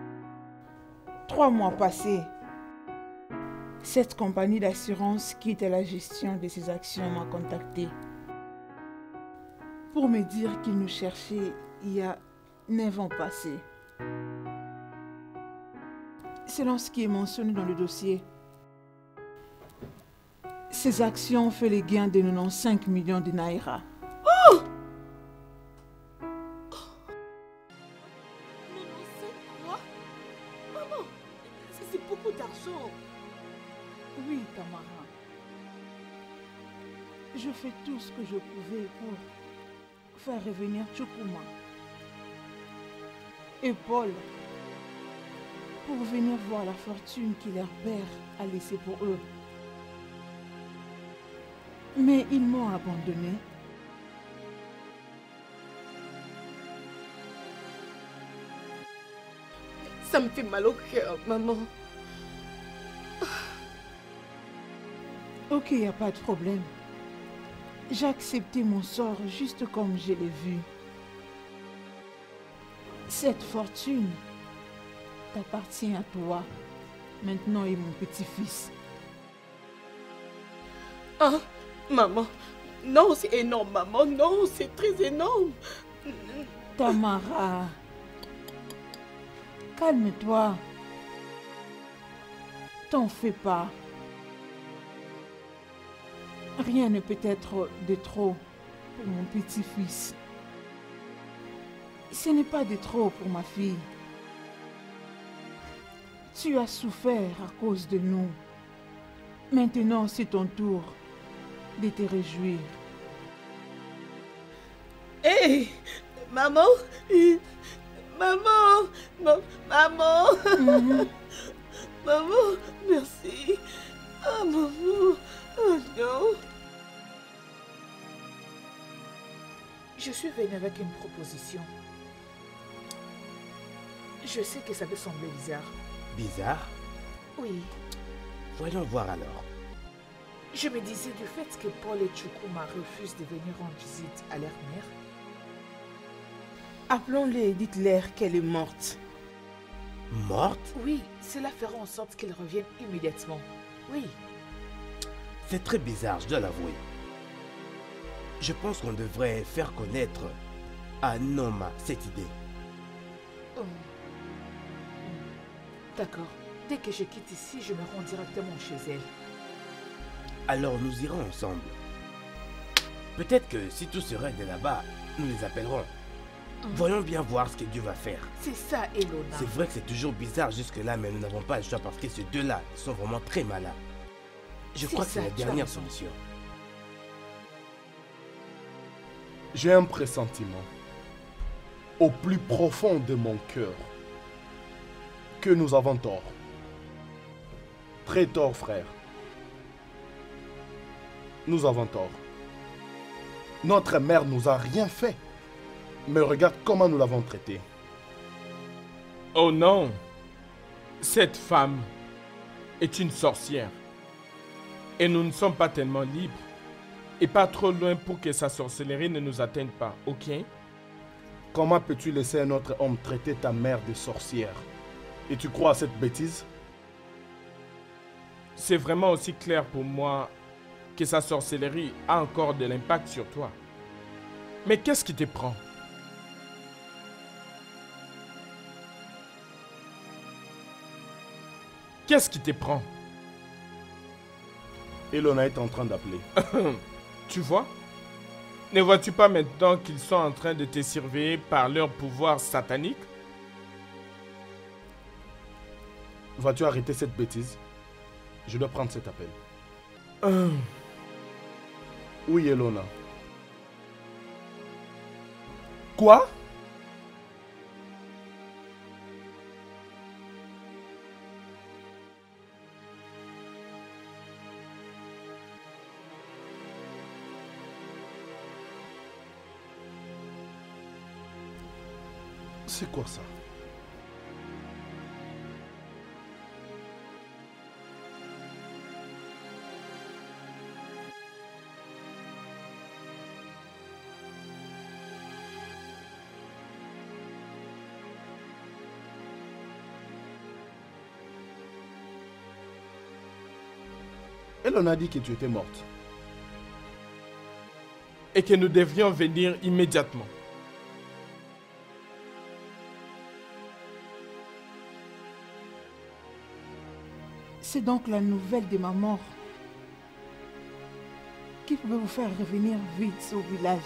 3 mois passés, cette compagnie d'assurance qui était la gestion de ses actions m'a contacté pour me dire qu'ils nous cherchaient il y a 9 ans passés. Selon ce qui est mentionné dans le dossier, ces actions ont fait les gains de 95 millions de naira. Quoi? Maman, c'est beaucoup d'argent. Oui, Tamara. Je fais tout ce que je pouvais pour faire revenir Chukuma et Paul pour venir voir la fortune que leur père a laissée pour eux. Mais ils m'ont abandonné. Ça me fait mal au cœur, maman. Ok, il n'y a pas de problème. J'ai accepté mon sort juste comme je l'ai vu. Cette fortune t'appartient à toi. Maintenant et mon petit-fils. Ah, maman. Non, c'est énorme, maman. Non, c'est très énorme. Tamara, calme-toi. T'en fais pas. Rien ne peut être de trop pour mon petit-fils. Ce n'est pas de trop pour ma fille. Tu as souffert à cause de nous. Maintenant, c'est ton tour de te réjouir. Hé, hey, maman. Maman. Maman. Maman, merci. Ah, maman. Oh non. Je suis venue avec une proposition. Je sais que ça peut sembler bizarre. Bizarre? Oui. Voyons voir alors. Je me disais du fait que Paul et Chukuma refusent de venir rendre visite à leur mère. Appelons-les et dites-leur qu'elle est morte. Morte? Oui, cela fera en sorte qu'elle revienne immédiatement. Oui. C'est très bizarre, je dois l'avouer. Je pense qu'on devrait faire connaître à Noma cette idée. D'accord. Dès que je quitte ici, je me rends directement chez elle. Alors nous irons ensemble. Peut-être que si tout se règle là-bas, nous les appellerons. Voyons bien voir ce que Dieu va faire. C'est ça, Elona. C'est vrai que c'est toujours bizarre jusque-là, mais nous n'avons pas le choix parce que ces deux-là sont vraiment très malades. Je crois que c'est la dernière solution. J'ai un pressentiment, au plus profond de mon cœur, que nous avons tort. Très tort, frère. Nous avons tort. Notre mère nous a rien fait. Mais regarde comment nous l'avons traitée. Oh non! Cette femme est une sorcière. Et nous ne sommes pas tellement libres. Et pas trop loin pour que sa sorcellerie ne nous atteigne pas, ok? Comment peux-tu laisser un autre homme traiter ta mère de sorcière? Et tu crois à cette bêtise? C'est vraiment aussi clair pour moi que sa sorcellerie a encore de l'impact sur toi. Mais qu'est-ce qui te prend? Qu'est-ce qui te prend? Elona est en train d'appeler. Tu vois? Ne vois-tu pas maintenant qu'ils sont en train de te surveiller par leur pouvoir satanique? Vas-tu arrêter cette bêtise? Je dois prendre cet appel. Oui, Elona. Quoi? C'est quoi ça? Elle en a dit que tu étais morte. Et que nous devions venir immédiatement. C'est donc la nouvelle de ma mort qui peut vous faire revenir vite au village.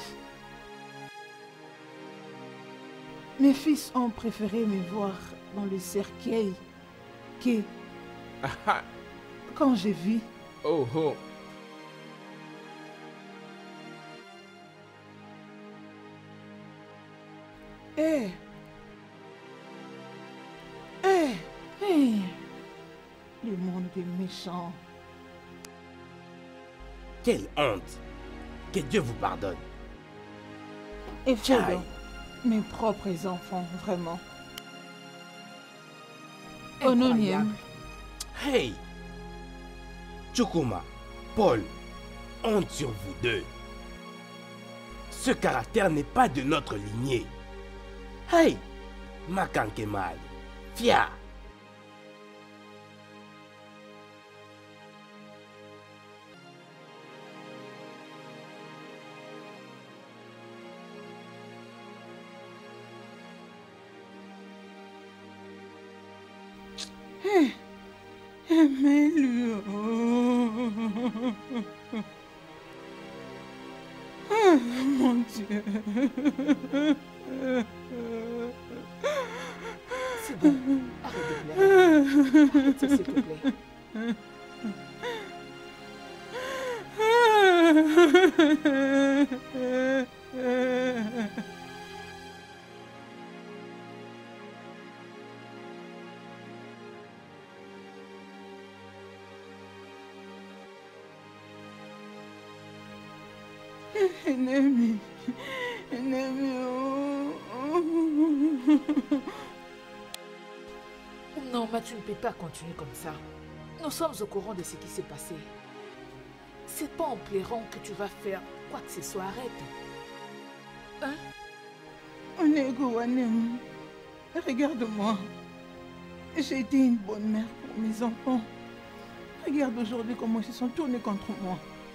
Mes fils ont préféré me voir dans le cercueil que quand j'ai vu. Oh oh. Hé! Le monde est méchant. Quelle honte! Que Dieu vous pardonne. Et donc, mes propres enfants, vraiment. Ononiem. Hey! Chukuma, Paul, honte sur vous deux. Ce caractère n'est pas de notre lignée. Hey! Makankemal, Fia, Aimez-le. Ah, mon Dieu. C'est bon. Arrête de pleurer. Arrête ça, s'il te plaît. Ennemi. Ennemi. Non, mais tu ne peux pas continuer comme ça. Nous sommes au courant de ce qui s'est passé. C'est pas en pleurant que tu vas faire quoi que ce soit. Arrête. Hein? Onego Wanem, regarde-moi. J'ai été une bonne mère pour mes enfants. Regarde aujourd'hui comment ils se sont tournés contre moi.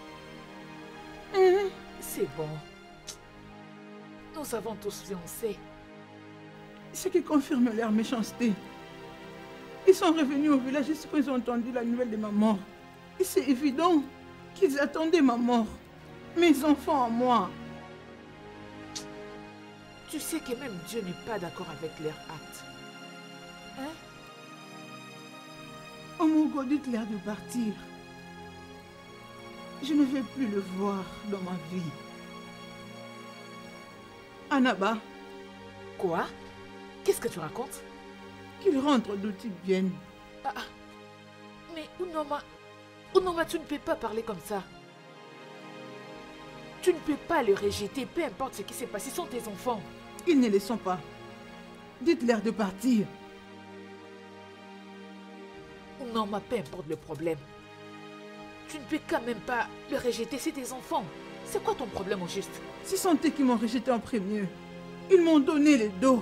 C'est bon. Nous avons tous vu, on sait. Ce qui confirme leur méchanceté. Ils sont revenus au village juste quand ils ont entendu la nouvelle de ma mort. Et c'est évident qu'ils attendaient ma mort. Mes enfants à moi. Tu sais que même Dieu n'est pas d'accord avec leurs actes. Hein? Omogo, dites-leur de partir. Je ne vais plus le voir dans ma vie. Anaba. Quoi? Qu'est-ce que tu racontes? Qu'ils rentrent d'où ils viennent. Mais Unoma, tu ne peux pas parler comme ça. Tu ne peux pas les rejeter, peu importe ce qui s'est passé, ce sont tes enfants. Ils ne les sont pas. Dites-leur de partir. Unoma, peu importe le problème. Tu ne peux quand même pas le rejeter, c'est tes enfants. C'est quoi ton problème au juste? Ce sont eux qui m'ont rejeté en premier. Ils m'ont donné le dos.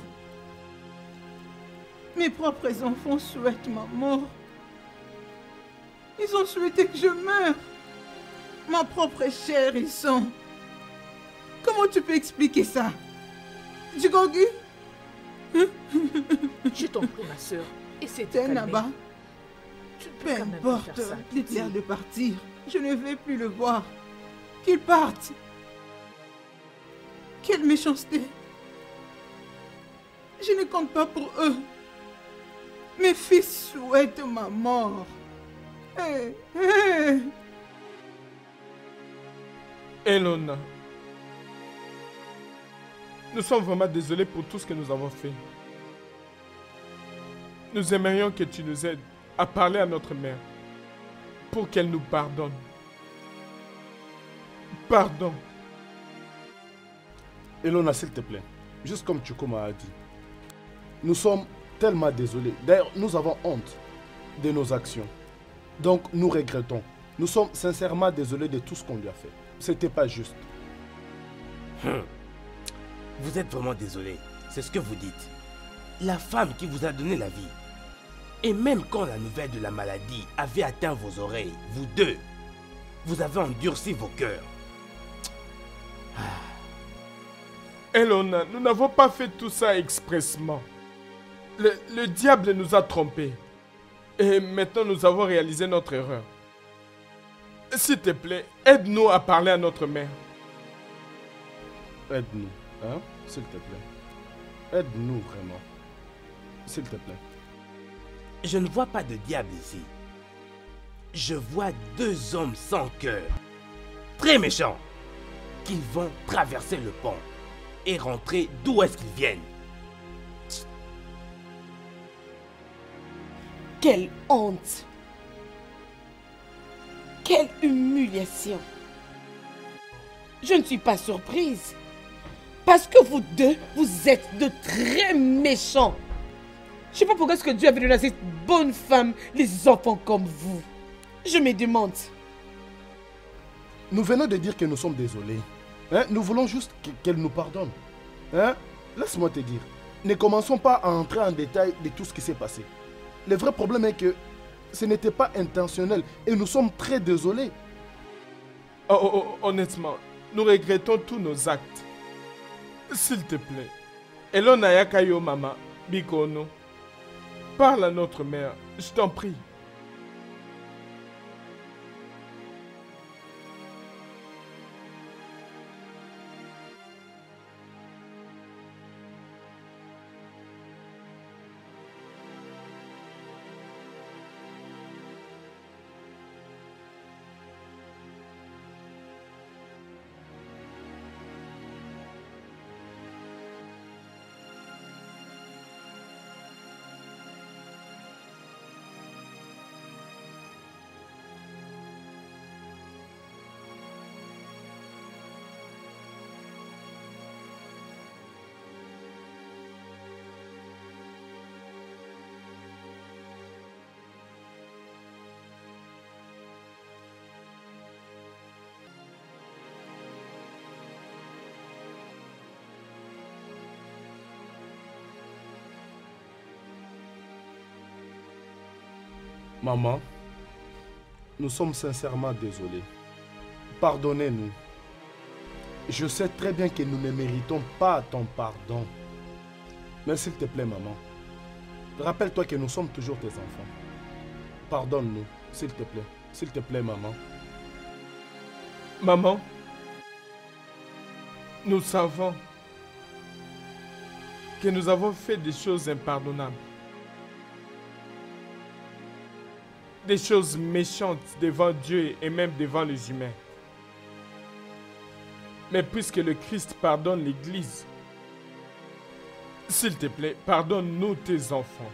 Mes propres enfants souhaitent ma mort. Ils ont souhaité que je meure. Ma propre chair, ils sont. Comment tu peux expliquer ça? Djigogi? Je t'en prie, ma soeur. Essaie de te T'es là-bas. calmer. Tu ne peux Peu quand même pas importe, faire ça. dites-leur de partir. Je ne vais plus le voir. Qu'ils partent. Quelle méchanceté. Je ne compte pas pour eux. Mes fils souhaitent ma mort. Elona, nous sommes vraiment désolés pour tout ce que nous avons fait. Nous aimerions que tu nous aides à parler à notre mère pour qu'elle nous pardonne. Pardon. Elona, s'il te plaît, juste comme Chukuma a dit, nous sommes tellement désolés. D'ailleurs, nous avons honte de nos actions. Donc, nous regrettons. Nous sommes sincèrement désolés de tout ce qu'on lui a fait. C'était pas juste. Vous êtes vraiment désolé, c'est ce que vous dites. La femme qui vous a donné la vie. Et même quand la nouvelle de la maladie avait atteint vos oreilles, vous deux, vous avez endurci vos cœurs. Elona, nous n'avons pas fait tout ça expressement. Le diable nous a trompés. Et maintenant, nous avons réalisé notre erreur. S'il te plaît, aide-nous à parler à notre mère. Aide-nous, hein, s'il te plaît. Aide-nous vraiment. S'il te plaît. Je ne vois pas de diable ici. Je vois deux hommes sans cœur, très méchants, qui vont traverser le pont et rentrer d'où est-ce qu'ils viennent. Quelle honte! Quelle humiliation! Je ne suis pas surprise. Parce que vous deux, vous êtes de très méchants. Je ne sais pas pourquoi est-ce que Dieu avait donné à cette bonne femme les enfants comme vous. Je me demande. Nous venons de dire que nous sommes désolés. Hein? Nous voulons juste qu'elle nous pardonne. Hein? Laisse-moi te dire. Ne commençons pas à entrer en détail de tout ce qui s'est passé. Le vrai problème est que ce n'était pas intentionnel et nous sommes très désolés. Honnêtement, nous regrettons tous nos actes. S'il te plaît. Elona yakayo mama, bikono. Parle à notre mère, je t'en prie. Maman, nous sommes sincèrement désolés. Pardonnez-nous. Je sais très bien que nous ne méritons pas ton pardon. Mais s'il te plaît, maman, rappelle-toi que nous sommes toujours tes enfants. Pardonne-nous, s'il te plaît. S'il te plaît, maman. Maman, nous savons que nous avons fait des choses impardonnables. Des choses méchantes devant Dieu et même devant les humains. Mais puisque le Christ pardonne l'Église, s'il te plaît, pardonne-nous tes enfants.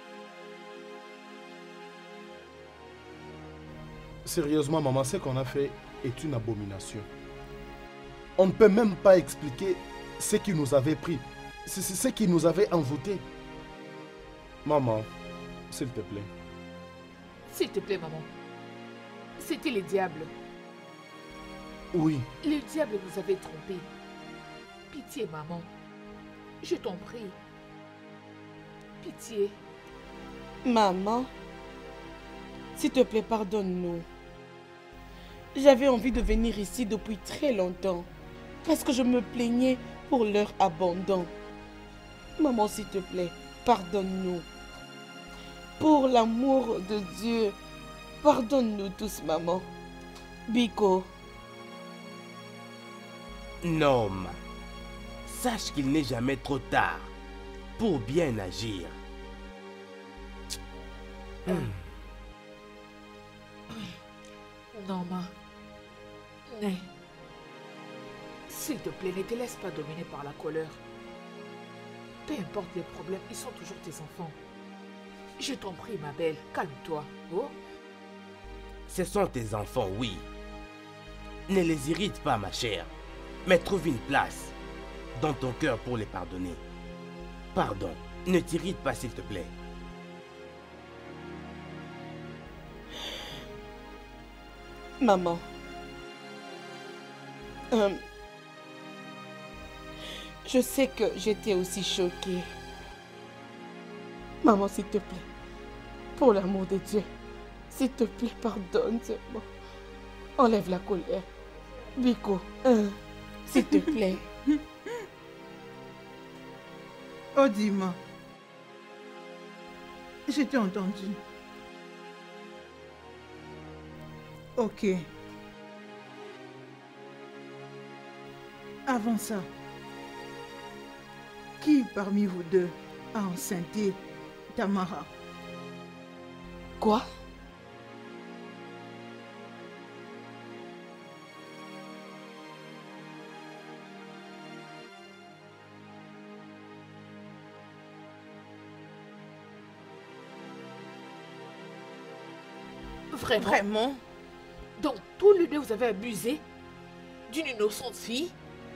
Sérieusement, maman, ce qu'on a fait est une abomination. On ne peut même pas expliquer ce qui nous avait pris, ce qui nous avait envoûtés. Maman, s'il te plaît. S'il te plaît, maman. C'était le diable. Oui. Le diable nous avait trompés. Pitié, maman. Je t'en prie. Pitié. Maman, s'il te plaît, pardonne-nous. J'avais envie de venir ici depuis très longtemps parce que je me plaignais pour leur abandon. Maman, s'il te plaît, pardonne-nous. Pour l'amour de Dieu, pardonne-nous tous, maman. Biko. Non, ma. Sache qu'il n'est jamais trop tard pour bien agir. Non, ma. Mais, s'il te plaît, ne te laisse pas dominer par la colère. Peu importe les problèmes, ils sont toujours tes enfants. Je t'en prie, ma belle, calme-toi. Oh? Ce sont tes enfants, oui. Ne les irrite pas, ma chère, mais trouve une place dans ton cœur pour les pardonner. Pardon, ne t'irrite pas, s'il te plaît. Maman. Je sais que j'étais aussi choquée. Maman, s'il te plaît, pour l'amour de Dieu, s'il te plaît, pardonne-moi. Enlève la colère. Biko, s'il te plaît. Oh, dis-moi. Je t'ai entendu. Ok. Avant ça, qui parmi vous deux a enceinté Tamara? Quoi? Vraiment? Vraiment? Donc, tous les deux, vous avez abusé d'une innocente fille?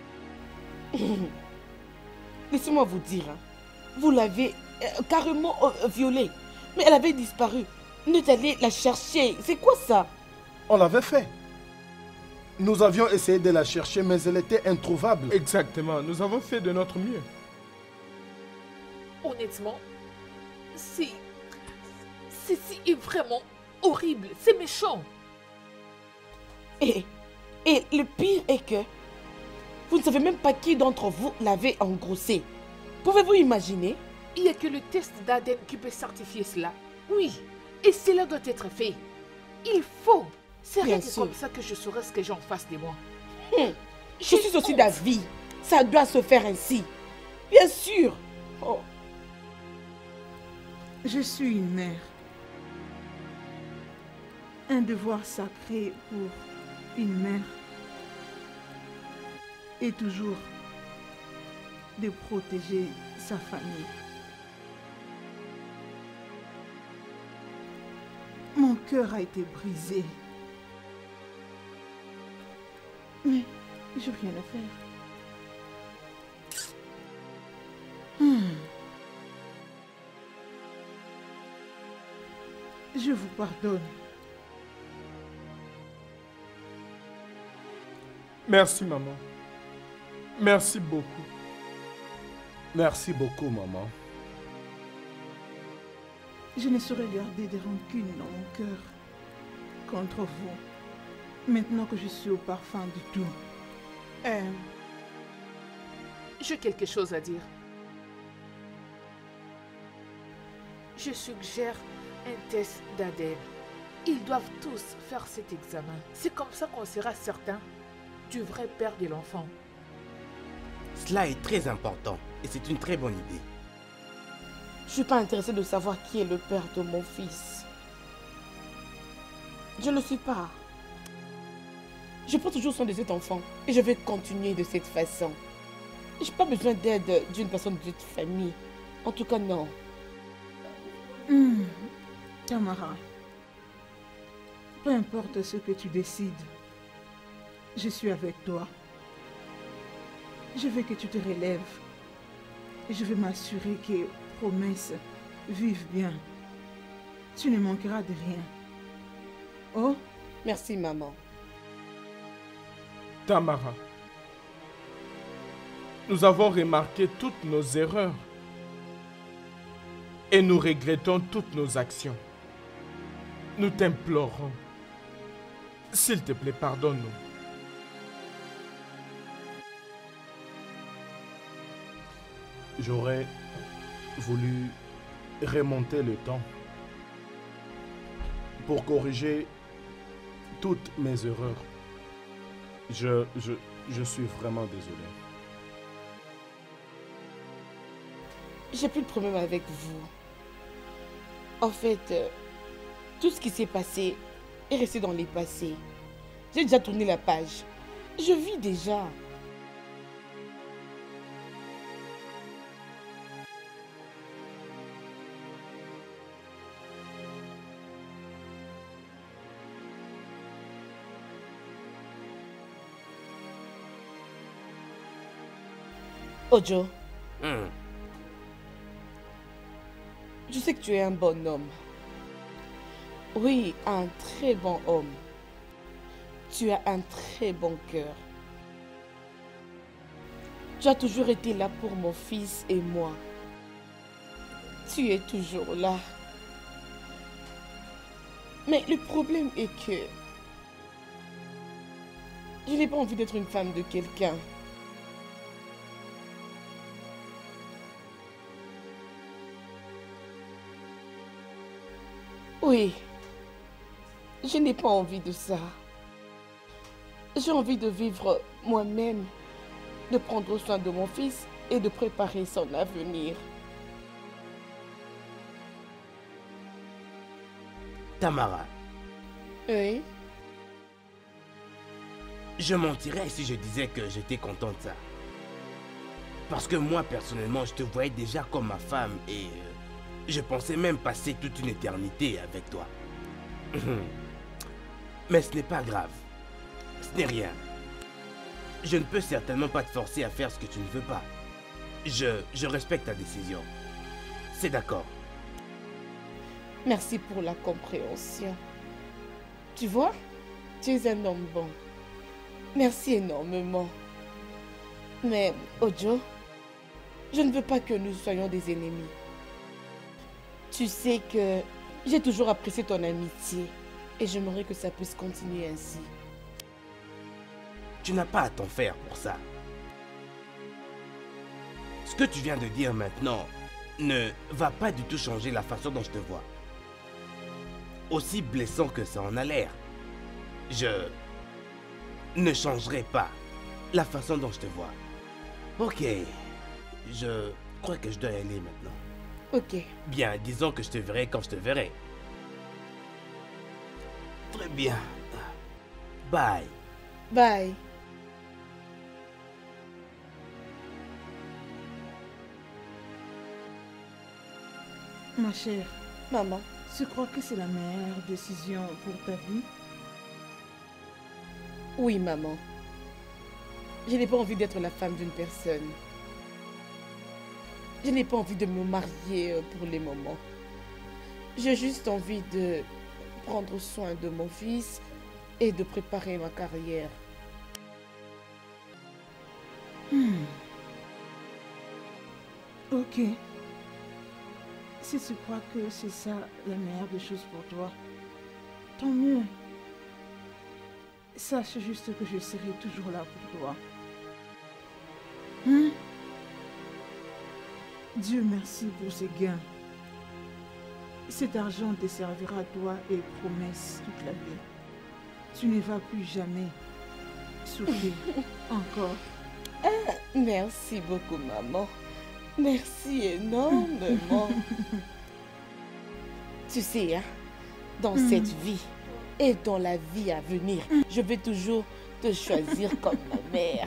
Laissez-moi vous dire, hein, vous l'avez carrément violée. Mais elle avait disparu. Nous allons la chercher. C'est quoi ça? On l'avait fait. Nous avions essayé de la chercher, mais elle était introuvable. Exactement, nous avons fait de notre mieux. Honnêtement, c'est vraiment horrible. C'est méchant. Et le pire est que vous ne savez même pas qui d'entre vous l'avait engrossée. Pouvez-vous imaginer? Il n'y a que le test d'ADN qui peut certifier cela. Oui, et cela doit être fait. Il faut. C'est rien que comme ça que je saurai ce que j'ai en face de moi. Je suis aussi d'avis. Ça doit se faire ainsi. Bien sûr. Oh. Je suis une mère. Un devoir sacré pour une mère est toujours de protéger sa famille. Mon cœur a été brisé. Mais j'ai rien à faire. Je vous pardonne. Merci, maman. Merci beaucoup. Merci beaucoup, maman. Je ne saurais garder des rancunes dans mon cœur contre vous, maintenant que je suis au parfum de tout. J'ai quelque chose à dire. Je suggère un test d'ADN. Ils doivent tous faire cet examen. C'est comme ça qu'on sera certain du vrai père de l'enfant. Cela est très important et c'est une très bonne idée. Je suis pas intéressée de savoir qui est le père de mon fils. Je ne le suis pas. Je prends toujours soin de cet enfant et je vais continuer de cette façon. Je n'ai pas besoin d'aide d'une personne de cette famille. En tout cas, non. Tamara, peu importe ce que tu décides, je suis avec toi. Je veux que tu te relèves. Et je vais m'assurer que Promesse vive bien. Tu ne manqueras de rien. Oh? Merci, maman. Tamara, nous avons remarqué toutes nos erreurs et nous regrettons toutes nos actions. Nous t'implorons, s'il te plaît, pardonne-nous. J'aurais voulu remonter le temps pour corriger toutes mes erreurs. Je suis vraiment désolé. J'ai plus de problème avec vous. En fait, tout ce qui s'est passé est resté dans les passés. J'ai déjà tourné la page. Je vis déjà. Ojo, je sais que tu es un bon homme. Oui, un très bon homme. Tu as un très bon cœur. Tu as toujours été là pour mon fils et moi. Tu es toujours là. Mais le problème est que je n'ai pas envie d'être une femme de quelqu'un. Oui, je n'ai pas envie de ça. J'ai envie de vivre moi-même, de prendre soin de mon fils et de préparer son avenir. Tamara, Oui, je mentirais si je disais que j'étais content de ça. Parce que moi, personnellement, je te voyais déjà comme ma femme et je pensais même passer toute une éternité avec toi. Mais ce n'est pas grave. Ce n'est rien. Je ne peux certainement pas te forcer à faire ce que tu ne veux pas. Je respecte ta décision. C'est d'accord. merci pour la compréhension. Tu vois, tu es un homme bon. Merci énormément. Mais, Ojo, je ne veux pas que nous soyons des ennemis. Tu sais que j'ai toujours apprécié ton amitié et j'aimerais que ça puisse continuer ainsi. Tu n'as pas à t'en faire pour ça. Ce que tu viens de dire maintenant ne va pas du tout changer la façon dont je te vois. Aussi blessant que ça en a l'air, je ne changerai pas la façon dont je te vois. Ok, je crois que je dois y aller maintenant. Ok. Bien, disons que je te verrai quand je te verrai. Très bien. Bye. Bye. Ma chère, Maman. tu crois que c'est la meilleure décision pour ta vie? Oui, maman. Je n'ai pas envie d'être la femme d'une personne. Je n'ai pas envie de me marier pour les moments. J'ai juste envie de prendre soin de mon fils et de préparer ma carrière. Ok. Si tu crois que c'est ça la meilleure des choses pour toi, tant mieux. Sache juste que je serai toujours là pour toi. Dieu merci pour ces gains. Cet argent te servira à toi et promesse toute la vie. Tu ne vas plus jamais souffrir encore. Merci beaucoup, maman. Merci énormément. Tu sais, hein, dans cette vie et dans la vie à venir, je vais toujours te choisir comme ma mère.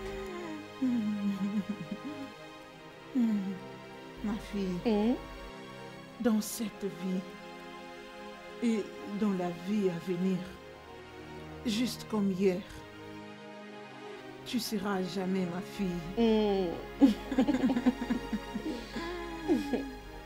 Ma fille, dans cette vie et dans la vie à venir, juste comme hier, tu seras jamais ma fille.